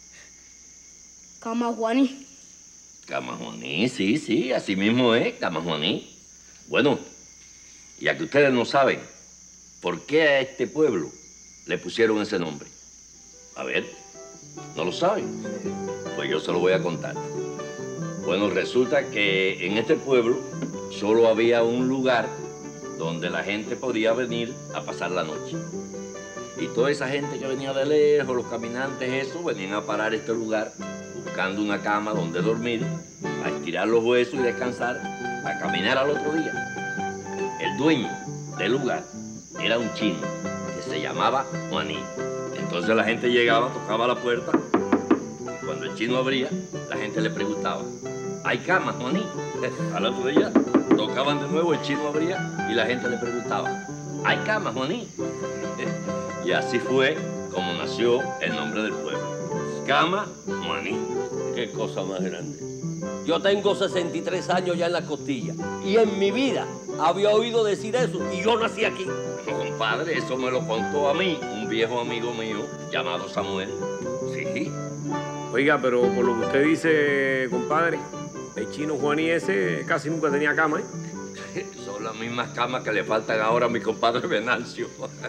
Camajuaní. Camajuaní, sí, sí, así mismo es, Camajuaní. Bueno, ya que ustedes no saben, ¿por qué a este pueblo le pusieron ese nombre? A ver, ¿no lo saben? Pues yo se lo voy a contar. Bueno, resulta que en este pueblo solo había un lugar donde la gente podía venir a pasar la noche. Y toda esa gente que venía de lejos, los caminantes, eso, venían a parar este lugar buscando una cama donde dormir, a estirar los huesos y descansar a caminar al otro día. El dueño del lugar era un chino que se llamaba Juaní. Entonces la gente llegaba, tocaba la puerta. Y cuando el chino abría, la gente le preguntaba, ¿hay camas, Juaní? Al otro día tocaban de nuevo, el chino abría y la gente le preguntaba, ¿hay camas, Juaní? Y así fue como nació el nombre del pueblo. Cama Juaní. Qué cosa más grande. Yo tengo sesenta y tres años ya en la costilla y en mi vida había oído decir eso y yo nací aquí. No, compadre, eso me lo contó a mí un viejo amigo mío llamado Samuel. Sí. Oiga, pero por lo que usted dice, compadre, el chino Juaní ese casi nunca tenía cama, ¿eh? Son las mismas camas que le faltan ahora a mi compadre Venancio.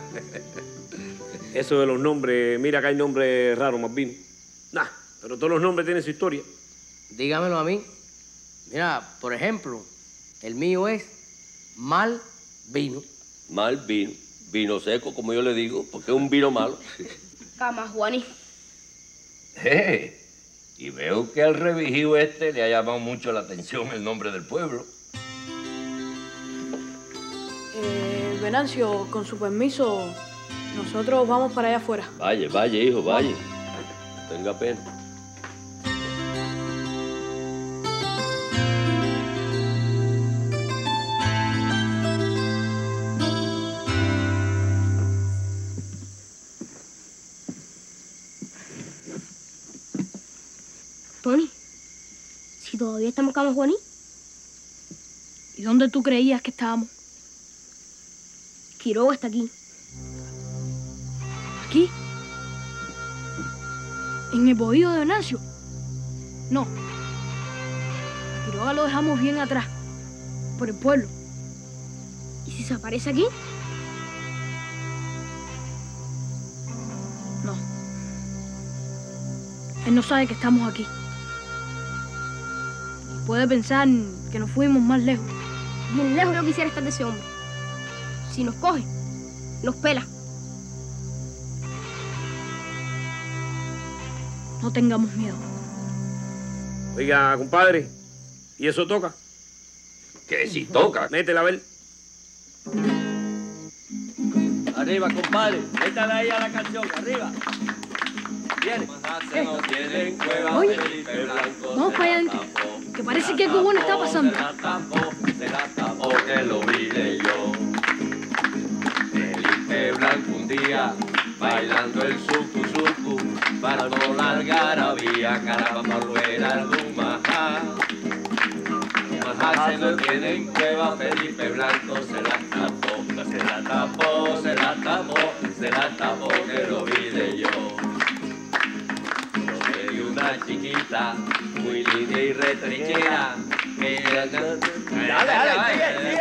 Eso de los nombres, mira que hay nombres raros, más bien. Nah, pero todos los nombres tienen su historia. Dígamelo a mí. Mira, por ejemplo, el mío es Mal Vino. Mal vino. Vino seco, como yo le digo, porque es un vino malo. Cama Juaní. Eh, y veo que al revijío este le ha llamado mucho la atención el nombre del pueblo. Eh, Venancio, con su permiso, nosotros vamos para allá afuera. Vaya, vaya, hijo, vaya. No tenga pena. Tony, si todavía estamos cama Juaní. ¿Y dónde tú creías que estábamos? Quiroga está aquí. ¿Aquí? ¿En el bohío de Venancio? No. Quiroga lo dejamos bien atrás, por el pueblo. ¿Y si se aparece aquí? No. Él no sabe que estamos aquí. Puede pensar que nos fuimos más lejos. Bien lejos yo quisiera estar de ese hombre. Si nos coge, nos pela. No tengamos miedo. Oiga, compadre, ¿y eso toca? Que si toca. Métela a ver. Arriba, compadre. Métale ahí a la canción, arriba. Viene. ¿Qué? Oye, vamos para allá adentro, que parece que algo bueno está pasando. Se la tapó, se la tapó, que lo vine yo. Felipe Blanco un día, bailando el suku suku, para no largar había caramba para volver al Dumajá. Dumajá se lo tiene en cueva, Felipe Blanco se la tapó, se la tapó, se la tapó, se la tapó, que lo vine yo. Una chiquita, muy linda y retrechera, que era... Dale, dale, sigue,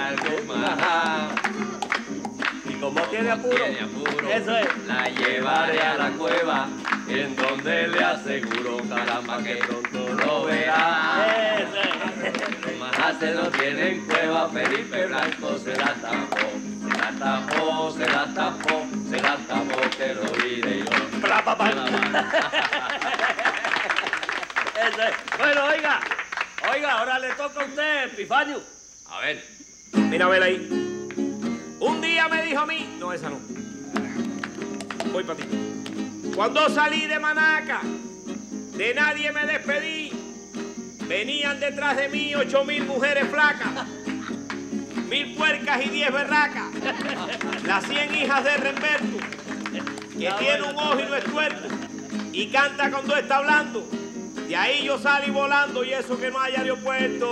sigue. Y como tiene apuro, tiene apuro, eso es. La llevaré a la cueva, en donde le aseguro, caramba, que pronto lo verá. Eso es. Más se lo tiene en cueva, Felipe Blanco se la tapó, se la tapó, se la tapó, se la tapó, que lo diré yo. Bla, pa, pa. Eso es. Bueno, oiga, oiga, ahora le toca a usted, Epifanio. A ver. Mira a ver ahí. Un día me dijo a mí... No, esa no. Voy para ti. Cuando salí de Manaca, de nadie me despedí. Venían detrás de mí ocho mil mujeres flacas, mil puercas y diez berracas. Las cien hijas de Remberto, que tiene un ojo y no es tuerto, y canta cuando está hablando. De ahí yo salí volando y eso que no hay aeropuerto.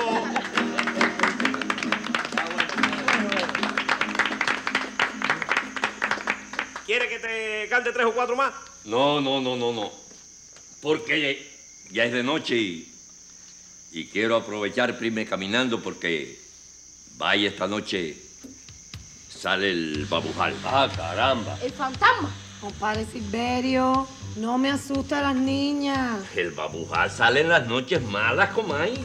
¿Quieres que te cante tres o cuatro más? No, no, no, no, no. Porque ya es de noche y, y quiero aprovechar primero caminando porque vaya esta noche sale el babujal. Ah, caramba. El fantasma. Compadre Silverio, no me asusta a las niñas. El babujal sale en las noches malas, comay.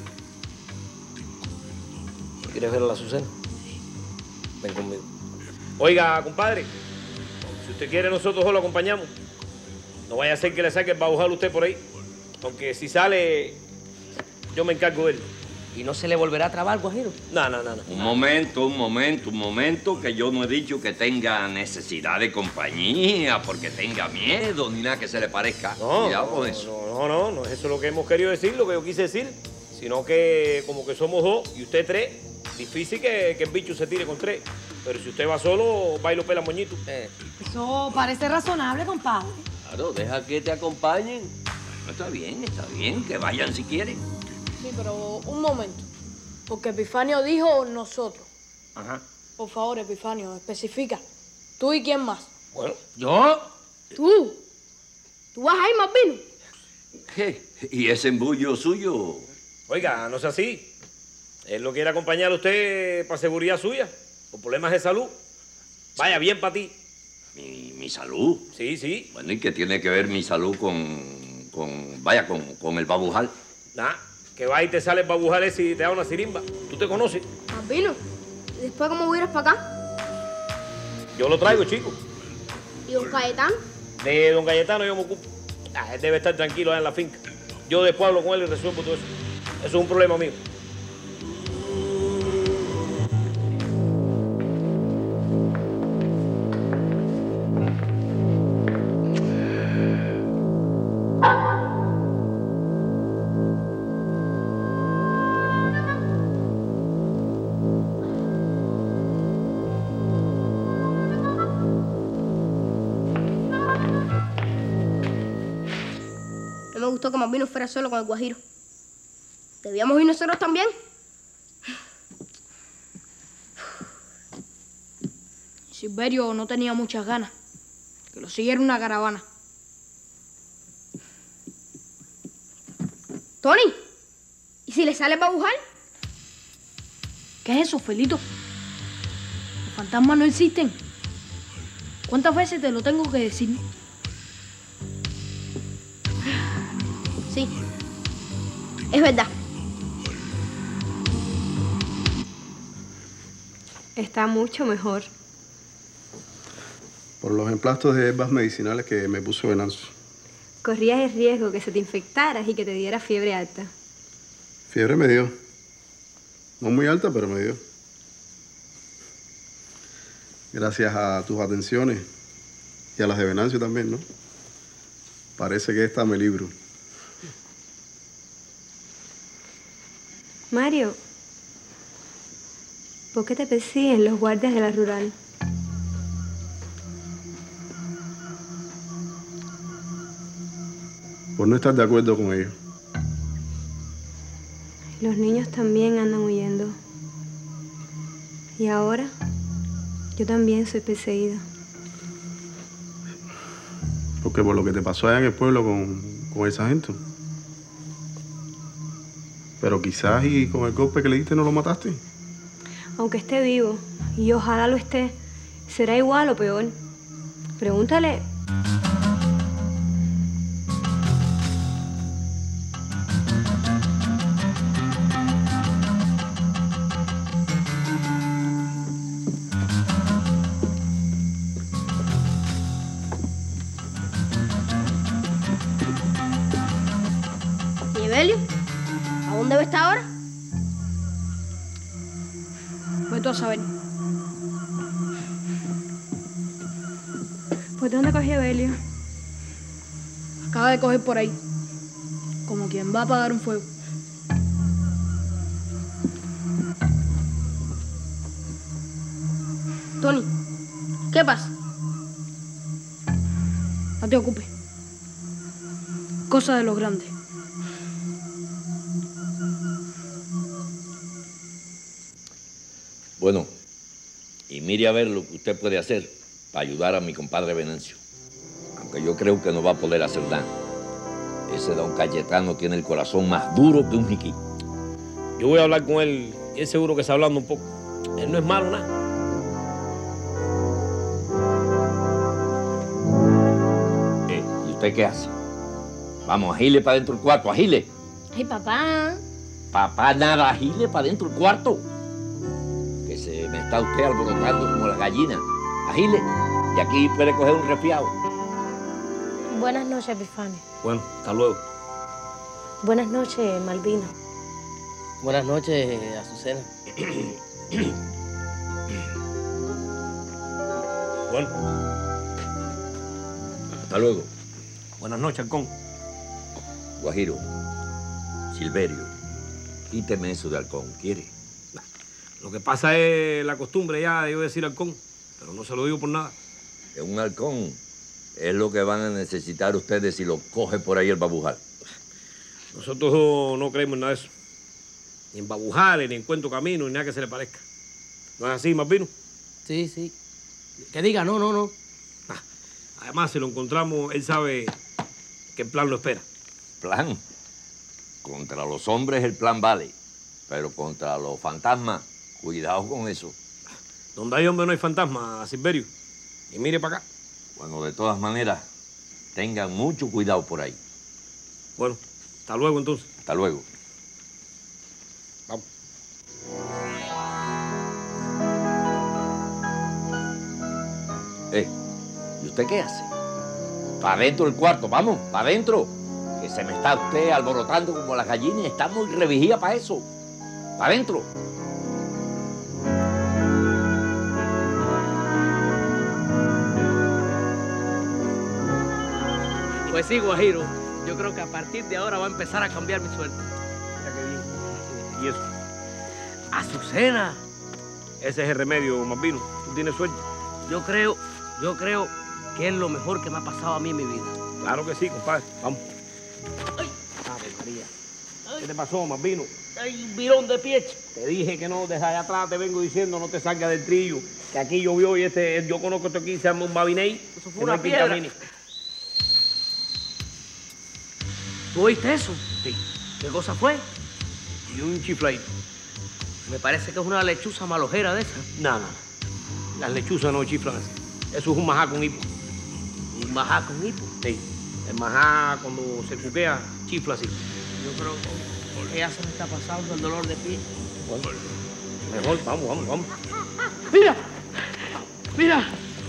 ¿Quieres ver a la Azucena? Ven conmigo. Oiga, compadre, si usted quiere nosotros lo acompañamos. No vaya a ser que le saque el babujal a usted por ahí. Aunque si sale, yo me encargo de él. ¿Y no se le volverá a trabar, Guajiro? No, no, no, no. Un momento, un momento, un momento, que yo no he dicho que tenga necesidad de compañía, porque tenga miedo, ni nada que se le parezca. No, Cuidado no, con eso. No, no, no, no es eso lo que hemos querido decir, lo que yo quise decir, sino que como que somos dos y usted tres, difícil que, que el bicho se tire con tres. Pero si usted va solo, va y lo pela moñito. Eh. Eso parece razonable, compadre. Claro, deja que te acompañen. No, está bien, está bien, que vayan si quieren. Sí, pero un momento. Porque Epifanio dijo nosotros. Ajá. Por favor, Epifanio, especifica. ¿Tú y quién más? Bueno. ¿Yo? ¿Tú? ¿Tú vas a ir, Malvino? ¿Qué? ¿Y ese embullo suyo? Oiga, no sea así. Él lo quiere acompañar a usted para seguridad suya, por problemas de salud. Vaya, bien para ti. ¿Mi, mi salud? Sí, sí. Bueno, ¿y qué tiene que ver mi salud con, con vaya, con, con el babujal? Nah, que va y te sale el babujal ese y te da una sirimba. ¿Tú te conoces? Malvino, ¿y después cómo vienes para acá? Yo lo traigo, chico. ¿Y don Cayetano? De don Cayetano yo me ocupo. Ah, él debe estar tranquilo allá en la finca. Yo después hablo con él y resuelvo todo eso. Eso es un problema mío. No me gustó que Malvino fuera solo con el Guajiro. ¿Debíamos ir nosotros también? Silverio no tenía muchas ganas. Que lo siguiera una caravana. Tony, ¿y si le sale el babujal? ¿Qué es eso, Felito? Los fantasmas no existen. ¿Cuántas veces te lo tengo que decir? Sí, es verdad. Está mucho mejor. Por los emplastos de hierbas medicinales que me puso Venancio. Corrías el riesgo que se te infectaras y que te diera fiebre alta. Fiebre me dio. No muy alta, pero me dio. Gracias a tus atenciones y a las de Venancio también, ¿no? Parece que esta me libro. Mario, ¿por qué te persiguen los guardias de la rural? Por no estar de acuerdo con ellos. Los niños también andan huyendo. Y ahora, yo también soy perseguida. Porque por lo que te pasó allá en el pueblo con, con el sargento. Pero quizás y con el golpe que le diste no lo mataste. Aunque esté vivo, y ojalá lo esté, será igual o peor. Pregúntale. ¿Y Evelio? ¿A dónde va estar ahora? Ve tú a saber. ¿Pues dónde cogió Evelio? Acaba de coger por ahí. Como quien va a apagar un fuego. Tony, ¿qué pasa? No te ocupes. Cosa de los grandes. Bueno, y mire a ver lo que usted puede hacer para ayudar a mi compadre Venancio. Aunque yo creo que no va a poder hacer nada. Ese don Cayetano tiene el corazón más duro que un jiquí. Yo voy a hablar con él y es seguro que está hablando un poco. Él no es malo, nada. Eh, ¿y usted qué hace? Vamos, agile para dentro del cuarto, agile. Ay, papá. Papá, nada, agile para dentro del cuarto. Que se me está usted alborotando como la gallina. Agile, y aquí puede coger un resfriado. Buenas noches, Epifanio. Bueno, hasta luego. Buenas noches, Malvina. Buenas noches, Azucena. Bueno. Hasta luego. Buenas noches, Halcón. Guajiro, Silverio, quíteme eso de Halcón, ¿quiere? Lo que pasa es la costumbre ya de yo decir Halcón, pero no se lo digo por nada. Que un halcón es lo que van a necesitar ustedes si lo coge por ahí el babujal. Nosotros no, no creemos en nada de eso. Ni en babujales, ni en cuento camino, ni nada que se le parezca. ¿No es así, Malvino? Sí, sí. Que diga, no, no, no. Ah, además, si lo encontramos, él sabe que el plan lo espera. ¿Plan? Contra los hombres el plan vale, pero contra los fantasmas, cuidado con eso. Donde hay hombre no hay fantasma, Silverio. Y mire para acá. Bueno, de todas maneras, tengan mucho cuidado por ahí. Bueno, hasta luego entonces. Hasta luego. Vamos. Eh, ¿y usted qué hace? Para adentro del cuarto, vamos, para adentro. Que se me está usted alborotando como las gallinas. Está muy revigía para eso. Para adentro. Pues sí, Guajiro. Yo creo que a partir de ahora va a empezar a cambiar mi suerte. Mira qué bien. ¿Y eso? Azucena. Ese es el remedio, Malvino. Tú tienes suerte. Yo creo, yo creo que es lo mejor que me ha pasado a mí en mi vida. Claro que sí, compadre. Vamos. Ay. Ave María. ¿Qué te pasó, Malvino? Ay, un virón de pie. Te dije que no, desde allá atrás te vengo diciendo, no te salgas del trillo. Que aquí llovió y este, yo conozco esto aquí, se llama un babiney. Eso fue una piedra. Camine. ¿Tú oíste eso? Sí. ¿Qué cosa fue? Y un chifladito. Me parece que es una lechuza malojera de esa. No, no. Las lechuzas no chiflan así. Eso es un majá con hipo. ¿Un majá con hipo? Sí. El majá, cuando se cuquea, chifla así. Yo creo que ya se me está pasando el dolor de pie. Bueno, mejor, vamos, vamos, vamos. ¡Mira! ¡Mira!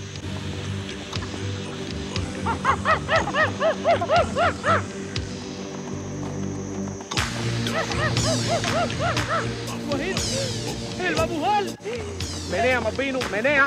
¡El babujal! Menea, Malvino, menea.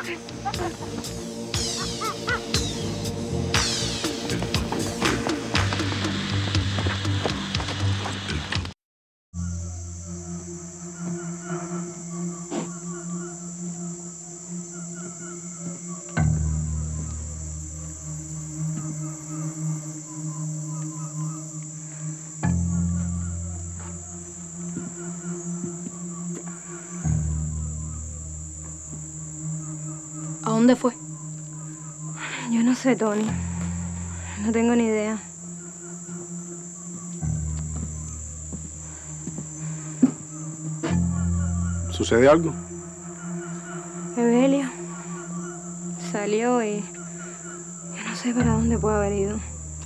¿A dónde fue? Yo no sé, Tony. No tengo ni idea. ¿Sucede algo? Evelio salió y yo no sé para dónde puede haber ido.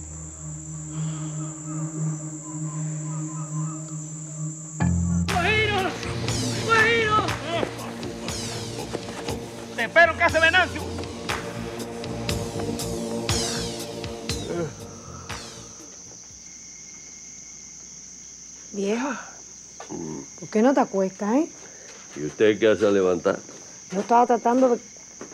¡Guajiro! ¡Guajiro! Te espero en casa de Venancio. Viejo, ¿por qué no te acuestas, eh? ¿Y usted qué hace a levantar? Yo estaba tratando de...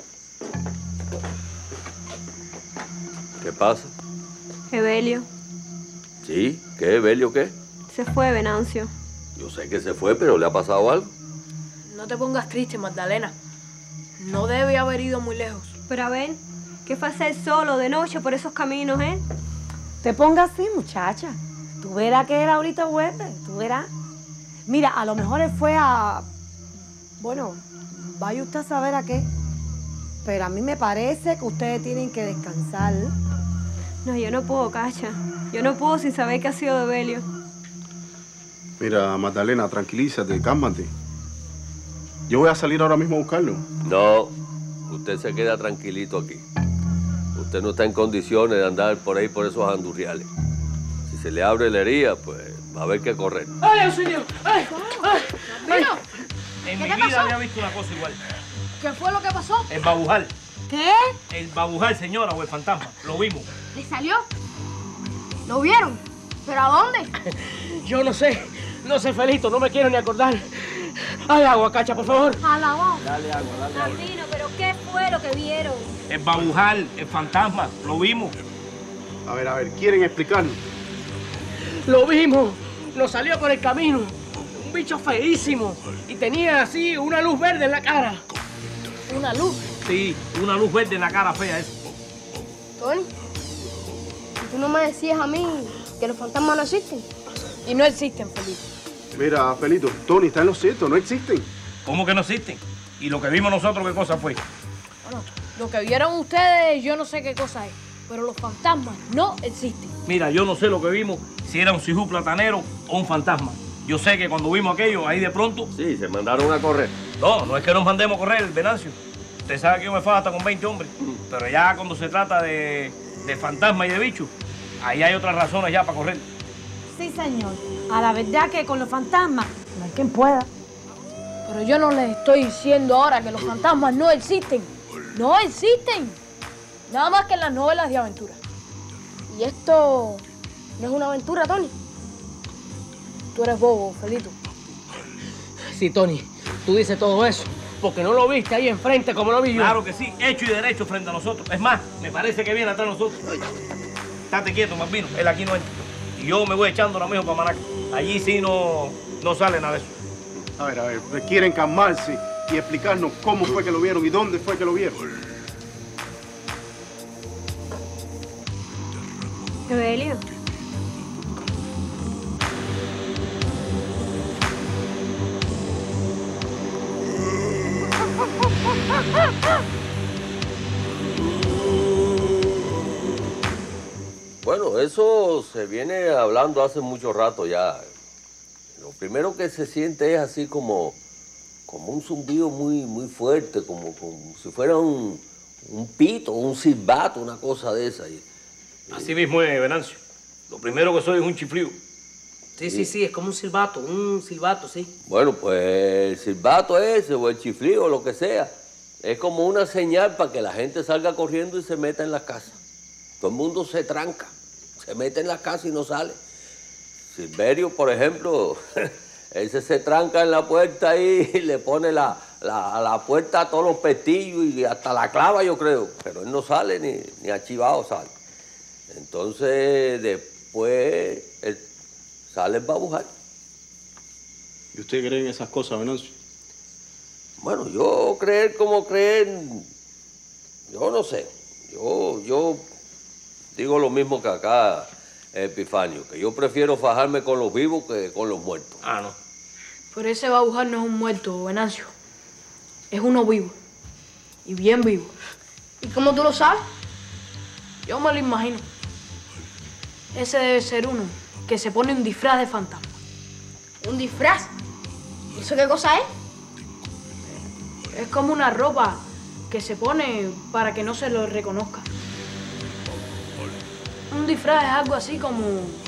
¿Qué pasa? Evelio ¿Sí? ¿Qué? ¿Belio qué? se fue, Venancio. Yo sé que se fue, pero ¿le ha pasado algo? No te pongas triste, Magdalena. No debe haber ido muy lejos. Pero a ver, ¿qué fue hacer solo de noche por esos caminos, eh? Te pongas así, muchacha. Tú verás que él ahorita vuelve, tú verás. Mira, a lo mejor él fue a... Bueno, vaya usted a saber a qué. Pero a mí me parece que ustedes tienen que descansar. No, yo no puedo, Cacha. Yo no puedo sin saber qué ha sido de Evelio. Mira, Magdalena, tranquilízate, cálmate. Yo voy a salir ahora mismo a buscarlo. No, usted se queda tranquilito aquí. Usted no está en condiciones de andar por ahí por esos andurriales. Si se le abre la herida, pues va a haber que correr. ¡Ay, auxilio! ¡Ay! ¡Ay! ¡Mira! En ¿Qué mi te vida pasó? había visto una cosa igual. ¿Qué fue lo que pasó? El babujal. ¿Qué? El babujal, señora, o el fantasma. Lo vimos. ¿Le salió? ¿Lo vieron? ¿Pero a dónde? Yo no sé, No sé, Felito, no me quiero ni acordar. Hay agua, Cacha, por favor. Alabó. Dale agua, dale agua. Martino, ¿pero qué fue lo que vieron? El babujal, el fantasma, lo vimos. A ver, a ver, ¿quieren explicarnos? Lo vimos. Nos salió por el camino. Un bicho feísimo. Y tenía así una luz verde en la cara. ¿Una luz? Sí, una luz verde en la cara fea esa. Tony, ¿y tú no me decías a mí que los fantasmas no existen? Y no existen, Felito. Mira, Felito, Tony está en lo cierto, no existen. ¿Cómo que no existen? ¿Y lo que vimos nosotros qué cosa fue? Bueno, lo que vieron ustedes, yo no sé qué cosa es. Pero los fantasmas no existen. Mira, yo no sé lo que vimos, si era un sijú platanero o un fantasma. Yo sé que cuando vimos aquello, ahí de pronto... Sí, se mandaron a correr. No, no es que nos mandemos a correr, Venancio. Usted sabe que yo me fajo hasta con veinte hombres. Pero ya cuando se trata de, de fantasmas y de bichos, ahí hay otras razones ya para correr. Sí, señor. A la verdad que con los fantasmas no hay quien pueda. Pero yo no les estoy diciendo ahora que los fantasmas no existen. No existen. Nada más que en las novelas de aventura. ¿Y esto no es una aventura, Tony? Tú eres bobo, Felito. Sí, Tony, tú dices todo eso porque no lo viste ahí enfrente como lo vi yo. Claro que sí, hecho y derecho frente a nosotros. Es más, me parece que viene atrás de nosotros. Estate quieto, Malvino, él aquí no entra. Y yo me voy echando ahora mismo para Manaca. Allí sí no, no sale nada de eso. A ver, a ver, pues quieren calmarse y explicarnos cómo fue que lo vieron y dónde fue que lo vieron. Evelio. Bueno, eso se viene hablando hace mucho rato ya. Lo primero que se siente es así como, como un zumbido muy, muy fuerte, como, como si fuera un, un pito, un silbato, una cosa de esa. Así mismo es, Venancio. Lo primero que soy es un chiflido. Sí, sí, sí, es como un silbato, un silbato, sí. Bueno, pues el silbato ese o el chiflido o lo que sea, es como una señal para que la gente salga corriendo y se meta en las casas. Todo el mundo se tranca, se mete en las casas y no sale. Silverio, por ejemplo, ese se tranca en la puerta ahí y le pone la, la, a la puerta a todos los pestillos y hasta la clava, yo creo. Pero él no sale ni, ni archivado sale. Entonces, después, él sale el babujal. ¿Y usted cree en esas cosas, Venancio? Bueno, yo creer como creer, yo no sé. Yo, yo digo lo mismo que acá, Epifanio, que yo prefiero fajarme con los vivos que con los muertos. Ah, no. Pero ese babujal no es un muerto, Venancio. Es uno vivo. Y bien vivo. ¿Y cómo tú lo sabes? Yo me lo imagino. Ese debe ser uno que se pone un disfraz de fantasma. ¿Un disfraz? ¿Y eso qué cosa es? Es como una ropa que se pone para que no se lo reconozca. Un disfraz es algo así como...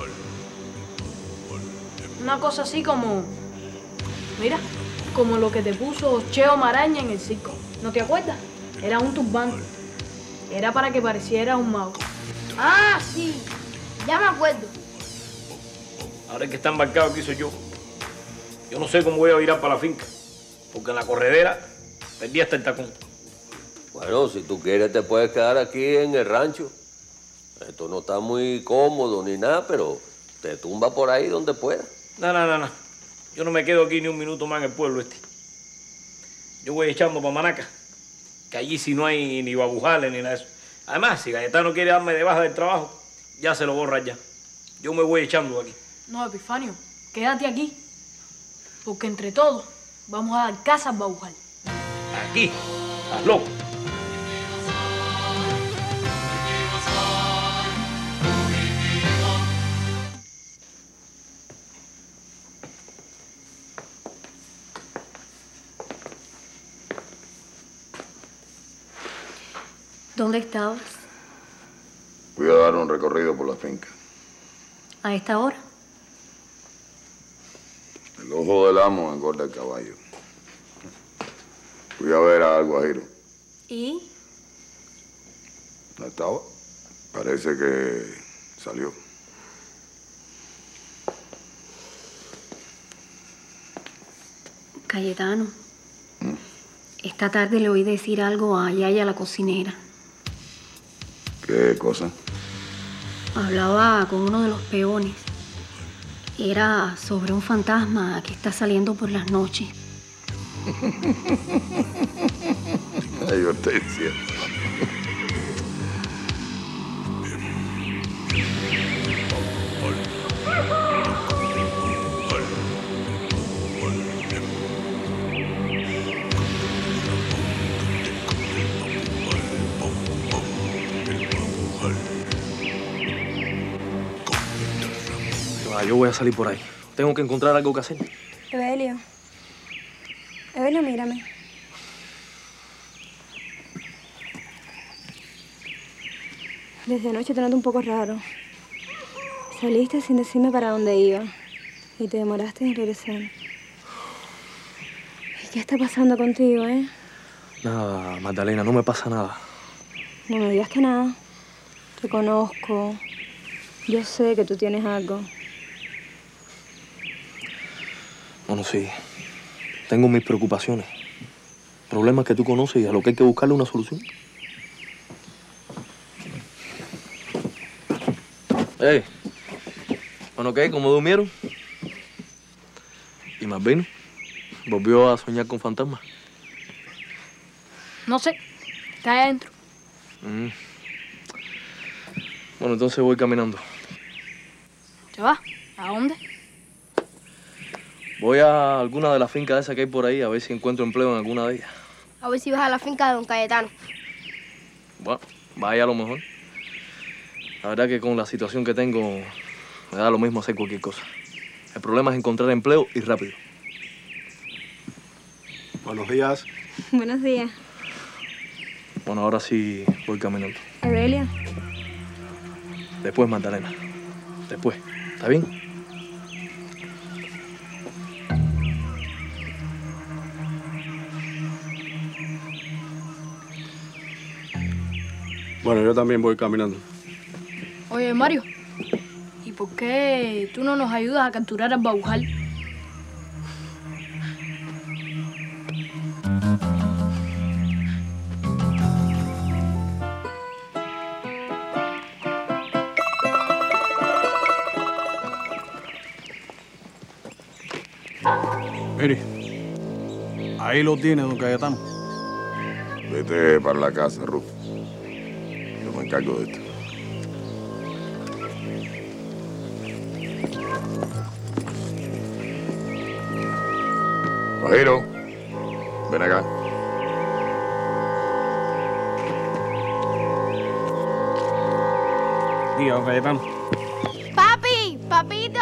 Una cosa así como... Mira, como lo que te puso Cheo Maraña en el circo. ¿No te acuerdas? Era un turbante. Era para que pareciera un mago. Ah, sí. Ya me acuerdo. Ahora el que está embarcado aquí soy yo. Yo no sé cómo voy a virar para la finca. Porque en la corredera perdí hasta el tacón. Bueno, si tú quieres te puedes quedar aquí en el rancho. Esto no está muy cómodo ni nada, pero te tumba por ahí donde pueda. No, no, no, no. Yo no me quedo aquí ni un minuto más en el pueblo este. Yo voy echando para Manaca, que allí sí no hay ni babujales ni nada de eso. Además, si Cayetano quiere darme de baja del trabajo, ya se lo borra ya. Yo me voy echando aquí. No, Epifanio, quédate aquí. Porque entre todos vamos a dar casa al babujal. Aquí, estás loco. ¿Dónde estabas? Fui a dar un recorrido por la finca. ¿A esta hora? El ojo del amo engorda el caballo. Fui a ver a Alguajiro. ¿Y? No estaba. Parece que salió. Cayetano, esta tarde le oí decir algo a Yaya, la cocinera. ¿Qué cosa? Hablaba con uno de los peones. Era sobre un fantasma que está saliendo por las noches. Ay, Hortensia. Yo voy a salir por ahí. Tengo que encontrar algo que hacer. Evelio. Evelio, mírame. Desde anoche te noto un poco raro. Saliste sin decirme para dónde iba. Y te demoraste en regresar. ¿Y qué está pasando contigo, eh? Nada, Magdalena, no me pasa nada. No me digas que nada. Te conozco. Yo sé que tú tienes algo. Bueno, sí. Tengo mis preocupaciones. Problemas que tú conoces y a lo que hay que buscarle una solución. Ey. Bueno, ¿qué? ¿Cómo durmieron? ¿Y Malvino? ¿Volvió a soñar con fantasmas? No sé. Está ahí adentro. Mm. Bueno, entonces voy caminando. ¿Se va? ¿A dónde? Voy a alguna de las fincas esas que hay por ahí a ver si encuentro empleo en alguna de ellas. A ver si vas a la finca de don Cayetano. Bueno, vaya a lo mejor. La verdad que con la situación que tengo me da lo mismo hacer cualquier cosa. El problema es encontrar empleo y rápido. Buenos días. Buenos días. Bueno, ahora sí voy caminando. Evelia. Después, Magdalena. Después. ¿Está bien? Bueno, yo también voy caminando. Oye, Mario, ¿y por qué tú no nos ayudas a capturar al Baujal? Mire, ahí lo tiene, don Cayetano. Vete para la casa, Rufo. Yo me encargo de esto. Guajiro, ven acá. Diga, don Cayetano. ¡Papi! ¡Papito!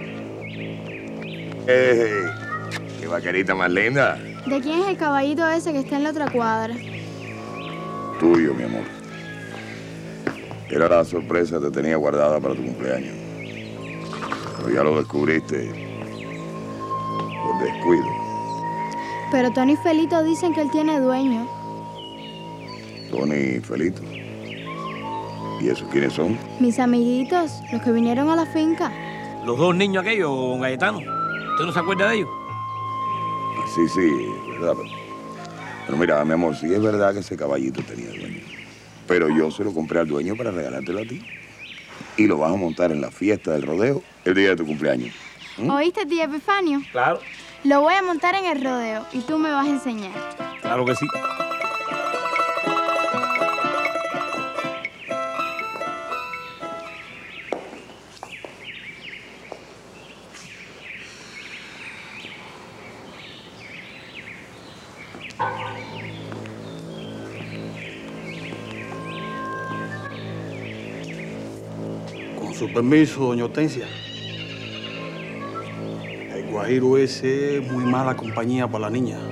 ¡Ey! ¡Qué vaquerita más linda! ¿De quién es el caballito ese que está en la otra cuadra? Tuyo, mi amor. Era la sorpresa que te tenía guardada para tu cumpleaños. Pero ya lo descubriste por descuido. Pero Tony y Felito dicen que él tiene dueño. Tony y Felito. ¿Y esos quiénes son? Mis amiguitos, los que vinieron a la finca. Los dos niños aquellos, don Cayetano. ¿Usted no se acuerda de ellos? Sí, sí, es verdad. Pero, pero mira, mi amor, sí es verdad que ese caballito tenía dueño. Pero yo se lo compré al dueño para regalártelo a ti. Y lo vas a montar en la fiesta del rodeo el día de tu cumpleaños. ¿Mm? ¿Oíste, tía Epifanio? Claro. Lo voy a montar en el rodeo y tú me vas a enseñar. Claro que sí. Con su permiso, doña Hortensia. El guajiro ese es muy mala compañía para la niña.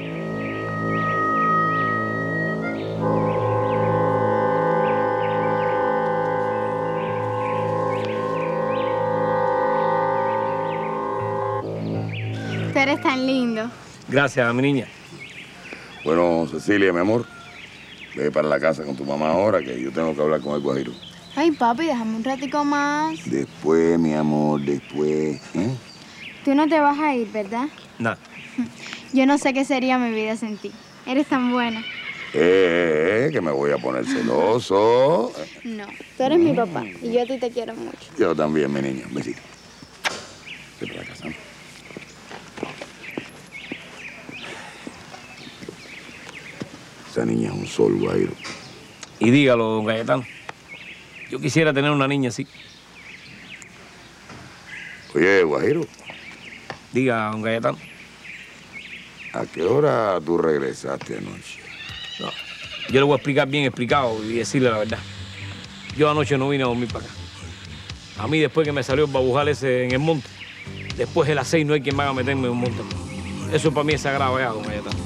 Tú eres tan lindo. Gracias, mi niña. Bueno, Cecilia, mi amor, ve para la casa con tu mamá ahora, que yo tengo que hablar con el guajiro. Ay, papi, déjame un ratico más. Después, mi amor, después. ¿Eh? Tú no te vas a ir, ¿verdad? Nada. Yo no sé qué sería mi vida sin ti. Eres tan buena. Eh, que me voy a poner celoso. No, tú eres mi papá y yo a ti te quiero mucho. Yo también, mi niña. Un besito. Vete para la casa. Esa niña es un sol, Guajiro. Y dígalo, don Cayetano. Yo quisiera tener una niña así. Oye, Guajiro. Diga, don Cayetano. ¿A qué hora tú regresaste anoche? No, yo le voy a explicar bien explicado y decirle la verdad. Yo anoche no vine a dormir para acá. A mí, después que me salió el babujal ese en el monte, después de las seis no hay quien me haga meterme en un monte. Eso para mí es sagrado ya, don Cayetano.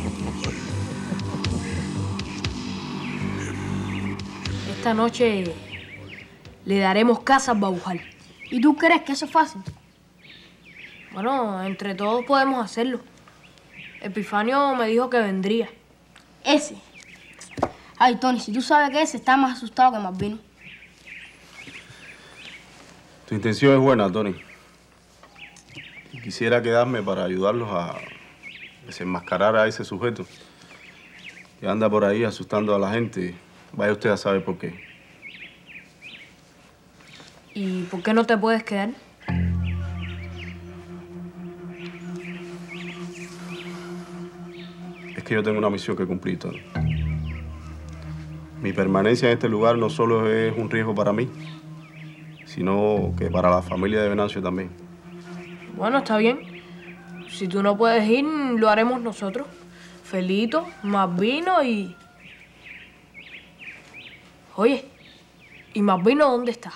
Esta noche le daremos casa al babujal. ¿Y tú crees que eso es fácil? Bueno, entre todos podemos hacerlo. Epifanio me dijo que vendría. ¿Ese? Ay, Tony, si tú sabes que ese está más asustado que Malvino. Tu intención es buena, Tony. Quisiera quedarme para ayudarlos a desenmascarar a ese sujeto que anda por ahí asustando a la gente. Vaya usted a saber por qué. ¿Y por qué no te puedes quedar? Es que yo tengo una misión que cumplir, Tony. Mi permanencia en este lugar no solo es un riesgo para mí, sino que para la familia de Venancio también. Bueno, está bien. Si tú no puedes ir, lo haremos nosotros. Felito, Malvino y... Oye, ¿y Malvino dónde está?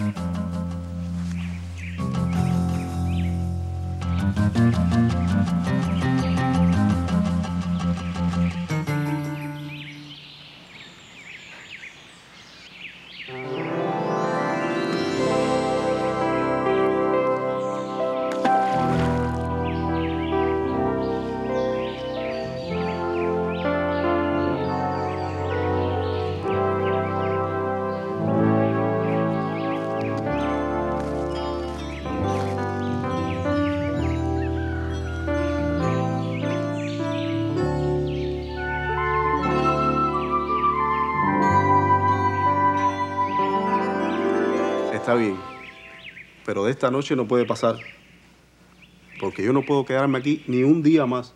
Está bien, pero de esta noche no puede pasar, porque yo no puedo quedarme aquí ni un día más.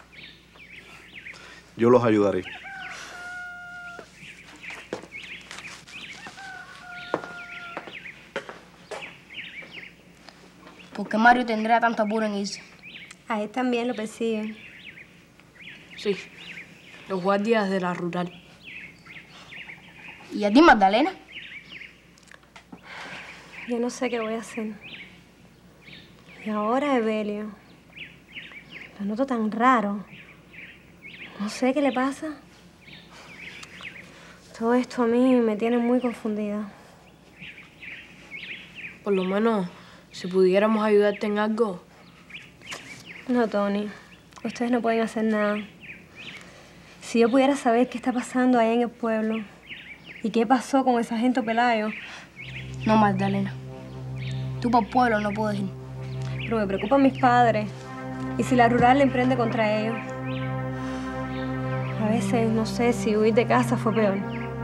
Yo los ayudaré. ¿Por qué Mario tendrá tanto apuro en irse? A él también lo persiguen. Sí, los guardias de la rural. ¿Y a ti, Magdalena? Yo no sé qué voy a hacer. Y ahora, Evelio. Lo noto tan raro. No sé qué le pasa. Todo esto a mí me tiene muy confundida. Por lo menos, si pudiéramos ayudarte en algo. No, Tony. Ustedes no pueden hacer nada. Si yo pudiera saber qué está pasando ahí en el pueblo y qué pasó con el sargento Pelayo. No, Magdalena. Tú para el pueblo no puedes ir. Pero me preocupan mis padres. ¿Y si la rural le emprende contra ellos? A veces no sé si huir de casa fue peor.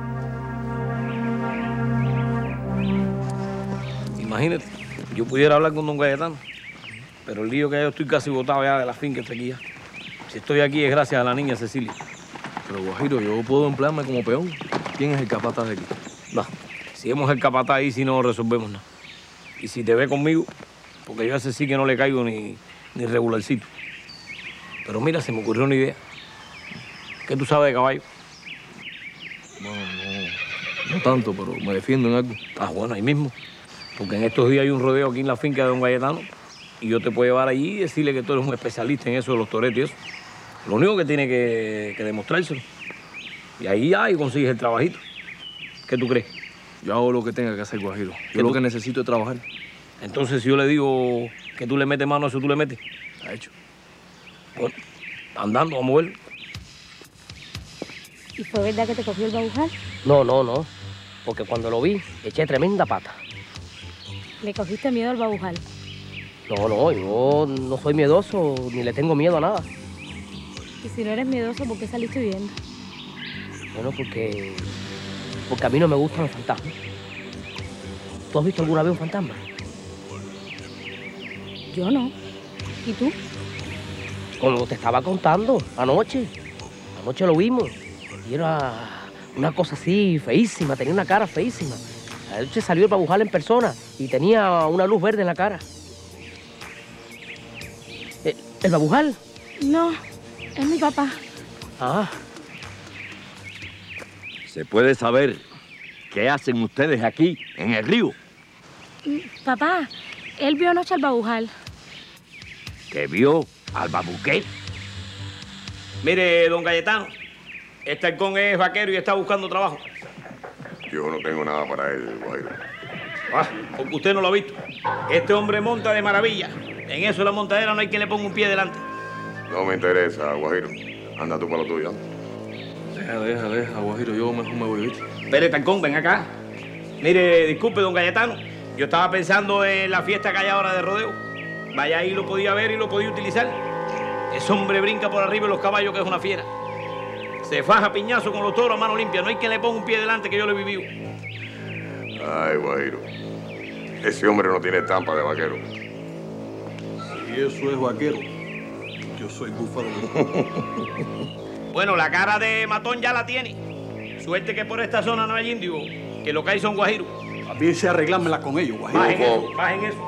Imagínate, yo pudiera hablar con don Cayetano, pero el lío que hay, yo estoy casi botado ya de la finca está aquí ya. Si estoy aquí es gracias a la niña Cecilia. Pero, Guajiro, yo puedo emplearme como peón. ¿Quién es el capataz de aquí? No, si hemos el capataz ahí, si no resolvemos nada. Y si te ve conmigo, porque yo a ese sí que no le caigo ni, ni regularcito. Pero mira, se me ocurrió una idea. ¿Qué tú sabes de caballo? Bueno, no, no tanto, pero me defiendo en algo. Ah, bueno, ahí mismo. Porque en estos días hay un rodeo aquí en la finca de don Cayetano y yo te puedo llevar allí y decirle que tú eres un especialista en eso de los toretos y eso. Lo único que tiene que, que demostrárselo. Y ahí ya y consigues el trabajito. ¿Qué tú crees? Yo hago lo que tenga que hacer, Guajiro. Yo lo que necesito es trabajar. Entonces, si yo le digo que tú le metes mano a eso, tú le metes. Está hecho. Bueno, andando, vamos a ver. ¿Y fue verdad que te cogió el babujal? No, no, no. Porque cuando lo vi, eché tremenda pata. ¿Le cogiste miedo al babujal? No, no, yo no soy miedoso ni le tengo miedo a nada. Y si no eres miedoso, ¿por qué saliste huyendo? Bueno, porque... Porque a mí no me gustan los fantasmas. ¿Tú has visto alguna vez un fantasma? Yo no. ¿Y tú? Como te estaba contando, anoche. Anoche lo vimos. Y era una cosa así, feísima. Tenía una cara feísima. Anoche salió el babujal en persona y tenía una luz verde en la cara. ¿El, el babujal? No, es mi papá. Ah. ¿Se puede saber qué hacen ustedes aquí, en el río? Papá, él vio anoche al babujal. ¿Que vio al babuqué? Mire, don Cayetano, este halcón es vaquero y está buscando trabajo. Yo no tengo nada para él, Guajiro. Ah, porque usted no lo ha visto. Este hombre monta de maravilla. En eso de la montadera no hay quien le ponga un pie delante. No me interesa, Guajiro. Anda tú para lo tuyo. Deja, deja, deja, Guajiro. Yo mejor me voy, ¿viste? Espere, halcón, ven acá. Mire, disculpe, don Cayetano. Yo estaba pensando en la fiesta que hay ahora de rodeo. Vaya ahí, lo podía ver y lo podía utilizar. Ese hombre brinca por arriba de los caballos, que es una fiera. Se faja piñazo con los toros a mano limpia. No hay quien le ponga un pie delante, que yo lo he vivido. Ay, Guajiro. Ese hombre no tiene estampa de vaquero. Si eso es vaquero, yo soy búfalo. Bueno, la cara de matón ya la tiene. Suerte que por esta zona no hay indio, que lo que hay son guajiros. También sé arreglármela con ellos, Guajiro. Bajen eso, bajen eso.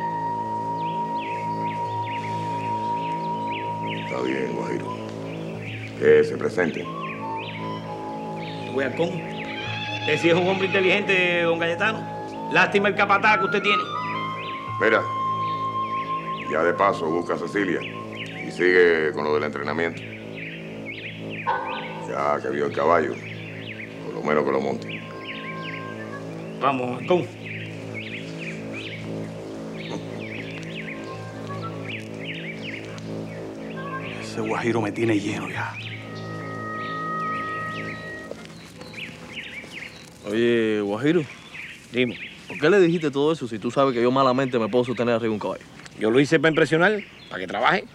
Está bien, Guajiro. Que se presente. Voy al con. Usted sí es un hombre inteligente, don Cayetano. Lástima el capataz que usted tiene. Mira, ya de paso busca a Cecilia y sigue con lo del entrenamiento. Ya que vio el caballo, por lo menos que lo monte. Vamos, halcón. Ese Guajiro me tiene lleno ya. Oye, Guajiro. Dime. ¿Por qué le dijiste todo eso si tú sabes que yo malamente me puedo sostener arriba de un caballo? Yo lo hice para impresionar, para que trabaje.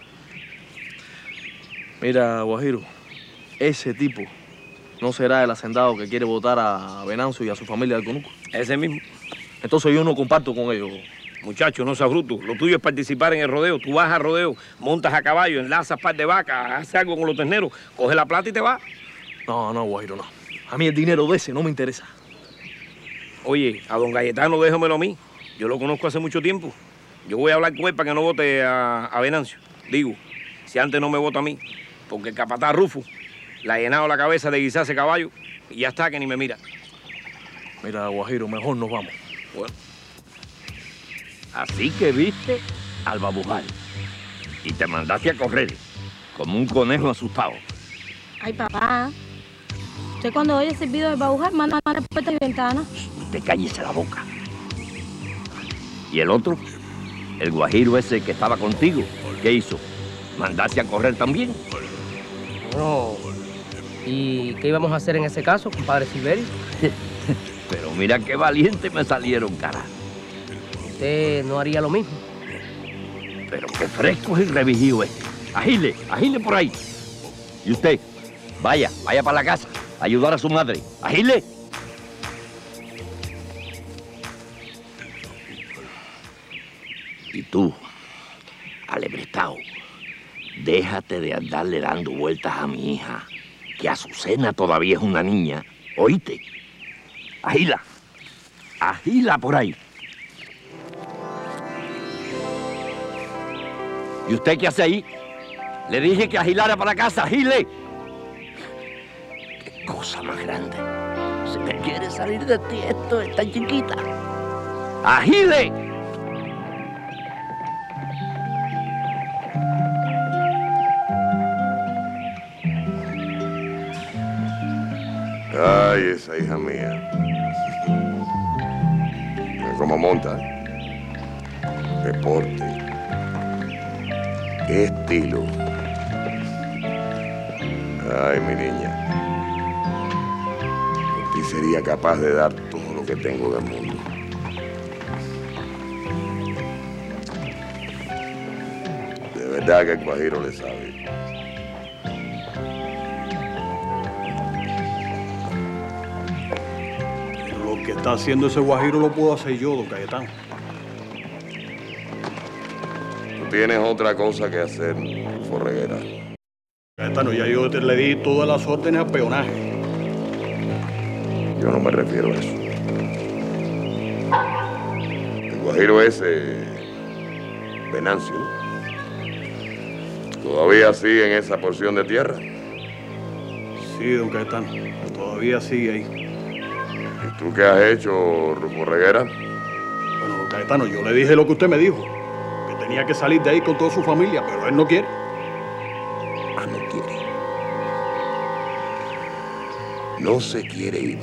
Mira, Guajiro, ese tipo no será el hacendado que quiere votar a Venancio y a su familia del Conuco. Ese mismo. Entonces yo no comparto con ellos. Muchacho, no seas bruto. Lo tuyo es participar en el rodeo. Tú vas a rodeo, montas a caballo, enlazas par de vacas, haces algo con los terneros, coges la plata y te vas. No, no, Guajiro, no. A mí el dinero de ese no me interesa. Oye, a don Cayetano déjamelo a mí. Yo lo conozco hace mucho tiempo. Yo voy a hablar con él para que no vote a, a Venancio. Digo, si antes no me vota a mí, porque el capataz Rufo le ha llenado la cabeza de guisarse caballo y ya está, que ni me mira. Mira, Guajiro, mejor nos vamos. Bueno. Así que viste al babujal y te mandaste a correr como un conejo asustado. Ay, papá. Usted cuando oye el silbido del babujal manda a las puertas y ventanas. Te cállese la boca. ¿Y el otro? El guajiro ese que estaba contigo, ¿qué hizo? ¿Mandaste a correr también? Bueno, ¿y qué íbamos a hacer en ese caso, compadre Silverio? Pero mira qué valiente me salieron, cara. ¿Usted no haría lo mismo? Pero qué fresco es el revijío este. Agile, agile por ahí. Y usted, vaya, vaya para la casa, a ayudar a su madre. Agile. Y tú, alebrestao, déjate de andarle dando vueltas a mi hija, que Azucena todavía es una niña. ¿Oíste? Agila, agila por ahí. ¿Y usted qué hace ahí? Le dije que agilara para casa, agile. Qué cosa más grande. Se me quiere salir de ti esto, esta chiquita. ¡Agile! Ay, esa hija mía. ¿Cómo monta? Deporte. ¿Qué estilo? Ay, mi niña. Por ti sería capaz de dar todo lo que tengo del mundo. De verdad que el Guajiro le sabe. que está haciendo ese guajiro lo puedo hacer yo, don Cayetano. Tú tienes otra cosa que hacer, Forreguera. Cayetano, ya yo te le di todas las órdenes a peonaje. Yo no me refiero a eso. El guajiro ese, Venancio, ¿todavía sigue en esa porción de tierra? Sí, don Cayetano, todavía sigue ahí. ¿Y tú qué has hecho, Rufo Reguera? Bueno, don Cayetano, yo le dije lo que usted me dijo, que tenía que salir de ahí con toda su familia, pero él no quiere. Ah, no quiere. No se quiere ir.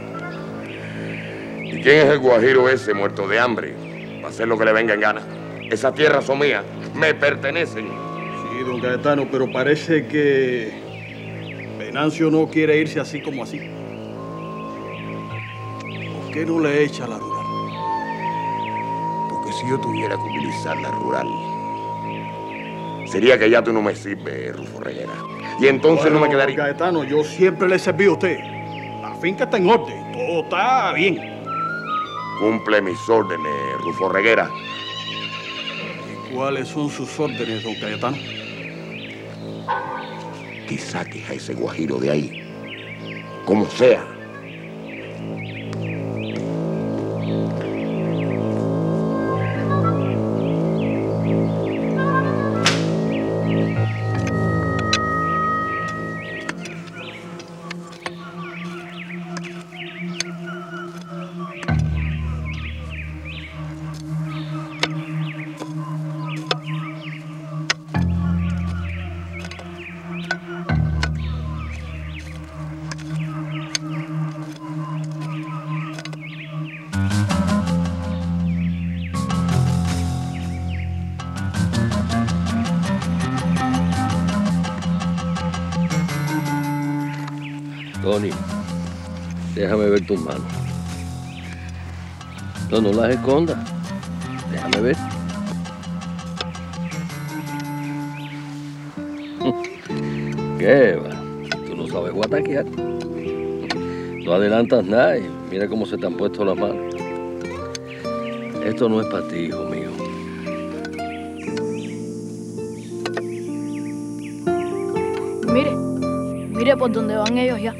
¿Y quién es el guajiro ese muerto de hambre? Para hacer lo que le venga en gana. Esas tierras son mías, me pertenecen. Sí, don Cayetano, pero parece que Venancio no quiere irse así como así. ¿Por qué no le echa la rural? Porque si yo tuviera que utilizar la rural, sería que ya tú no me sirves, Rufo Reguera. Y entonces bueno, no me quedaría... Don Cayetano, yo siempre le he servido a usted. La finca está en orden, todo está bien. Cumple mis órdenes, Rufo Reguera. ¿Y cuáles son sus órdenes, don Cayetano? Que saques a ese guajiro de ahí, como sea. Tony, déjame ver tus manos. No, no las escondas. Déjame ver. ¿Qué va? Tú no sabes guataquear. No adelantas nada y mira cómo se te han puesto las manos. Esto no es para ti, hijo mío. Mire, mire por dónde van ellos ya.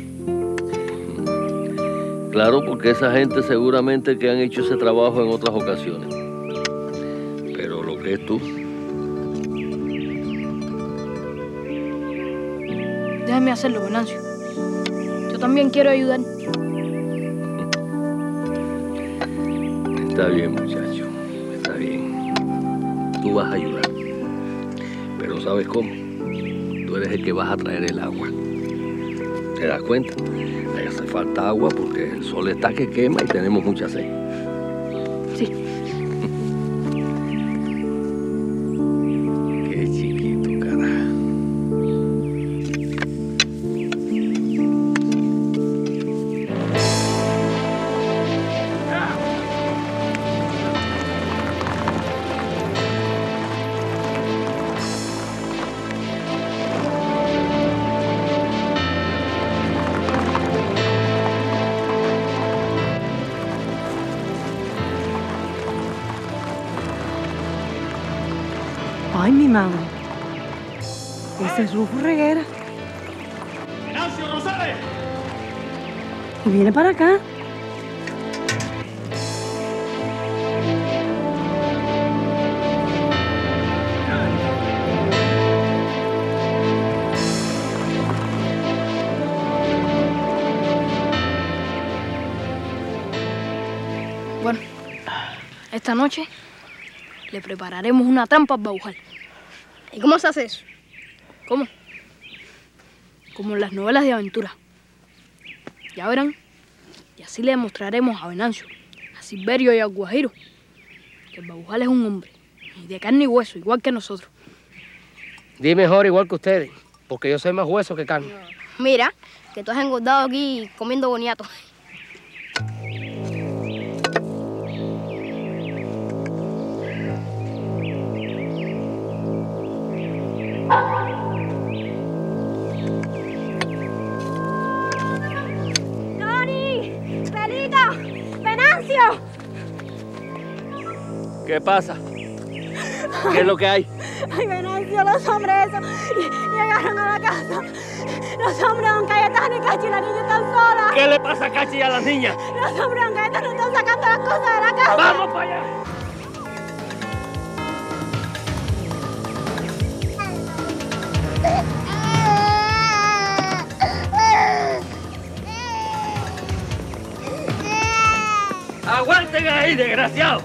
Claro, porque esa gente seguramente que han hecho ese trabajo en otras ocasiones. Pero lo que es tú... Déjeme hacerlo, Venancio. Yo también quiero ayudar. Está bien, muchacho. Está bien. Tú vas a ayudar. Pero ¿sabes cómo? Tú eres el que vas a traer el agua. ¿Te das cuenta? Ahí hace falta agua porque el sol está que quema y tenemos mucha sed. Sí. Qué chiquito, carajo. Ay, mi madre. Ese es Rufo Reguera. ¡Venancio Rosales! Y viene para acá. Bueno, esta noche le prepararemos una trampa al Baujal. ¿Y cómo se hace eso? ¿Cómo? Como en las novelas de aventura. Ya verán. Y así le demostraremos a Venancio, a Silverio y a Guajiro que el Baujal es un hombre, y de carne y hueso, igual que nosotros. Di mejor igual que ustedes, porque yo soy más hueso que carne. Mira, que tú has engordado aquí comiendo boniato. ¡Tony! ¡Miguelito! ¡Venancio! ¿Qué pasa? ¿Qué es lo que hay? Ay, Venancio, los hombres esos llegaron a la casa. Los hombres de don Cayetano y Cachi y la niña están solas. ¿Qué le pasa a Cachi y a las niñas? Los hombres de don Cayetano están sacando las cosas de la casa. ¡Vamos para allá! ¡Aguanten ahí, desgraciado!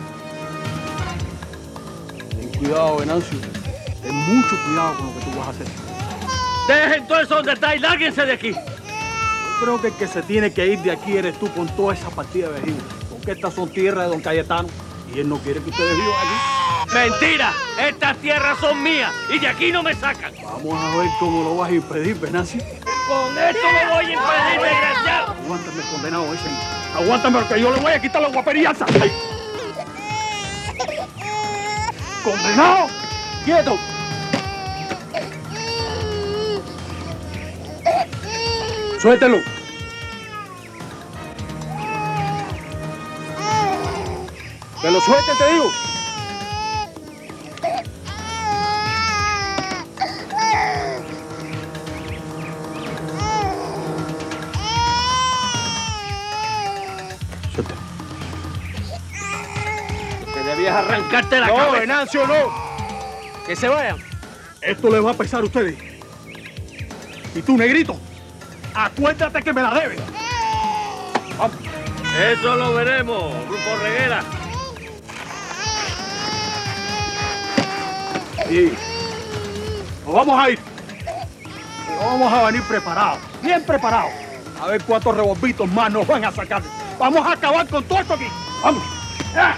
Ten cuidado, Venancio. Ten mucho cuidado con lo que tú vas a hacer. Dejen todo eso donde está y lárguense de aquí. Yo creo que el que se tiene que ir de aquí eres tú con toda esa partida de vecinos. Porque estas son tierras de don Cayetano y él no quiere que ustedes vivan aquí. ¡Mentira! Estas tierras son mías y de aquí no me sacan. Vamos a ver cómo lo vas a impedir, Venancio. Con esto lo voy a impedir, desgraciado. Aguántame, condenado ese. Aguántame, porque yo le voy a quitar la guapería. ¡Ay! ¡Condenado! ¡Quieto! ¡Suéltelo! ¡Que lo suelte, te digo! Suéltelo. Que debías arrancarte la no, cabeza. No, Venancio, no. Que se vayan. Esto les va a pesar a ustedes. Y tú, negrito, acuérdate que me la debes. Vamos. Eso lo veremos, Grupo Reguera. Sí. Nos vamos a ir. Pero vamos a venir preparados, bien preparados. A ver cuántos revolvitos más nos van a sacar. Vamos a acabar con todo esto aquí. Vamos. ¡Ah!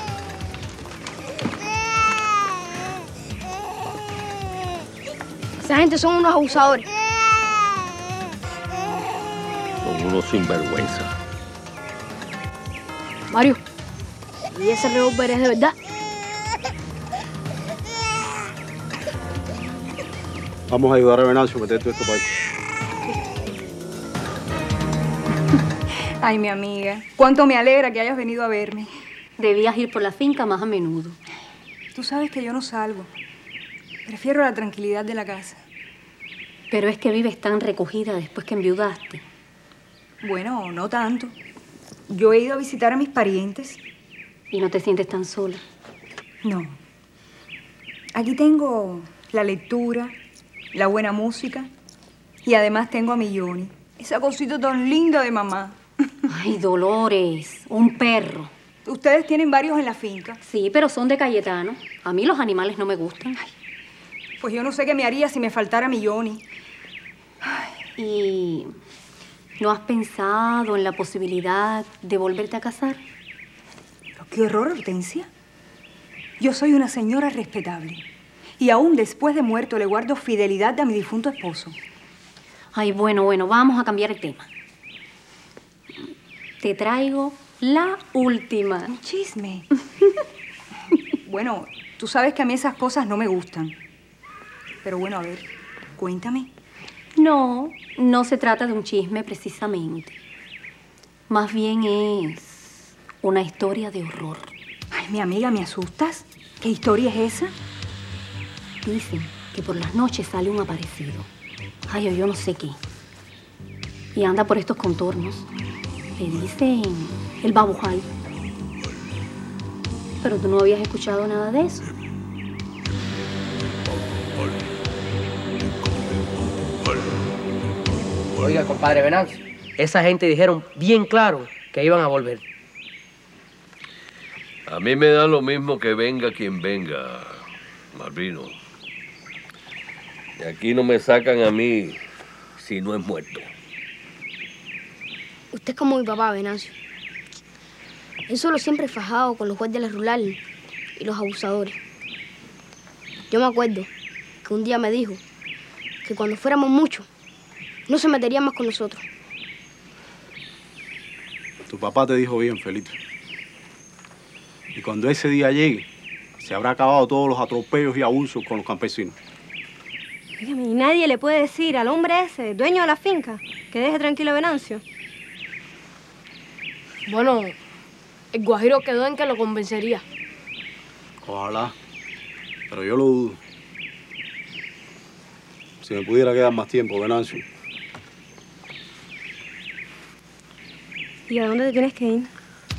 Esa gente son unos abusadores. Son unos sinvergüenza. Mario, ¿y ese revólver es de verdad? Vamos a ayudar a Venancio a meter todo esto para ahí. Ay, mi amiga, cuánto me alegra que hayas venido a verme. Debías ir por la finca más a menudo. Tú sabes que yo no salgo. Prefiero la tranquilidad de la casa. Pero es que vives tan recogida después que enviudaste. Bueno, no tanto. Yo he ido a visitar a mis parientes. ¿Y no te sientes tan sola? No. Aquí tengo la lectura, la buena música y además tengo a mi Johnny. Esa cosita tan linda de mamá. Ay, Dolores, un perro. ¿Ustedes tienen varios en la finca? Sí, pero son de Cayetano. A mí los animales no me gustan. Ay, pues yo no sé qué me haría si me faltara mi Johnny. Ay. ¿Y no has pensado en la posibilidad de volverte a casar? Pero qué horror, Hortensia. Yo soy una señora respetable. Y aún después de muerto le guardo fidelidad a mi difunto esposo. Ay, bueno, bueno, vamos a cambiar el tema. Te traigo la última. Un chisme. Bueno, tú sabes que a mí esas cosas no me gustan. Pero bueno, a ver, cuéntame. No, no se trata de un chisme precisamente. Más bien es una historia de horror. Ay, mi amiga, ¿me asustas? ¿Qué historia es esa? Dicen que por las noches sale un aparecido. Ay, o yo no sé qué. Y anda por estos contornos. Le dicen el babujay. Pero tú no habías escuchado nada de eso. Oiga, compadre Venancio, esa gente dijeron bien claro que iban a volver. A mí me da lo mismo que venga quien venga, Malvino. De aquí no me sacan a mí si no es muerto. Usted es como mi papá, Venancio. Él solo siempre fajado con los guardias rurales y los abusadores. Yo me acuerdo que un día me dijo que cuando fuéramos muchos, no se metería más con nosotros. Tu papá te dijo bien, Felito. Y cuando ese día llegue, se habrá acabado todos los atropellos y abusos con los campesinos. Dígame, ¿y nadie le puede decir al hombre ese, dueño de la finca, que deje tranquilo a Venancio? Bueno, el Guajiro quedó en que lo convencería. Ojalá, pero yo lo dudo. Si me pudiera quedar más tiempo, Venancio. ¿Y a dónde te tienes que ir?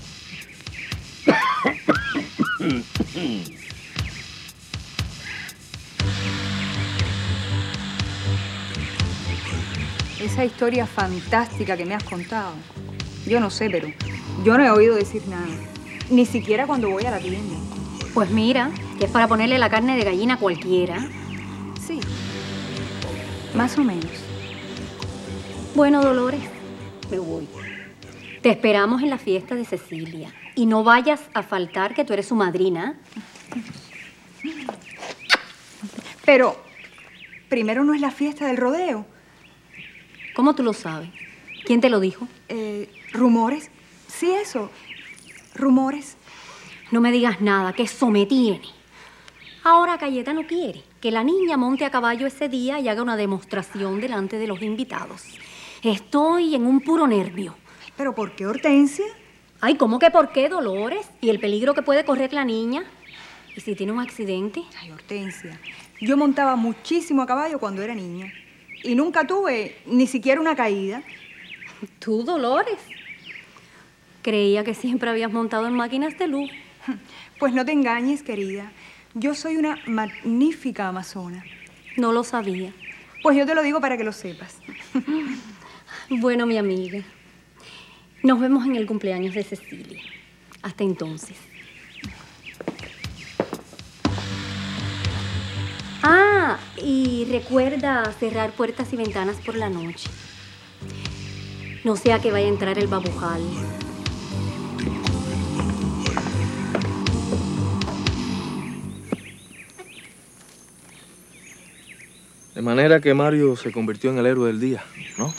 Esa historia fantástica que me has contado, yo no sé, pero yo no he oído decir nada. Ni siquiera cuando voy a la tienda. Pues mira, que es para ponerle la carne de gallina a cualquiera. Sí, más o menos. Bueno, Dolores, me voy. Te esperamos en la fiesta de Cecilia. Y no vayas a faltar, que tú eres su madrina. Pero primero no es la fiesta del rodeo. ¿Cómo tú lo sabes? ¿Quién te lo dijo? Eh, ¿Rumores? Sí, eso. ¿Rumores? No me digas nada, que eso me tiene. Ahora Cayetano quiere que la niña monte a caballo ese día y haga una demostración delante de los invitados. Estoy en un puro nervio. ¿Pero por qué, Hortensia? Ay, ¿cómo que por qué, Dolores? ¿Y el peligro que puede correr la niña? ¿Y si tiene un accidente? Ay, Hortensia, yo montaba muchísimo a caballo cuando era niña. Y nunca tuve ni siquiera una caída. ¿Tú, Dolores? Creía que siempre habías montado en máquinas de luz. Pues no te engañes, querida. Yo soy una magnífica amazona. No lo sabía. Pues yo te lo digo para que lo sepas. Bueno, mi amiga, nos vemos en el cumpleaños de Cecilia. Hasta entonces. Ah, y recuerda cerrar puertas y ventanas por la noche. No sea que vaya a entrar el babujal. De manera que Mario se convirtió en el héroe del día, ¿no?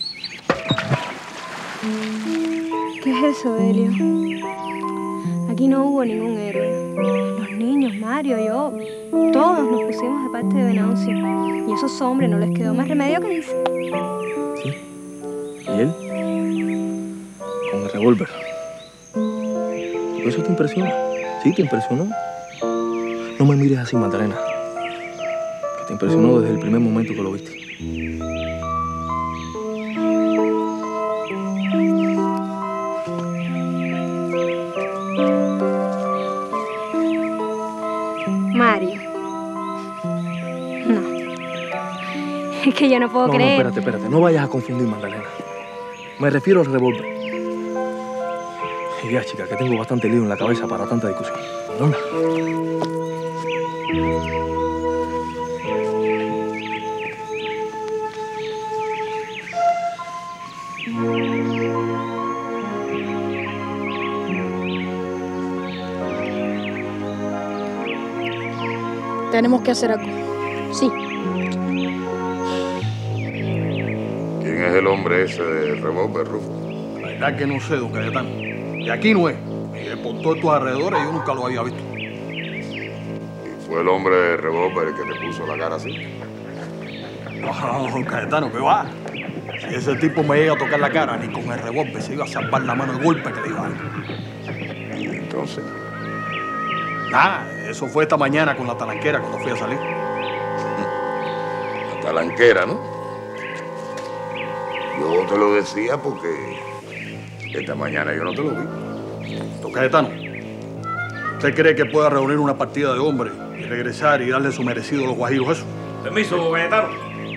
¿Qué es eso, Delio? Aquí no hubo ningún héroe. Los niños, Mario, yo, todos nos pusimos de parte de Venancio. Y a esos hombres no les quedó más remedio que irse. Sí. ¿Y él? Con el revólver. ¿Eso te impresiona? ¿Sí te impresionó? No me mires así, Magdalena. Que te impresionó desde el primer momento que lo viste. Mario. No. Es que yo no puedo no, creer. No, espérate, espérate. No vayas a confundir, Magdalena. Me refiero al revólver. Y ya, chica, que tengo bastante lío en la cabeza para tanta discusión. ¿Dónde? Tenemos que hacer algo. Sí. ¿Quién es el hombre ese del revólver, Rufo? La verdad que no sé, don Cayetano. Y aquí no es. Y por todos estos alrededores yo nunca lo había visto. ¿Y fue el hombre del revólver el que te puso la cara así? No, don Cayetano, ¿qué va? Si ese tipo me llega a tocar la cara, ni con el revólver se iba a salvar la mano el golpe que le iba a dar. ¿Y entonces? Nada, eso fue esta mañana con la talanquera cuando fui a salir. La talanquera, ¿no? Yo te lo decía porque esta mañana yo no te lo vi. Don Cayetano, ¿usted cree que pueda reunir una partida de hombres y regresar y darle su merecido a los guajiros eso? Permiso, Cayetano.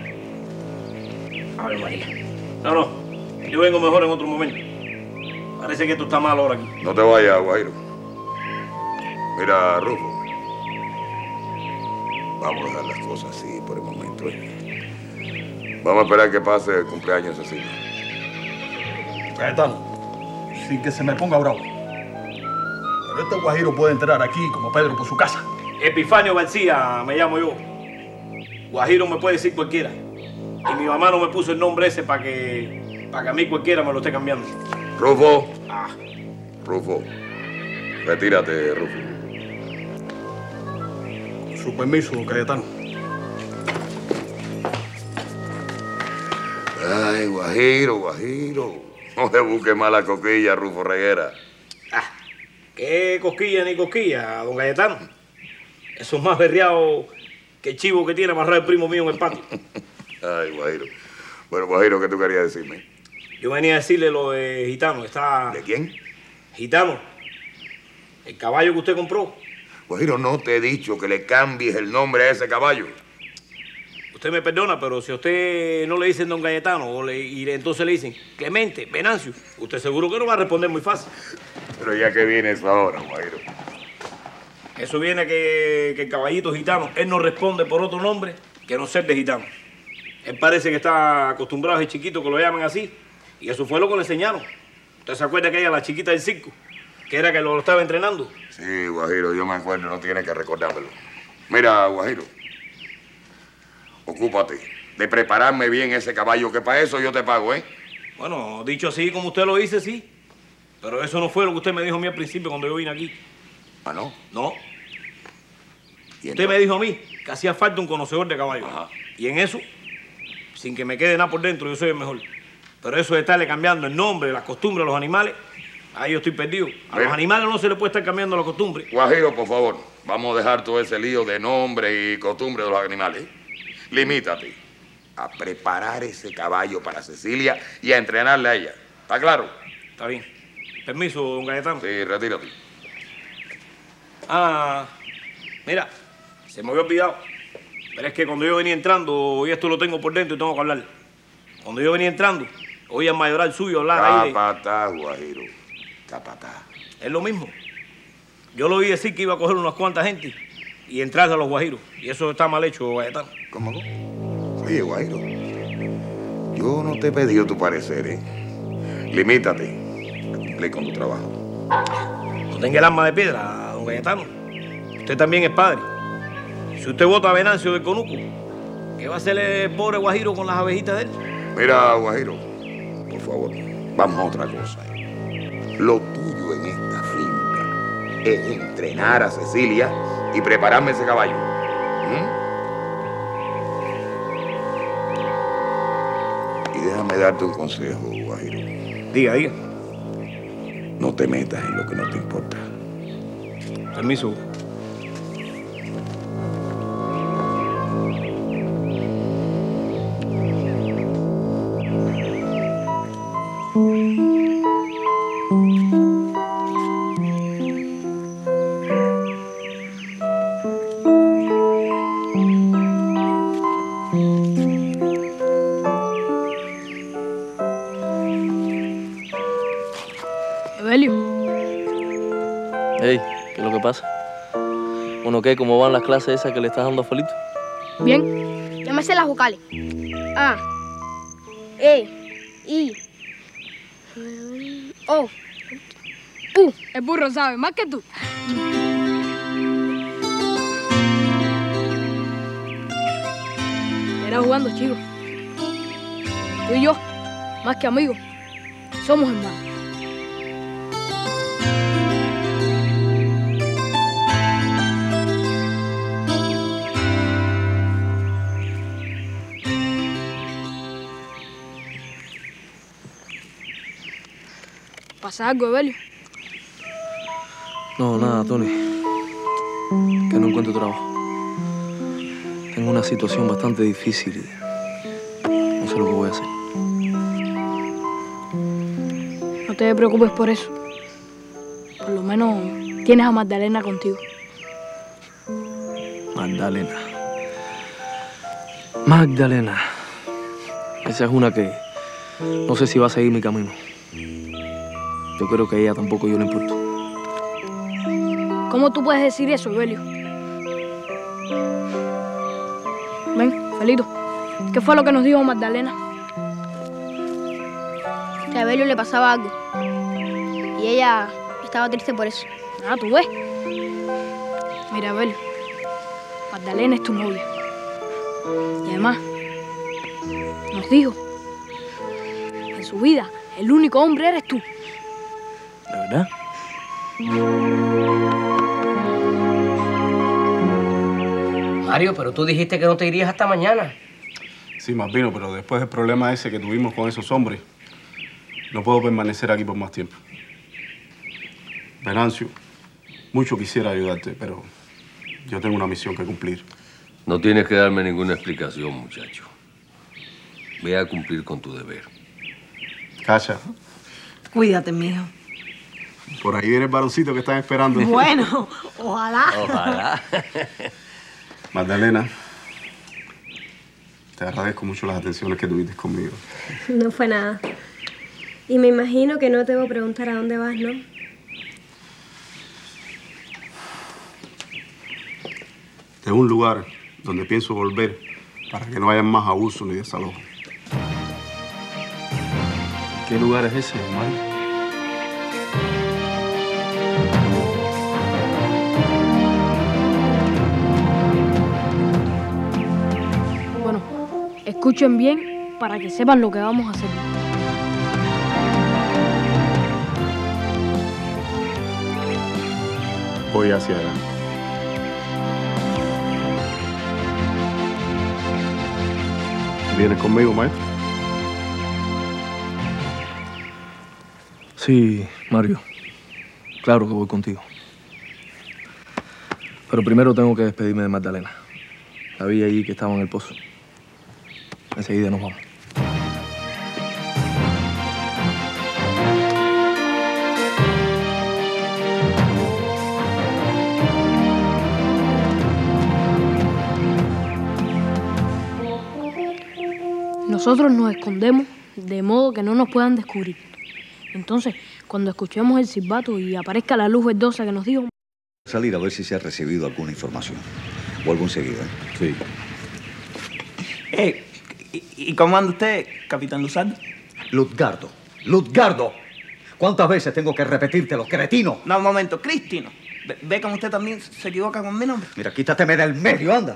A ver, María. No, no. Yo vengo mejor en otro momento. Parece que esto está mal ahora aquí. No te vayas, Guajiro. Mira, Rufo. Vamos a dejar las cosas así por el momento, ¿eh? Vamos a esperar que pase el cumpleaños de Cecilia. Cayetano, sin que se me ponga bravo. Pero este guajiro puede entrar aquí como Pedro por su casa. Epifanio García me llamo yo. Guajiro me puede decir cualquiera. Y mi mamá no me puso el nombre ese para que, para que a mí cualquiera me lo esté cambiando. Rufo. Ah. Rufo. Retírate, Rufo. Con su permiso, don Cayetano. Ay, Guajiro, Guajiro. No le busque mala coquilla, Rufo Reguera. Ah, ¿qué cosquilla ni cosquilla, don Cayetano? Eso es más berreado que el chivo que tiene amarrado el primo mío en el patio. Ay, Guajiro. Bueno, Guajiro, ¿qué tú querías decirme? Yo venía a decirle lo de Gitano. Está... ¿De quién? Gitano. El caballo que usted compró. Guajiro, no te he dicho que le cambies el nombre a ese caballo. Usted me perdona, pero si a usted no le dicen don Cayetano o le, y entonces le dicen Clemente, Venancio, usted seguro que no va a responder muy fácil. Pero ya que viene eso ahora, Guajiro. Eso viene que, que el caballito Gitano, él no responde por otro nombre que no ser de Gitano. Él parece que está acostumbrado a ese chiquito que lo llaman así. Y eso fue lo que le enseñaron. ¿Usted se acuerda que ella, la chiquita del circo, que era que lo estaba entrenando? Sí, Guajiro, yo me acuerdo, no tiene que recordármelo. Mira, Guajiro, ocúpate de prepararme bien ese caballo, que para eso yo te pago, ¿eh? Bueno, dicho así como usted lo dice, sí. Pero eso no fue lo que usted me dijo a mí al principio cuando yo vine aquí. ¿Ah, no? No. Usted me dijo a mí que hacía falta un conocedor de caballos. Ajá. Y en eso, sin que me quede nada por dentro, yo soy el mejor. Pero eso de estarle cambiando el nombre, las costumbres a los animales, ahí yo estoy perdido. A Mira. los animales no se le puede estar cambiando la costumbre. Guajiro, por favor, vamos a dejar todo ese lío de nombre y costumbre de los animales. Limítate a preparar ese caballo para Cecilia y a entrenarle a ella. ¿Está claro? Está bien. Permiso, don Cayetano. Sí, retírate. Ah, mira, se me había olvidado. Pero es que cuando yo venía entrando, y esto lo tengo por dentro y tengo que hablar. Cuando yo venía entrando, oí al mayoral suyo hablar ahí de... Capatá, Guajiro. Capatá. Es lo mismo. Yo lo oí decir que iba a coger unas cuantas gente y entrarse a los guajiros. Y eso está mal hecho, Cayetano. ¿Cómo? Oye, Guajiro, yo no te he pedido tu parecer, ¿eh? Limítate a cumplir con tu trabajo. No tenga el alma de piedra, don Cayetano. Usted también es padre. Si usted vota a Venancio del Conuco, ¿qué va a hacer el pobre Guajiro con las abejitas de él? Mira, Guajiro, por favor, vamos a otra cosa. Lo tuyo en esta finca es entrenar a Cecilia y prepararme ese caballo. ¿Mm? Y déjame darte un consejo, Guajiro. Diga, diga. No te metas en lo que no te importa. Permiso. Evelio. Ey, ¿qué es lo que pasa? Bueno, ¿qué? ¿Cómo van las clases esas que le estás dando a Felito? Bien. Ya me sé las vocales. A, E, I, O, U. El burro sabe más que tú. Era jugando, chico. Tú y yo, más que amigos, somos hermanos. ¿Pasa algo, Evelio? No, nada, Tony. Que no encuentro trabajo. Tengo una situación bastante difícil y no sé lo que voy a hacer. No te preocupes por eso. Por lo menos tienes a Magdalena contigo. Magdalena. Magdalena. Esa es una que no sé si va a seguir mi camino. Yo creo que a ella tampoco yo le importo. ¿Cómo tú puedes decir eso, Evelio? Ven, Felito. ¿Qué fue lo que nos dijo Magdalena? Que a Evelio le pasaba algo. Y ella estaba triste por eso. Ah, ¿tú ves? Mira, Evelio. Magdalena es tu novia. Y además, nos dijo que en su vida el único hombre eres tú. ¿De verdad? Mario, pero tú dijiste que no te irías hasta mañana. Sí, Malvino, pero después del problema ese que tuvimos con esos hombres, No puedo permanecer aquí por más tiempo. Venancio, mucho quisiera ayudarte, pero yo tengo una misión que cumplir. No tienes que darme ninguna explicación, muchacho. Ve a cumplir con tu deber. Cacha, Cuídate, mijo. por ahí viene el varoncito que están esperando. Bueno, ojalá. Ojalá. Magdalena, te agradezco mucho las atenciones que tuviste conmigo. No fue nada. Y me imagino que no te voy a preguntar a dónde vas, ¿no? Es un lugar donde pienso volver para que no haya más abuso ni desalojo. ¿Qué lugar es ese, Mario? Bueno, escuchen bien para que sepan lo que vamos a hacer. Voy hacia allá. ¿Vienes conmigo, maestro? Sí, Mario. Claro que voy contigo. Pero primero tengo que despedirme de Magdalena. La vi allí que estaba en el pozo. Enseguida nos vamos. Nosotros nos escondemos de modo que no nos puedan descubrir. Entonces, cuando escuchemos el silbato y aparezca la luz verdosa que nos dijo... Salir a ver si se ha recibido alguna información o algún seguidor. Sí. Eh, ¿y, y cómo anda usted, capitán Luzardo? Luzgardo, Luzgardo. ¿Cuántas veces tengo que repetírtelo, cretino? No, un momento, Cristino. Ve, ve cómo usted también se equivoca con mi nombre. Mira, quítateme del medio, anda.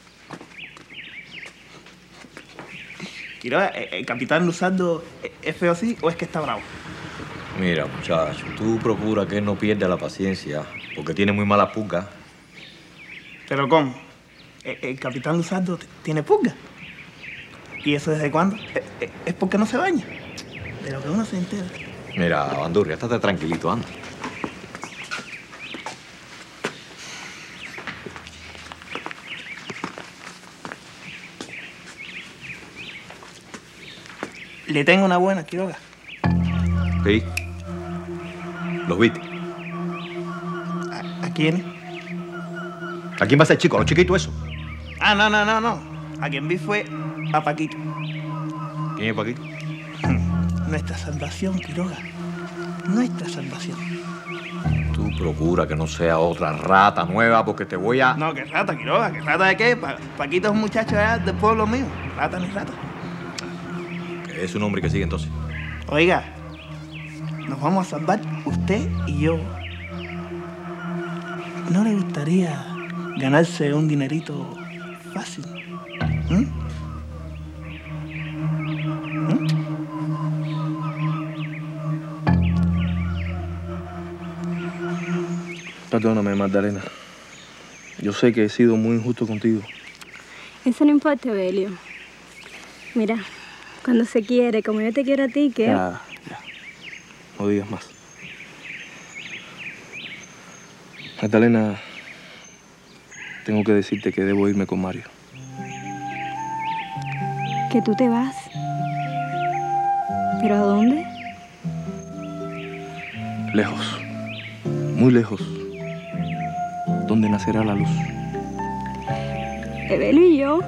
Quiroga, ¿el capitán Luzardo es feo así o es que está bravo? Mira, muchacho, tú procura que él no pierda la paciencia, porque tiene muy mala pulga. ¿Pero cómo? ¿El, el capitán Luzardo tiene pulga? ¿Y eso desde cuándo? ¿Es, es, es porque no se baña? De lo que uno se entera. Mira, Bandurria, estate tranquilito, anda. Le tengo una buena, Quiroga. Sí. ¿Los viste? ¿A, a quién? ¿A quién va a ser chico? ¿A los chiquitos eso? Ah, no, no, no, no. A quien vi fue a Paquito. ¿Quién es Paquito? Nuestra salvación, Quiroga. Nuestra salvación. Tú procura que no sea otra rata nueva, porque te voy a... No, que rata, Quiroga. ¿Que rata de qué? Pa Paquito es un muchacho allá del pueblo mío. Rata ni rata. Que es un hombre que sigue entonces. Oiga, nos vamos a salvar usted y yo. ¿No le gustaría ganarse un dinerito fácil? ¿Mm? ¿Mm? Perdóname, Magdalena. Yo sé que he sido muy injusto contigo. Eso no importa, Belio. Mira, cuando se quiere, como yo te quiero a ti, ¿qué? Ya, ya. No digas más. Magdalena, tengo que decirte que debo irme con Mario. ¿Que tú te vas? ¿Pero a dónde? Lejos. Muy lejos. Donde nacerá la luz. Evelio y yo.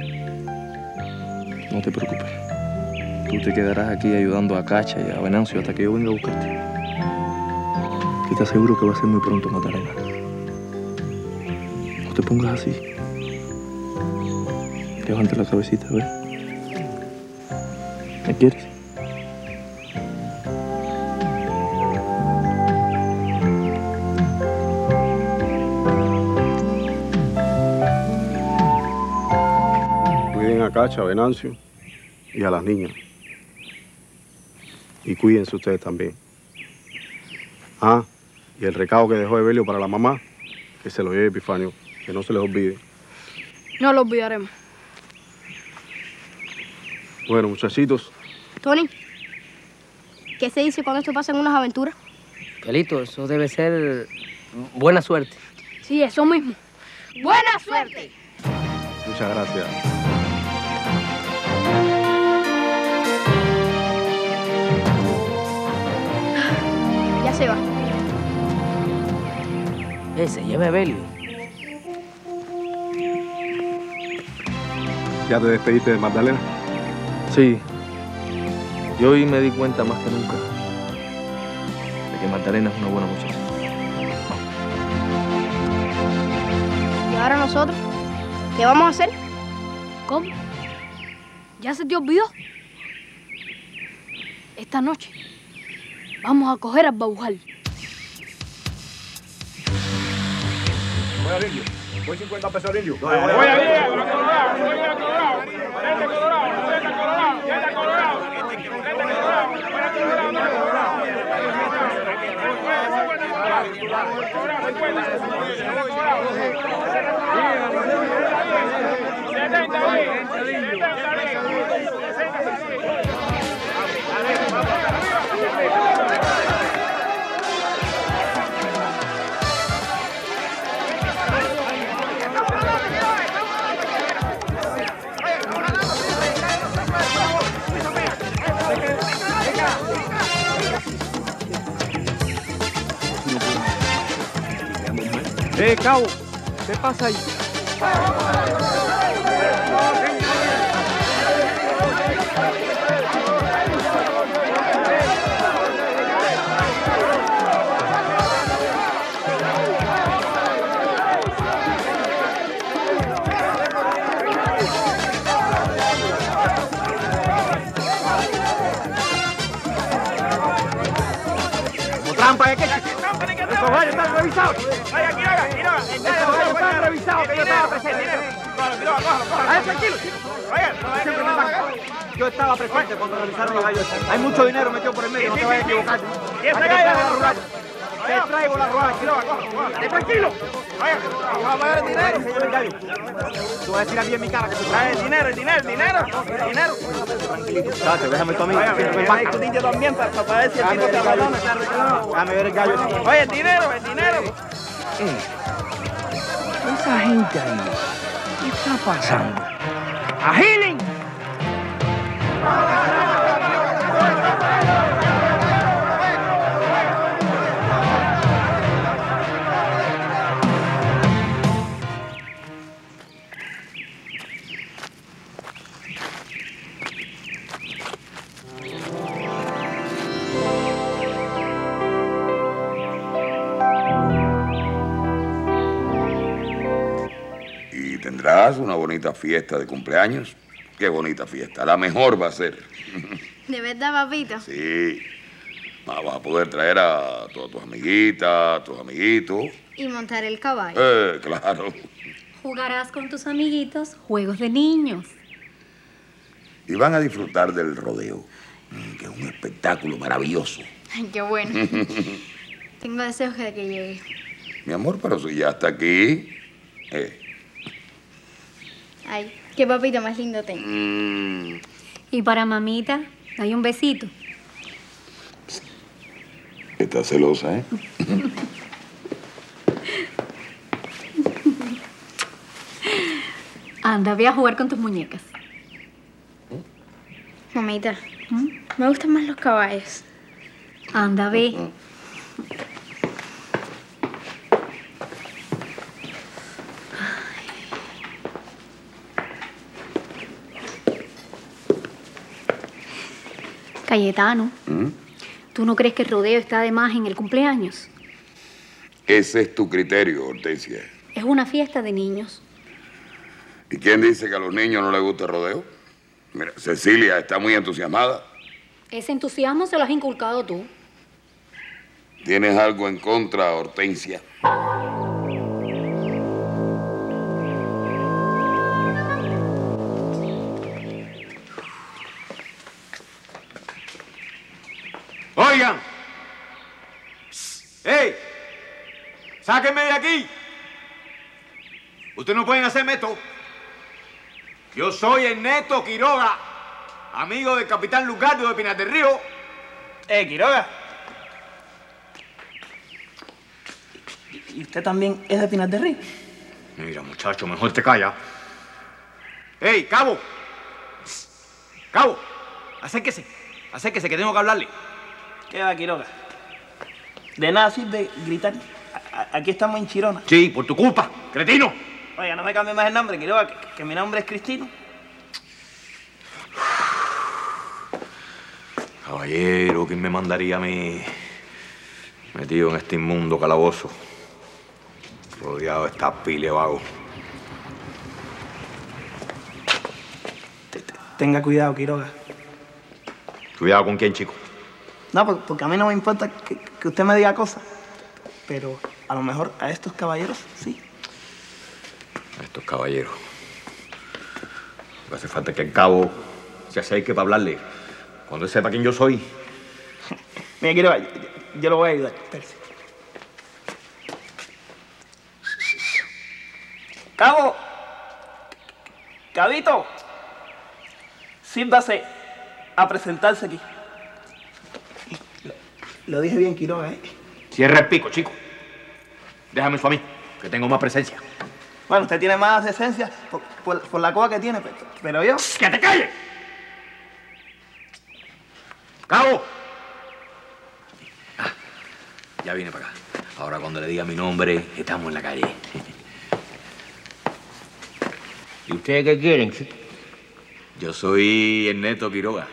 No te preocupes. Tú te quedarás aquí ayudando a Cacha y a Venancio hasta que yo venga a buscarte. Y te aseguro que va a ser muy pronto, Magdalena. No te pongas así. Levanta la cabecita, a ver. ¿Me quieres? Cuiden a Cacha, a Venancio y a las niñas. Y cuídense ustedes también. Ah, y el recado que dejó Evelio para la mamá, que se lo lleve Epifanio, que no se les olvide. No lo olvidaremos. Bueno, muchachitos, Tony, ¿Qué se dice cuando esto pasa en unas aventuras? Pelito, eso debe ser buena suerte. Sí, eso mismo. ¡Buena suerte! Muchas gracias. Ya se va. Eh, se lleva Evelio. ¿Ya te despediste de Magdalena? Sí. Yo hoy me di cuenta más que nunca de que Magdalena es una buena muchacha. ¿Y ahora nosotros? ¿Qué vamos a hacer? ¿Cómo? ¿Ya se te olvidó? Esta noche vamos a coger al Baujal. Voy al indio. Voy cincuenta pesos al indio. Voy al indio. Voy al Colorado. Voy al Colorado. Vete Colorado. Vete Colorado. Vete Colorado. Vete Colorado. ¡Eh, Cabo! ¿Qué pasa ahí? Como trampa, ¿eh? ¿Qué? Estos gallos están revisados. Vaya, Quiroga, Quiroga. Estos gallos están revisados, que yo estaba presente. Vaya, tranquilo. Vaya, siempre me saca. Yo estaba presente cuando revisaron los gallos. Hay mucho dinero metido por el medio, no te vayas a equivocar. ¿Y ese gallo? Te traigo la rueda, Quiroga. Esté tranquilo. Vaya, vamos a pagar el dinero. Señor el gallo. Tú vas a decir a mí en mi cara que tú traes el dinero, el dinero, el dinero, el dinero. Tranquilito. Chacho, déjame tu amigo. Vaya, tu niño también para ver si el tipo te abandona. Déjame ver el gallo. Oye, el dinero, el dinero. Eh, esa gente ahí, ¿qué está pasando? ¡Agilen! ¿Tendrás una bonita fiesta de cumpleaños? Qué bonita fiesta. La mejor va a ser. ¿De verdad, papito? Sí. Vas a poder traer a todas tus amiguitas, tus amiguitos. Y montar el caballo. Eh, claro. Jugarás con tus amiguitos juegos de niños. Y van a disfrutar del rodeo, que es un espectáculo maravilloso. Ay, qué bueno. Tengo deseos de que llegue. Mi amor, pero si ya está aquí... Eh. Ay, qué papito más lindo tengo. Mm. Y para mamita, hay un besito. Estás celosa, ¿eh? Anda, ve a jugar con tus muñecas. Mamita, ¿Mm? me gustan más los caballos. Anda, ve. Cayetano, ¿Mm? ¿tú no crees que el rodeo está de más en el cumpleaños? Ese es tu criterio, Hortensia. Es una fiesta de niños. ¿Y quién dice que a los niños no les gusta el rodeo? Mira, Cecilia está muy entusiasmada. Ese entusiasmo se lo has inculcado tú. ¿Tienes algo en contra, Hortensia? Oigan. ¡Ey! ¡Sáquenme de aquí! Ustedes no pueden hacerme esto. Yo soy Ernesto Quiroga, amigo del capitán Lucardo de Pinar del Río, Eh, Quiroga. ¿Y usted también es de Pinar del Río? Mira, muchacho, mejor te calla. ¡Ey, Cabo! ¡Cabo! Acérquese, acérquese, que tengo que hablarle. ¿Qué va, Quiroga? De nada sirve gritar. A- a- aquí estamos en Chirona. Sí, por tu culpa, cretino. Oiga, no me cambie más el nombre, Quiroga, que, que mi nombre es Cristino. Caballero, ¿quién me mandaría a mí metido en este inmundo calabozo? Rodeado de estas piles vagos. Tenga cuidado, Quiroga. Cuidado con quién, chico. No, por- porque a mí no me importa que, que usted me diga cosas. Pero a lo mejor a estos caballeros sí. A estos caballeros. Lo que hace falta es que el cabo se acerque para hablarle. Cuando él sepa quién yo soy. Mira, Quiroga, yo, yo- yo lo voy a ayudar. Espérese. ¡Cabo! ¡Cabito! Sírvase a presentarse aquí. Lo, lo dije bien, Quiroga, ¿eh? Cierra el pico, chico. Déjame eso a mí, que tengo más presencia. Bueno, usted tiene más decencia por, por- por la coba que tiene, pero, pero yo... ¡Que te calles! ¡Cabo! Ah, ya viene para acá. Ahora cuando le diga mi nombre, estamos en la calle. ¿Y ustedes qué quieren, chico? Yo soy Ernesto Quiroga.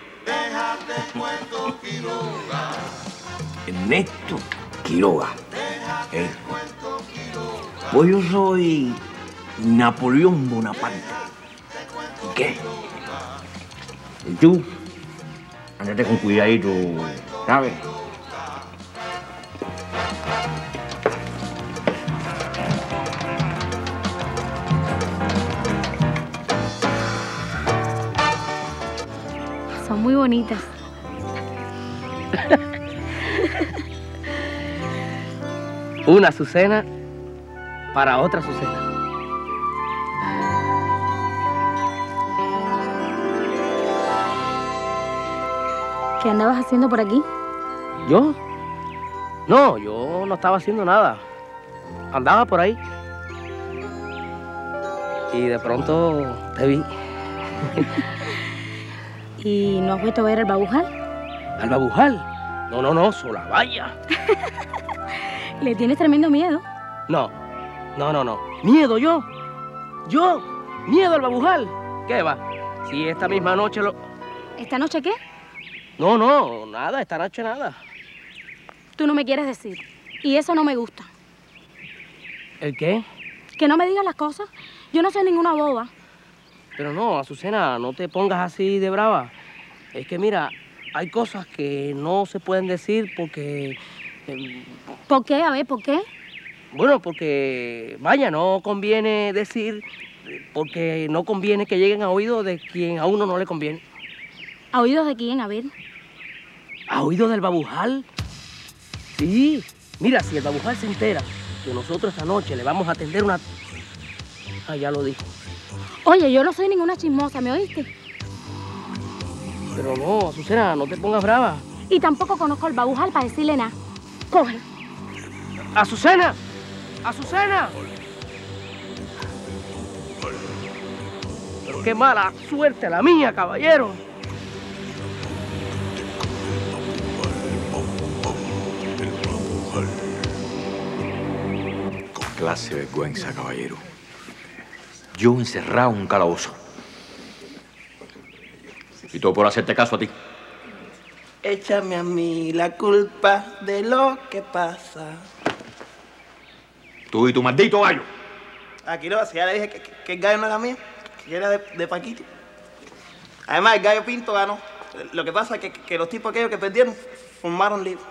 Ernesto Quiroga. Eh. Pues yo soy Napoleón Bonaparte. ¿Y qué? ¿Y tú? Andate con cuidadito, ¿sabes? Son muy bonitas. Una Azucena para otra Azucena. ¿Qué andabas haciendo por aquí? ¿Yo? No, yo no estaba haciendo nada. Andaba por ahí. Y de pronto te vi. ¿Y no has vuelto a ver al babujal? ¿Al babujal? No, no, no, sola vaya. ¿Le tienes tremendo miedo? No, no, no, no. ¿Miedo yo? ¿Yo? ¿Miedo al babujal? ¿Qué va? Si esta misma noche lo... ¿Esta noche qué? No, no, nada, esta noche nada. Tú no me quieres decir. Y eso no me gusta. ¿El qué? Que no me digas las cosas. Yo no soy ninguna boba. Pero no, Azucena, no te pongas así de brava. Es que mira, hay cosas que no se pueden decir porque... eh, ¿Por qué? A ver, ¿por qué? bueno, porque, vaya, no conviene decir, porque no conviene que lleguen a oídos de quien a uno no le conviene. ¿A oídos de quién? A ver. ¿A oídos del babujal? Sí. Mira, si el babujal se entera que nosotros esta noche le vamos a atender una... Ah, ya lo dijo. Oye, yo no soy ninguna chismosa, ¿me oíste? Pero no, Azucena, no te pongas brava. Y tampoco conozco al babujal para decirle nada. Coge. ¡Azucena! ¡Azucena! Pero qué mala suerte la mía, caballero. Clase de vergüenza, caballero. Yo encerrado en un calabozo. Y todo por hacerte caso a ti. Échame a mí la culpa de lo que pasa. Tú y tu maldito gallo. A Quiroga, si ya le dije que, que- que el gallo no era mío, que era de, de Paquito. Además, el gallo Pinto ganó. Lo que pasa es que, que los tipos aquellos que perdieron formaron lío.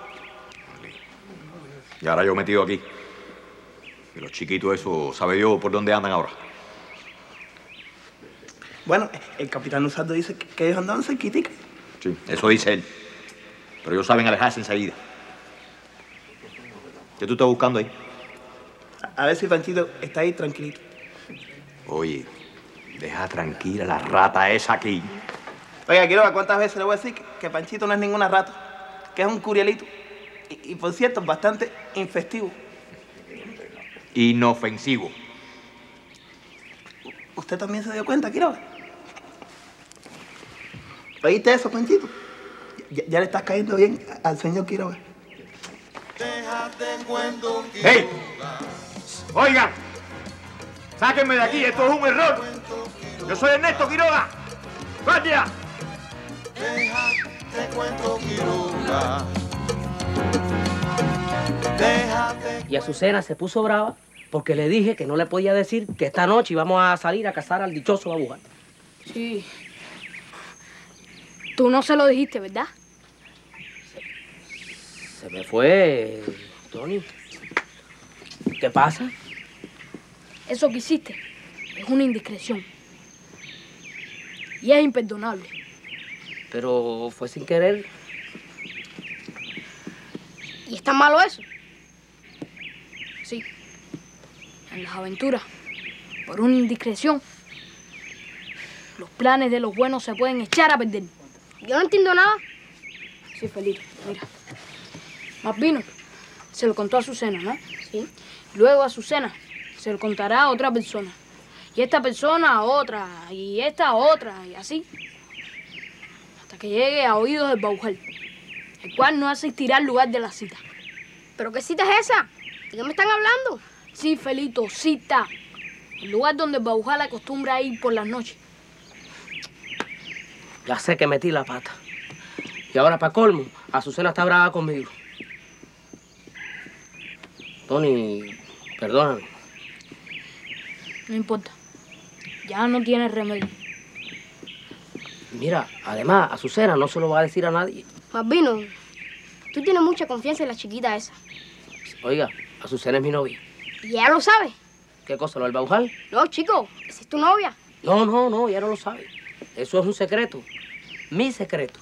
Y ahora yo metido aquí. Y los chiquitos esos, ¿sabe Dios por dónde andan ahora? Bueno, el capitán Usardo dice que, que ellos andaban cerquitica. Sí, eso dice él. Pero ellos saben alejarse enseguida. ¿Qué tú estás buscando ahí? A, a ver si Panchito está ahí tranquilito. Oye, deja tranquila la rata esa aquí. Oiga, Quiroga, ¿cuántas veces le voy a decir que, que Panchito no es ninguna rata? que es un curielito. Y, y por cierto, bastante infestivo. Inofensivo. ¿Usted también se dio cuenta, Quiroga? ¿Oíste eso, Panchito? Ya, ya le estás cayendo bien al señor Quiroga. ¡Hey! ¡Oigan! ¡Sáquenme de aquí! ¡Esto es un error! ¡Yo soy Ernesto Quiroga! ¡Vaya! Déjate cuento, Quiroga. Y Azucena se puso brava porque le dije que no le podía decir que esta noche íbamos a salir a cazar al dichoso Babujal. Sí. Tú no se lo dijiste, ¿verdad? Se me fue, Tony. ¿Qué pasa? Eso que hiciste es una indiscreción. Y es imperdonable. Pero fue sin querer. ¿Y está malo eso? Sí. En las aventuras, por una indiscreción, los planes de los buenos se pueden echar a perder. Yo no entiendo nada. Sí, Felito, mira. Malvino se lo contó a Azucena, ¿no? Sí. Luego Azucena se lo contará a otra persona. Y esta persona a otra, y esta a otra, y así. Hasta que llegue a oídos del Babujal, el cual no asistirá al lugar de la cita. ¿Pero qué cita es esa? ¿De qué me están hablando? Sí, Felito, cita. El lugar donde el Babujal acostumbra ir por las noches. Ya sé que metí la pata. Y ahora, para colmo, Azucena está brava conmigo. Tony, perdóname. No importa. Ya no tiene remedio. Mira, además, Azucena no se lo va a decir a nadie. Malvino, tú tienes mucha confianza en la chiquita esa. Oiga, Azucena es mi novia. ¿Y ella lo sabe? ¿Qué cosa, lo del Babujal? No, chico, esa es tu novia. No, no, no, ella no lo sabe. Eso es un secreto. Mi secreto.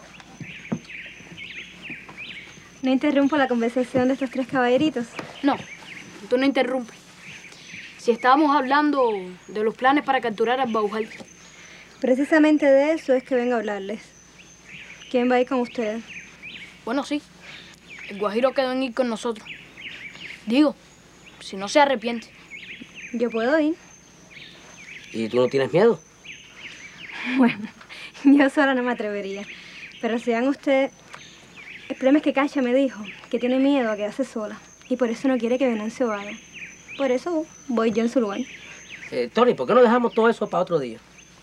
No interrumpo la conversación de estos tres caballeritos. No, tú no interrumpes. Si estábamos hablando de los planes para capturar al Babujal. Precisamente de eso es que vengo a hablarles. ¿Quién va a ir con ustedes? Bueno, sí. El Guajiro quedó en ir con nosotros. Digo, si no se arrepiente. Yo puedo ir. ¿Y tú no tienes miedo? Bueno, yo sola no me atrevería. Pero si van ustedes... El problema es que Cacha me dijo que tiene miedo a quedarse sola. Y por eso no quiere que Venancio vaya. Por eso voy yo en su lugar. Eh, Tony, ¿por qué no dejamos todo eso para otro día?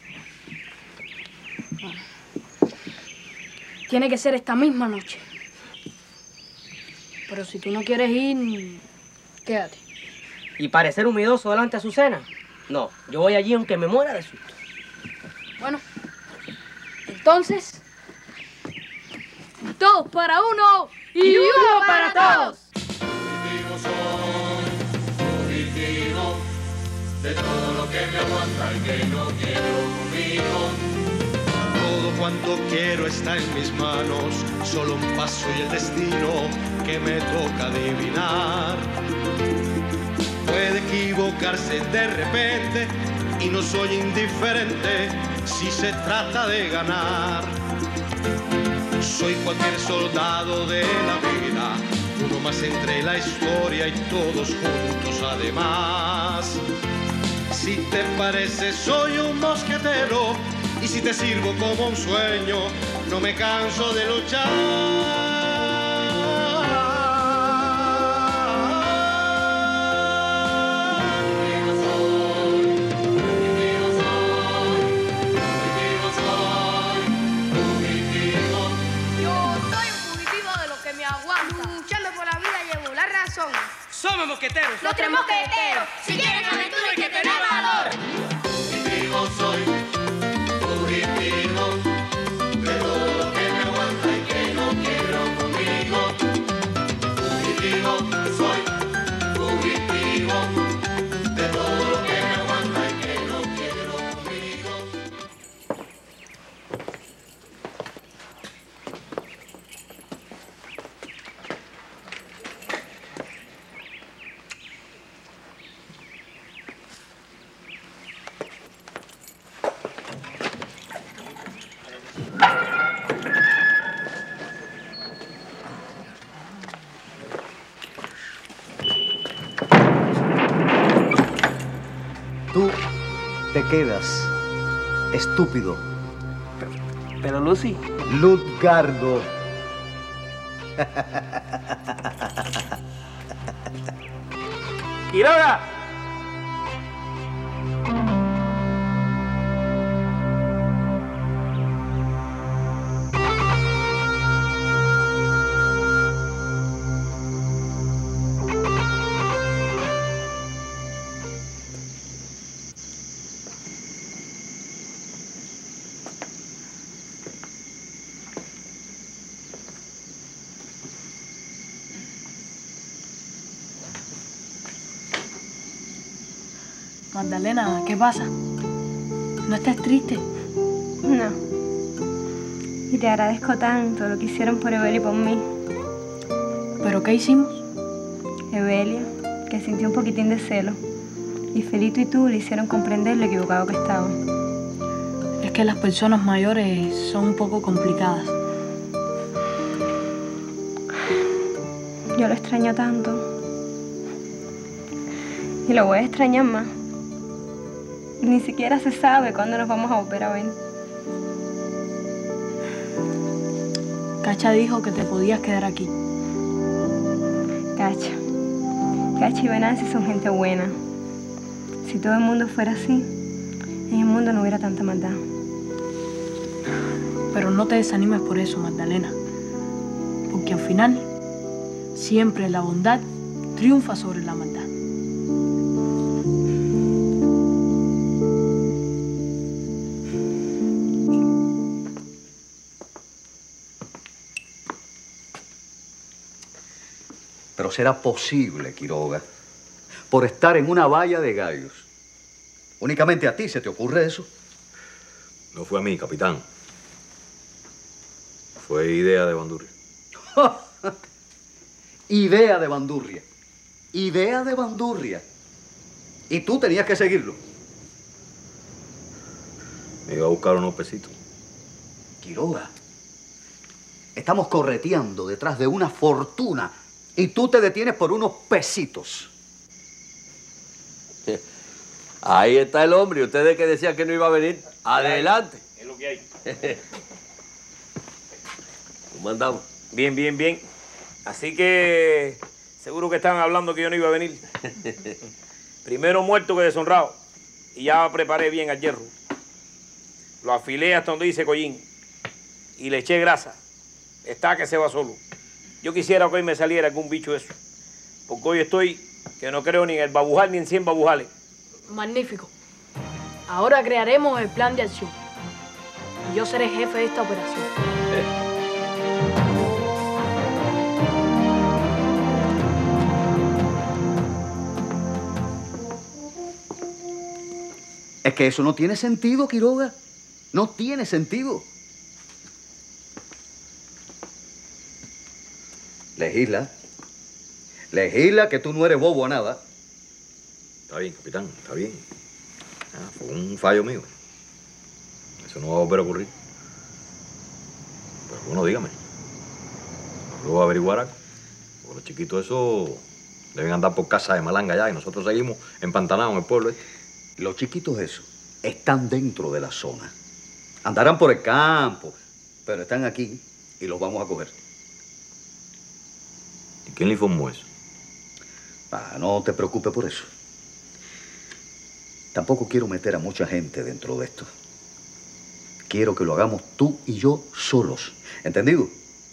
Tiene que ser esta misma noche. Pero si tú no quieres ir, quédate. ¿Y parecer humidoso delante de Azucena? No, yo voy allí aunque me muera de susto. Bueno, entonces, todos para uno y, y uno, uno para, para todos. Fugitivo soy, fugitivo, de todo lo que me aguanta y que no quiero conmigo. Todo cuanto quiero está en mis manos, solo un paso y el destino que me toca adivinar. Puede equivocarse de repente y no soy indiferente si se trata de ganar. Soy cualquier soldado de la vida, uno más entre la historia y todos juntos además. Si te parece soy un mosquetero y si te sirvo como un sueño, no me canso de luchar. Somos mosqueteros. Los tres mosqueteros. Si quieren aventura hay que tener valor. Fugitivo soy, fugitivo, de todo lo que me aguanta y que no quiero conmigo. Fugitivo soy, fugitivo, de todo lo que me aguanta y que no quiero conmigo. te quedas, estúpido. Pero, pero Lucy. Lutgardo. ¡Quiroga! Magdalena, ¿qué pasa? ¿No estés triste? No. Y te agradezco tanto lo que hicieron por Evelia y por mí. ¿Pero qué hicimos? Evelia, que sintió un poquitín de celo. Y Felito y tú le hicieron comprender lo equivocado que estaba. Es que las personas mayores son un poco complicadas. Yo lo extraño tanto. Y lo voy a extrañar más. Ni siquiera se sabe cuándo nos vamos a volver a ver. Cacha dijo que te podías quedar aquí. Cacha. Cacha y Venancio son gente buena. Si todo el mundo fuera así, en el mundo no hubiera tanta maldad. Pero no te desanimes por eso, Magdalena. Porque al final, siempre la bondad triunfa sobre la maldad. Pero será posible, Quiroga, por estar en una valla de gallos. ¿Únicamente a ti se te ocurre eso? No fue a mí, capitán. Fue idea de Bandurria. Idea de Bandurria. Idea de Bandurria. Y tú tenías que seguirlo. Me iba a buscar unos pesitos. Quiroga, estamos correteando detrás de una fortuna y tú te detienes por unos pesitos. Ahí está el hombre. Y ustedes que decían que no iba a venir, adelante. Es lo que hay. ¿Cómo andamos? Bien, bien, bien. Así que seguro que estaban hablando que yo no iba a venir. Primero muerto que deshonrado. Y ya preparé bien al hierro. Lo afilé hasta donde dice collín. Y le eché grasa. Está que se va solo. Yo quisiera que hoy me saliera algún bicho eso. Porque hoy estoy que no creo ni en el babujal ni en cien babujales. Magnífico. Ahora crearemos el plan de acción. Y yo seré jefe de esta operación. Es que eso no tiene sentido, Quiroga. No tiene sentido. Legisla. Legisla que tú no eres bobo a nada. Está bien, capitán, está bien. Ah, fue un fallo mío. Eso no va a volver a ocurrir. Pero bueno, dígame. Luego averiguar algo. Porque los chiquitos esos deben andar por casa de malanga ya y nosotros seguimos empantanados en el pueblo este. Los chiquitos esos están dentro de la zona. Andarán por el campo, pero están aquí y los vamos a coger. ¿Y quién le informó eso? Ah, no te preocupes por eso. Tampoco quiero meter a mucha gente dentro de esto. Quiero que lo hagamos tú y yo solos. ¿Entendido?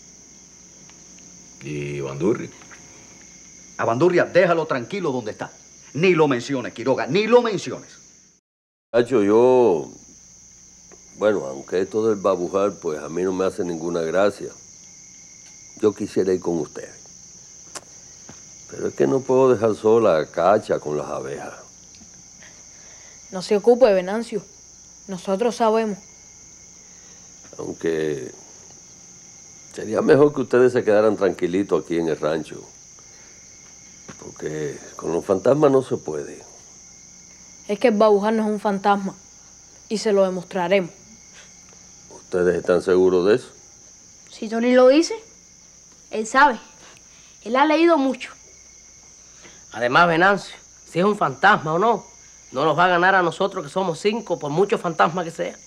¿Y Bandurria? A Bandurria, déjalo tranquilo donde está. Ni lo menciones, Quiroga, ni lo menciones. Cacho, yo... Bueno, aunque esto del babujar, pues a mí no me hace ninguna gracia. Yo quisiera ir con ustedes. Pero es que no puedo dejar sola a Cacha con las abejas. No se ocupe, Venancio. Nosotros sabemos. Aunque... sería mejor que ustedes se quedaran tranquilitos aquí en el rancho. Porque con los fantasmas no se puede. Es que el babujar no es un fantasma. Y se lo demostraremos. ¿Ustedes están seguros de eso? Si Tony lo dice, él sabe. Él ha leído mucho. Además, Venancio, si es un fantasma o no, No nos va a ganar a nosotros, que somos cinco, por mucho fantasma que sea.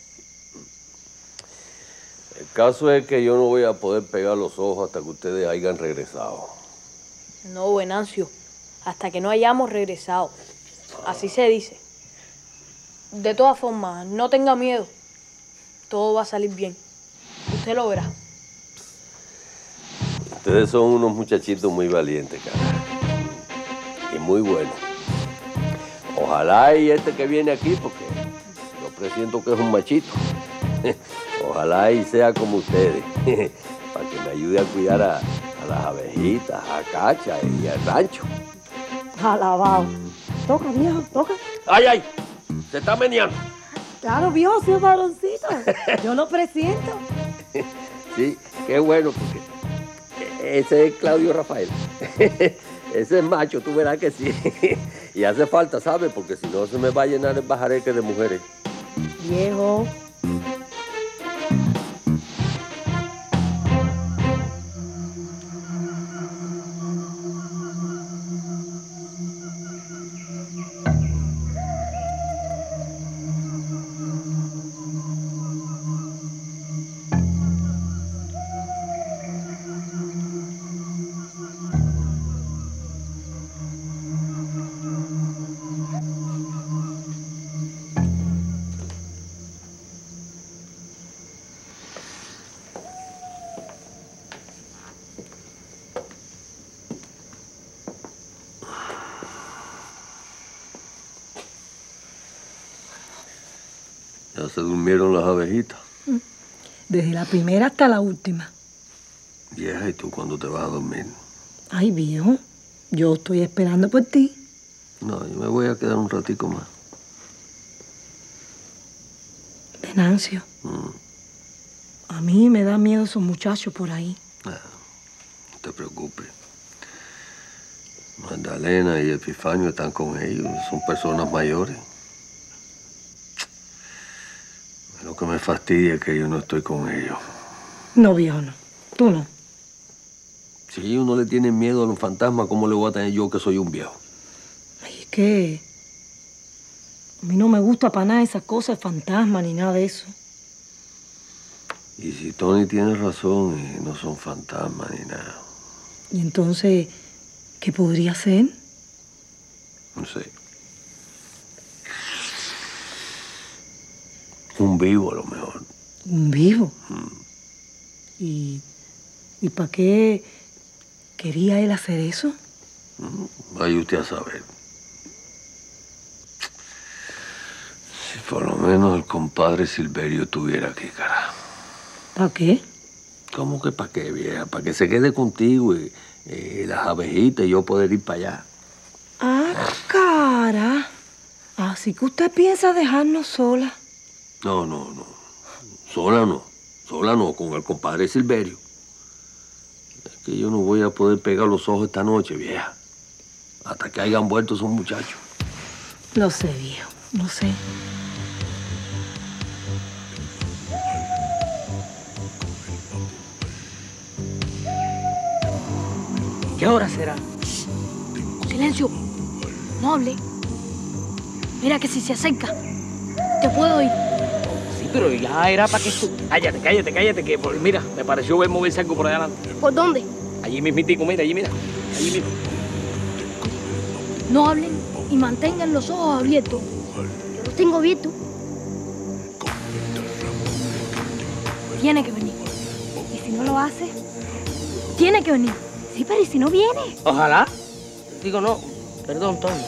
El caso es que yo no voy a poder pegar los ojos hasta que ustedes hayan regresado. No, Venancio, hasta que no hayamos regresado. Así se dice. De todas formas, no tenga miedo. Todo va a salir bien. Usted lo verá. Ustedes son unos muchachitos muy valientes, cara. Y muy buenos. Ojalá y este que viene aquí, porque yo presiento que es un machito. Ojalá y sea como ustedes, para que me ayude a cuidar a, a las abejitas, a Cacha y al rancho. Alabado. Toca, viejo, toca. ¡Ay, ay! Se está meneando. Claro, viejo, sí, varoncito. Yo lo presiento. Sí, qué bueno, porque ese es Claudio Rafael. Ese es macho, tú verás que sí. Y hace falta, ¿sabes? Porque si no se me va a llenar el bajareque de mujeres. Viejo. Ya se durmieron las abejitas. Desde la primera hasta la última. Vieja, ¿y tú cuándo te vas a dormir? Ay, viejo, yo estoy esperando por ti. No, yo me voy a quedar un ratico más. Venancio, Mm, a mí me da miedo esos muchachos por ahí. no te preocupes. Magdalena y Epifanio están con ellos. Son personas mayores. Lo que me fastidia es que yo no estoy con ellos. No, viejo, no. Tú no. Si ellos no le tienen miedo a los fantasmas, ¿cómo le voy a tener yo que soy un viejo? Ay, es que a mí no me gusta para nada esas cosas de fantasma ni nada de eso. Y si Tony tiene razón, y no son fantasmas ni nada. Y entonces, ¿qué podría ser? No sé. Un vivo, a lo mejor. Un vivo. Mm. ¿Y, y para qué quería él hacer eso? Mm, Vaya usted a saber. Si por lo menos el compadre Silverio estuviera aquí, cara. ¿Para qué? ¿Cómo que para qué, vieja? Para que se quede contigo y, y las abejitas y yo poder ir para allá. Ah, cara. Así que usted piensa dejarnos sola. No, no, no. Sola no. Sola no, con el compadre Silverio. Es que yo no voy a poder pegar los ojos esta noche, vieja. Hasta que hayan vuelto esos muchachos. Lo sé, viejo. Lo sé. ¿Qué hora será? Silencio. No hable. Mira que si se acerca, te puedo oír. Sí, pero ya era para que tú... Cállate, cállate, cállate, que por- mira, me pareció ver moverse algo por allá adelante. ¿Por dónde? Allí mismitico, mira, allí mira. Allí mismo. No hablen y mantengan los ojos abiertos. Yo los tengo abiertos. Tiene que venir. Y si no lo hace, tiene que venir. Sí, pero ¿y si no viene? Ojalá. Digo, no. Perdón, Tony.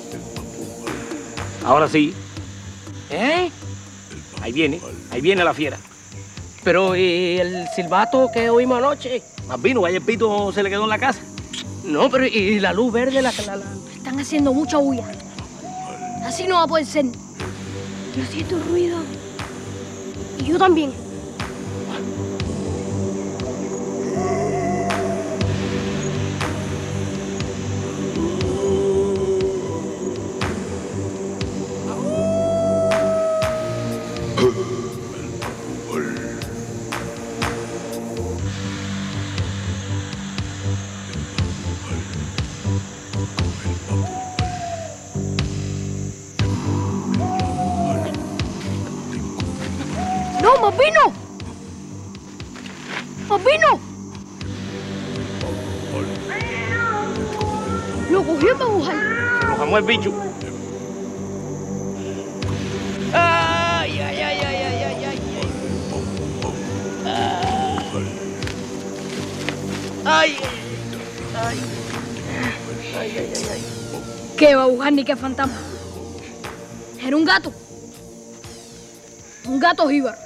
Ahora sí. ¿Eh? Ahí viene, ahí viene la fiera. Pero, ¿y el silbato que oímos anoche? Más vino, vaya el pito se le quedó en la casa. No, pero ¿y la luz verde? La, la, la... Están haciendo mucha bulla. Así no va a poder ser. Yo siento ruido. Y yo también. ¡Papino! ¡Papino! Lo cogió el babujal. Se lo jamó el bicho. ¡Ay, ay, ay, ay, ay, ay, ay! ¡Ay! ¡Ay! ¡Ay! ¡Ay, ay, ay, ay! ¿Qué babujal ni qué fantasma? Era un gato. Un gato jíbaro.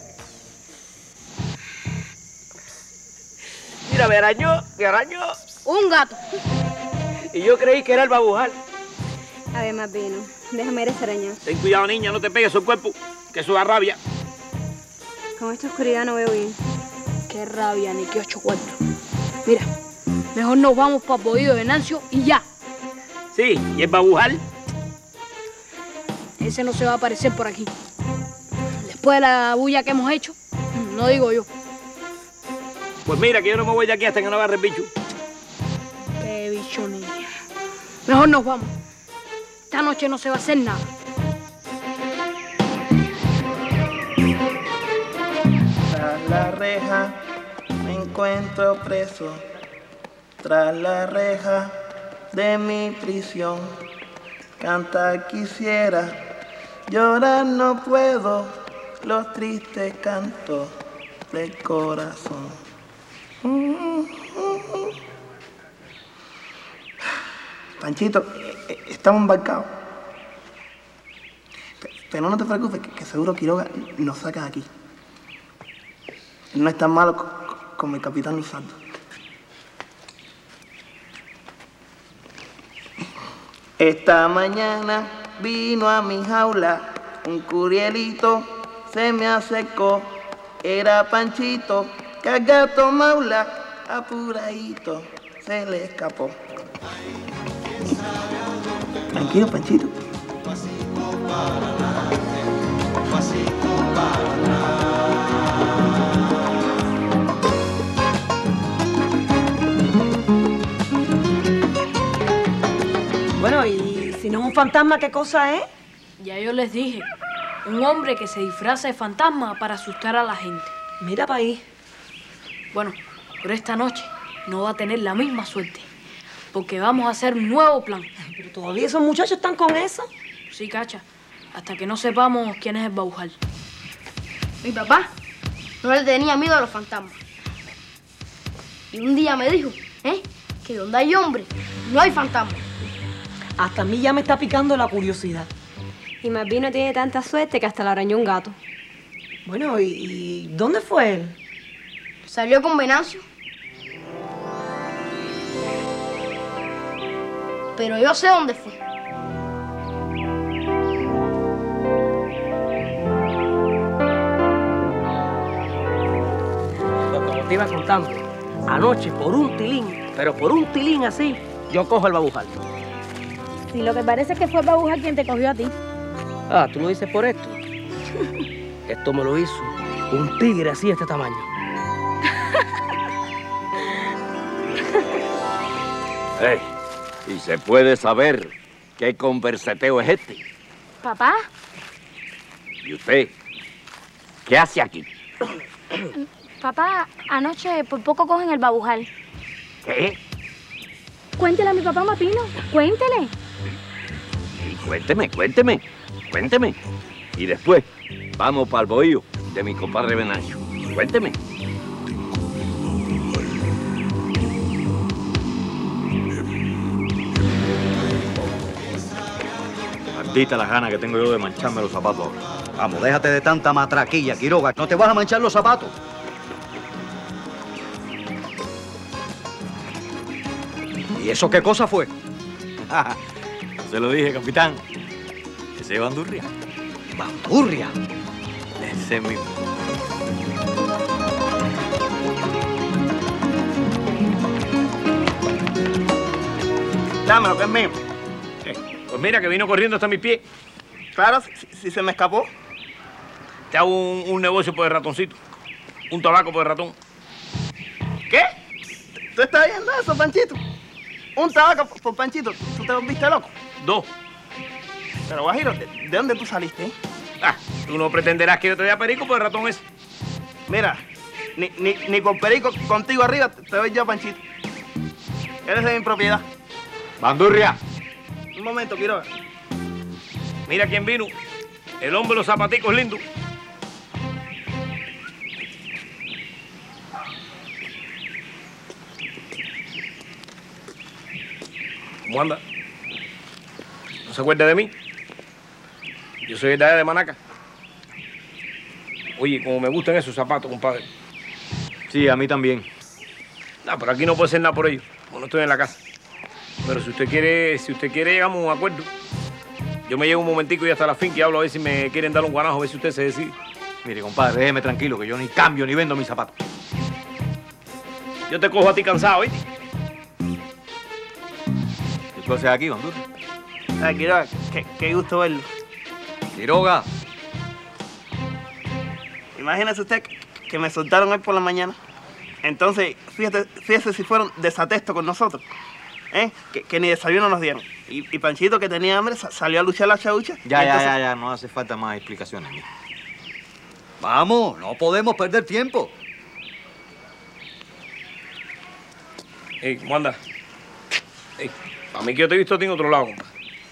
Mira, me arañó, me arañó. Un gato. Y yo creí que era el babujal. A ver, más vino. Déjame ir a ese arañón. Ten cuidado, niña, no te pegues el cuerpo, que eso da rabia. Con esta oscuridad no veo bien. Qué rabia, ni qué ocho cuartos. Mira, mejor nos vamos para el bohío de Venancio y ya. Sí, ¿y el babujal? Ese no se va a aparecer por aquí. Después de la bulla que hemos hecho, no digo yo. Pues mira, que yo no me voy de aquí hasta que no agarre el bicho. Qué bicho, niña. Mejor nos vamos. Esta noche no se va a hacer nada. Tras la reja me encuentro preso. Tras la reja de mi prisión. Cantar quisiera, llorar no puedo, los tristes cantos del corazón. Panchito, estamos embarcados. Pero no te preocupes, que, que seguro Quiroga nos saca de aquí. Él no es tan malo co como el capitán Luzardo. Esta mañana vino a mi jaula un curielito, se me acercó, era Panchito, que al gato maula, apuradito, se le escapó. Tranquilo, Panchito. Bueno, y si no es un fantasma, ¿qué cosa es? Ya yo les dije, un hombre que se disfraza de fantasma para asustar a la gente. Mira para ahí. Bueno, pero esta noche no va a tener la misma suerte, porque vamos a hacer un nuevo plan. Pero todavía esos muchachos están con eso. Sí, cacha, hasta que no sepamos quién es el babujal. Mi papá no le tenía miedo a los fantasmas. Y un día me dijo, ¿eh? Que donde hay hombre, no hay fantasmas. Hasta a mí ya me está picando la curiosidad. Y Malvino tiene tanta suerte que hasta le arañó un gato. Bueno, ¿y, y dónde fue él? Salió con Venancio. Pero yo sé dónde fue. Como te iba contando, anoche por un tilín, pero por un tilín así, yo cojo el babujal. Y lo que parece es que fue el babujal quien te cogió a ti. Ah, ¿tú lo dices por esto? Esto me lo hizo un tigre así de este tamaño. Hey, ¿y se puede saber qué converseteo es este? ¿Papá? ¿Y usted? ¿Qué hace aquí? Papá, anoche por poco cogen el babujal. ¿Qué? Cuéntele a mi papá Mapino, cuéntele. Y cuénteme, cuénteme, cuénteme. Y después vamos para el bohío de mi compadre Venancio. Cuénteme. Maldita las ganas que tengo yo de mancharme los zapatos ahora. Vamos, déjate de tanta matraquilla, Quiroga. No te vas a manchar los zapatos. ¿Y eso qué cosa fue? Se lo dije, capitán. Ese es Bandurria. ¿Bandurria? Ese mismo. Dámelo, que es mío. Pues mira, que vino corriendo hasta mis pies. Claro, si, si se me escapó. Te hago un, un negocio por el ratoncito. Un tabaco por el ratón. ¿Qué? ¿Tú estás viendo eso, Panchito? Un tabaco por, por Panchito. ¿Tú te volviste loco? Dos. Pero, Guajiro, ¿de, de dónde tú saliste? Eh? Ah, tú no pretenderás que yo te vea perico por el ratón ese. Mira, ni, ni, ni por perico contigo arriba te doy yo, Panchito. Eres de mi propiedad. Bandurria. Un momento, Quiroga. Mira quién vino. El hombre de los zapaticos lindos. ¿Cómo anda? ¿No se acuerda de mí? Yo soy el de allá de Manaca. Oye, como me gustan esos zapatos, compadre. Sí, a mí también. No, pero aquí no puedo hacer nada por ellos. No estoy en la casa. Pero si usted quiere, si usted quiere, llegamos a un acuerdo. Yo me llevo un momentico y hasta la finca y hablo a ver si me quieren dar un guanajo, a ver si usted se decide. Mire, compadre, déjeme tranquilo, que yo ni cambio ni vendo mis zapatos. Yo te cojo a ti cansado, ¿viste? ¿Qué tú haces aquí, Bandurria? Ay, Quiroga, qué, qué gusto verlo. Quiroga. Imagínese usted que, que me soltaron hoy por la mañana. Entonces, fíjate, fíjese si fueron desatestos con nosotros. ¿Eh? Que, que ni desayuno nos dieron. Y, y Panchito, que tenía hambre, sa salió a luchar la chaucha. Ya, ya, entonces... ya, ya, no hace falta más explicaciones. Mira. Vamos, no podemos perder tiempo. Ey, ¿cómo andas? Ey, a mí que yo te he visto a ti en otro lado, compa.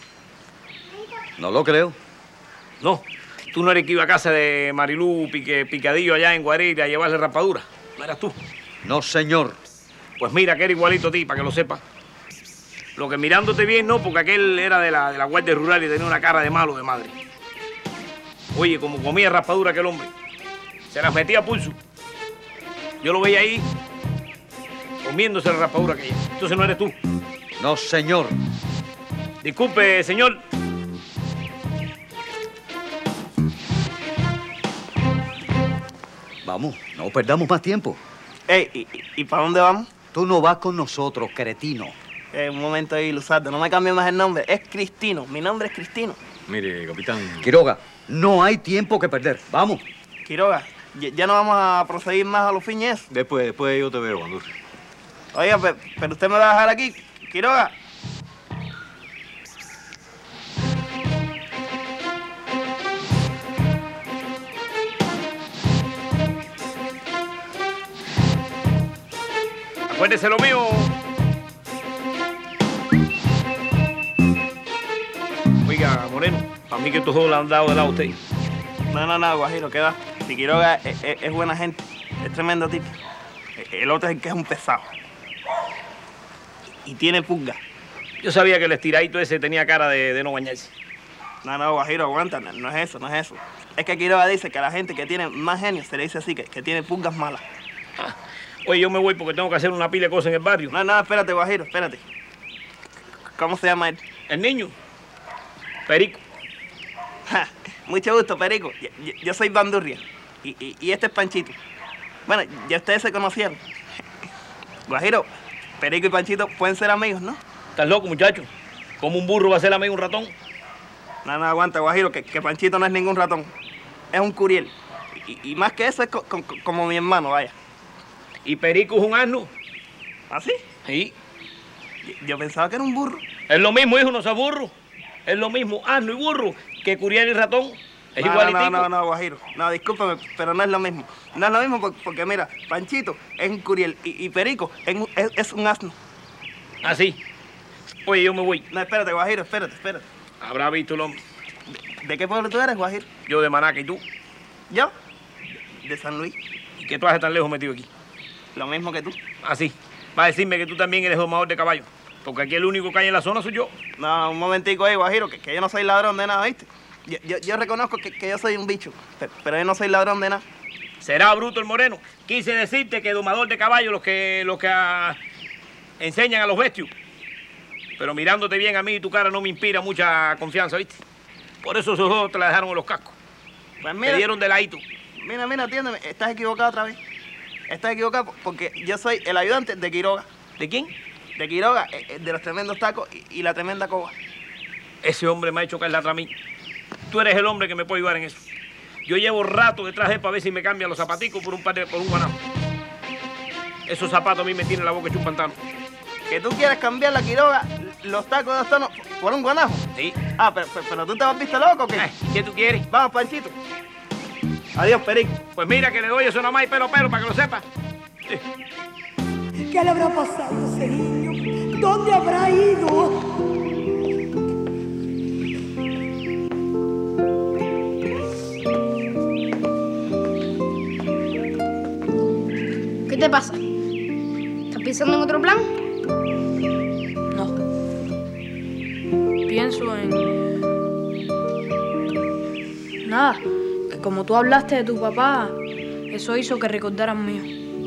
No lo creo. No, tú no eres que iba a casa de Marilú Pique, Picadillo allá en Guarira a llevarle rapadura. ¿No eras tú? No, señor. Pues mira, que era igualito a ti, para que lo sepas. Lo que mirándote bien, no, porque aquel era de la, de la Guardia Rural y tenía una cara de malo de madre. Oye, como comía raspadura aquel hombre, se las metía a pulso. Yo lo veía ahí, comiéndose la raspadura aquella. Entonces no eres tú. No, señor. Disculpe, señor. Vamos, no perdamos más tiempo. Ey, ¿y, y, y para dónde vamos? Tú no vas con nosotros, cretino. Eh, un momento ahí, Luzardo, no me cambie más el nombre. Es Cristino, mi nombre es Cristino. Mire, capitán. Quiroga, no hay tiempo que perder. Vamos. Quiroga, ya, ya no vamos a proseguir más a los fines. Después, después yo te veo, Bandurria. Oiga, pero, pero usted me va a dejar aquí, Quiroga. Acuérdese lo mío. Oiga, Moreno, para mí que estos dos le han dado de lado a usted. No, no, no, Guajiro, ¿qué va? Si Quiroga es, es, es buena gente, es tremendo tipo. El otro es el que es un pesado. Y tiene pulga. Yo sabía que el estiradito ese tenía cara de, de no bañarse. No, no, Guajiro, aguanta, no, no es eso, no es eso. Es que Quiroga dice que a la gente que tiene más genio se le dice así, que, que tiene pulgas malas. Ah, oye, yo me voy porque tengo que hacer una pila de cosas en el barrio. No, no, espérate, Guajiro, espérate. ¿Cómo se llama él? El niño. Perico. Ja, mucho gusto, Perico. Yo, yo, yo soy Bandurria. Y, y, y este es Panchito. Bueno, ya ustedes se conocieron. Guajiro, Perico y Panchito pueden ser amigos, ¿no? ¿Estás loco, muchacho? ¿Cómo un burro va a ser amigo de un ratón? No, no, aguanta, Guajiro, que, que Panchito no es ningún ratón. Es un curiel. Y, y más que eso, es co, co, como mi hermano, vaya. ¿Y Perico es un asno? ¿Ah, sí? Sí. Yo, yo pensaba que era un burro. Es lo mismo, hijo, no sea burro. Es lo mismo asno y burro que curiel y ratón. Es no, igualitico. No, no, no, Guajiro. No, discúlpame, pero no es lo mismo. No es lo mismo porque, porque mira, Panchito es un curiel y, y Perico es un, es, es un asno. ¿Ah, sí? Oye, yo me voy. No, espérate, Guajiro, espérate, espérate. Habrá visto el hombre. ¿De, de qué pueblo tú eres, Guajiro? Yo de Manaca, ¿y tú? ¿Yo? De San Luis. ¿Y qué tú haces tan lejos metido aquí? Lo mismo que tú. Ah, sí. Va a decirme que tú también eres domador de caballo. Porque aquí el único que hay en la zona soy yo. No, un momentico ahí, Guajiro, que, que yo no soy ladrón de nada, ¿viste? Yo, yo, yo reconozco que, que yo soy un bicho, pero, pero yo no soy ladrón de nada. Será bruto el moreno. Quise decirte que domador de caballo los que, los que a, enseñan a los bestios. Pero mirándote bien a mí, tu cara no me inspira mucha confianza, ¿viste? Por eso esos dos te la dejaron en los cascos. Pues mira, te dieron de ladito. Mira, mira, atiéndeme, estás equivocado otra vez. Estás equivocado porque yo soy el ayudante de Quiroga. ¿De quién? De Quiroga, de los tremendos tacos y, y la tremenda coba. Ese hombre me ha hecho caer la mí. Tú eres el hombre que me puede ayudar en eso. Yo llevo rato detrás de él para ver si me cambian los zapaticos por un par de, por un guanajo. Esos zapatos a mí me tienen la boca hecha un pantano. ¿Que tú quieres cambiar la Quiroga, los tacos de dos tonos, por un guanajo? Sí. Ah, pero, pero, pero tú te has visto loco, ¿o qué? Ay, ¿qué tú quieres? Vamos, Panchito. Adiós, Perico. Pues mira que le doy eso nomás y pelo pelo para que lo sepa. ¿Qué le habrá pasado a ese niño? ¿Dónde habrá ido? ¿Qué te pasa? ¿Estás pensando en otro plan? No. Pienso en... Nada, que como tú hablaste de tu papá, eso hizo que recordaran mío.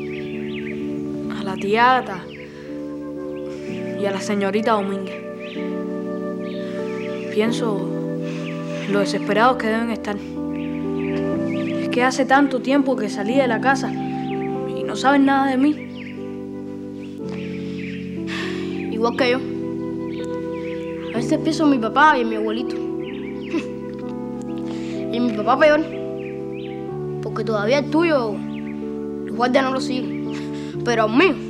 A la tiata y a la señorita Domínguez. Pienso en lo desesperados que deben estar. Es que hace tanto tiempo que salí de la casa y no saben nada de mí. Igual que yo. A veces pienso en mi papá y en mi abuelito. Y en mi papá peor. Porque todavía el tuyo, los guardias no lo siguen. Pero al mío,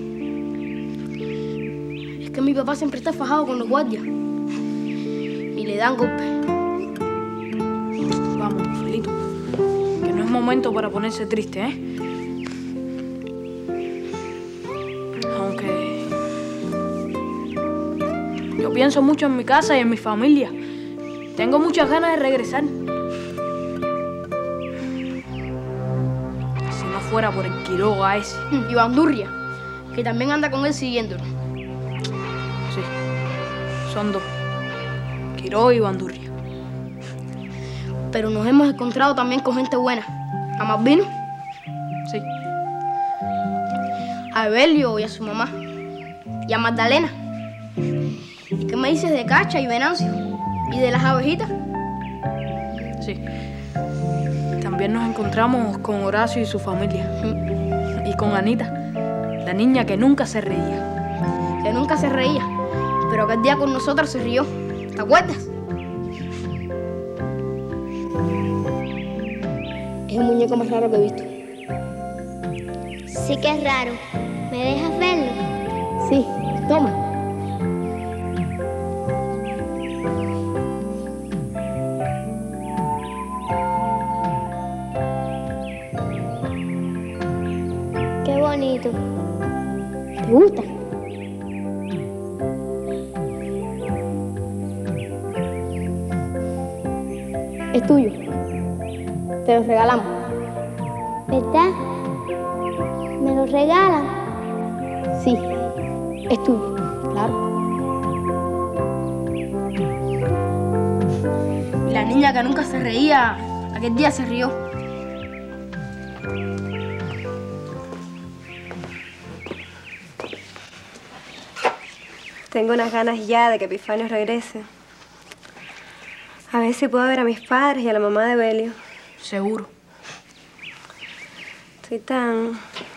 es que mi papá siempre está fajado con los guardias. Y le dan golpes. Vamos, Felito, que no es momento para ponerse triste, ¿eh? Aunque yo pienso mucho en mi casa y en mi familia. Tengo muchas ganas de regresar. Si no fuera por el Quiroga ese. Y Bandurria, que también anda con él siguiéndolo. Sí, son dos. Quiroga y Bandurria. Pero nos hemos encontrado también con gente buena. ¿A Malvino? Sí. A Evelio y a su mamá. Y a Magdalena. ¿Y qué me dices de Cacha y Venancio? ¿Y de las abejitas? Sí. También nos encontramos con Horacio y su familia. Y con Anita, la niña que nunca se reía. Que nunca se reía, pero aquel día con nosotros se rió. ¿Te acuerdas? Es el muñeco más raro que he visto. Sí que es raro. ¿Me dejas verlo? Sí, toma. Qué bonito. ¿Te gusta? Es tuyo. Te lo regalamos. ¿Verdad? ¿Me lo regalan? Sí, es tuyo, claro. Y la niña que nunca se reía, aquel día se rió. Tengo unas ganas ya de que Epifanio regrese. A ver si puedo ver a mis padres y a la mamá de Belio. Seguro. Estoy tan...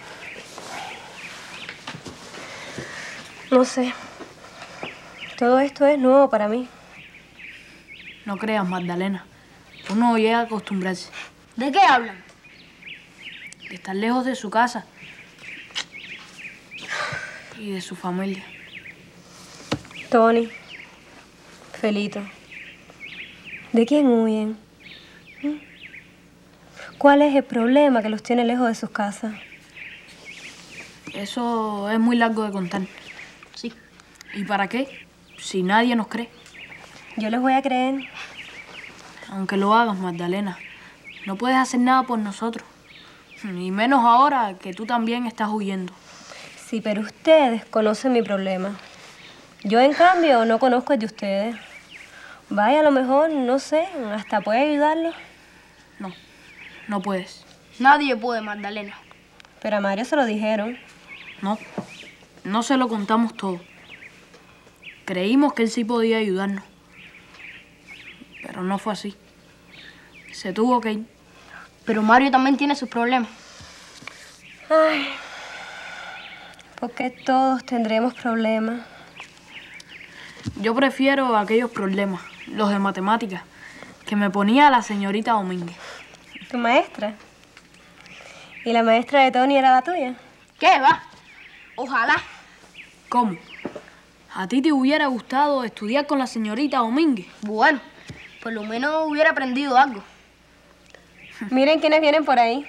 No sé. Todo esto es nuevo para mí. No creas, Magdalena. Uno llega a acostumbrarse. ¿De qué hablan? De estar lejos de su casa. Y de su familia. Tony. Felito. ¿De quién huyen? ¿Mm? ¿Cuál es el problema que los tiene lejos de sus casas? Eso es muy largo de contar. Sí. ¿Y para qué? Si nadie nos cree. Yo les voy a creer. Aunque lo hagas, Magdalena, no puedes hacer nada por nosotros. Y menos ahora que tú también estás huyendo. Sí, pero ustedes conocen mi problema. Yo, en cambio, no conozco el de ustedes. Vaya, a lo mejor, no sé, hasta puede ayudarlos. No, no puedes. Nadie puede, Magdalena. Pero a Mario se lo dijeron. No, no se lo contamos todo. Creímos que él sí podía ayudarnos. Pero no fue así. Se tuvo que ir. Pero Mario también tiene sus problemas. Ay, porque todos tendremos problemas. Yo prefiero aquellos problemas, los de matemáticas, que me ponía la señorita Domínguez. ¿Tu maestra? ¿Y la maestra de Tony era la tuya? ¿Qué va? Ojalá. ¿Cómo? ¿A ti te hubiera gustado estudiar con la señorita Domínguez? Bueno, por lo menos hubiera aprendido algo. Miren quiénes vienen por ahí.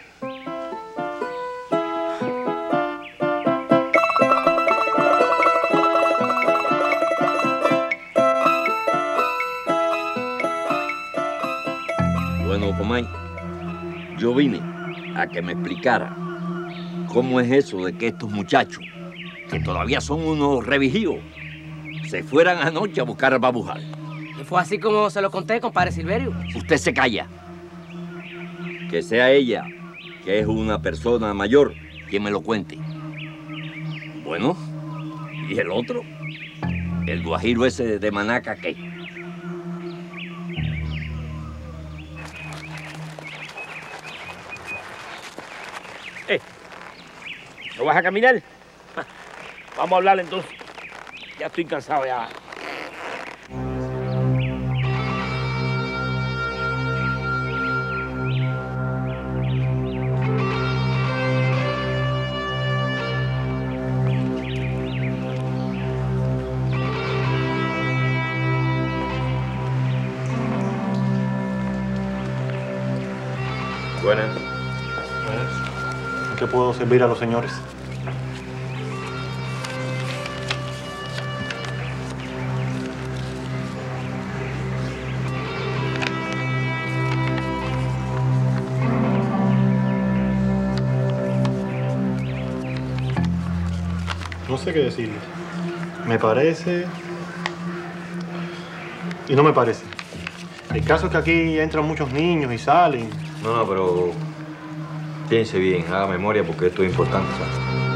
Bueno, Comay, yo vine a que me explicara cómo es eso de que estos muchachos, que todavía son unos revijíos, se fueran anoche a buscar al Babujal. Y fue así como se lo conté, compadre Silverio. Usted se calla. Que sea ella, que es una persona mayor, quien me lo cuente. Bueno, ¿y el otro? El guajiro ese de Manaca, ¿qué? Eh, ¿no vas a caminar? Vamos a hablar entonces. Ya estoy cansado ya. Buenas. Buenas. ¿En qué puedo servir a los señores? No sé qué decirles. Me parece y no me parece. El caso es que aquí entran muchos niños y salen. No, no, pero piense bien, haga memoria porque esto es importante, ¿sabes?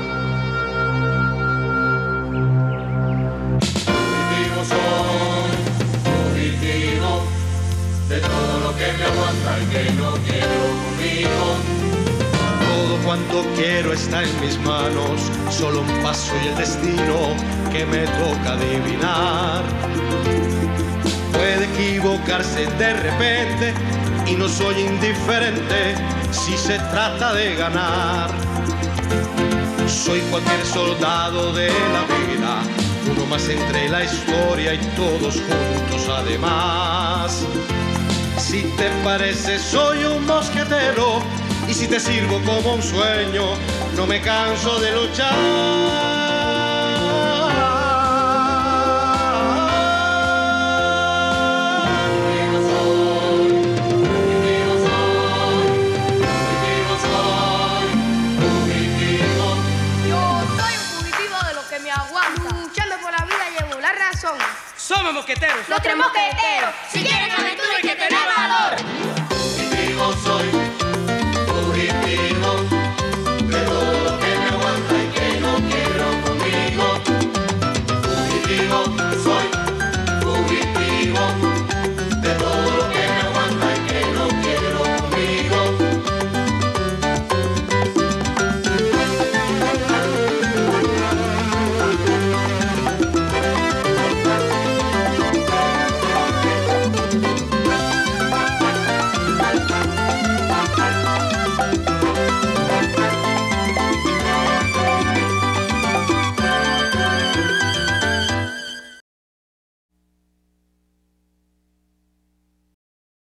Fugitivo soy, fugitivo, de todo lo que me aguanta y que no quiero conmigo. Todo cuanto quiero está en mis manos, solo un paso y el destino que me toca adivinar. Puede equivocarse de repente y no soy indiferente si se trata de ganar. Soy cualquier soldado de la vida, uno más entre la historia y todos juntos además. Si te parece soy un mosquetero y si te sirvo como un sueño, no me canso de luchar. Somos mosqueteros. Los tres mosqueteros. Si quieren aventura hay que tener valor. Fugitivo soy.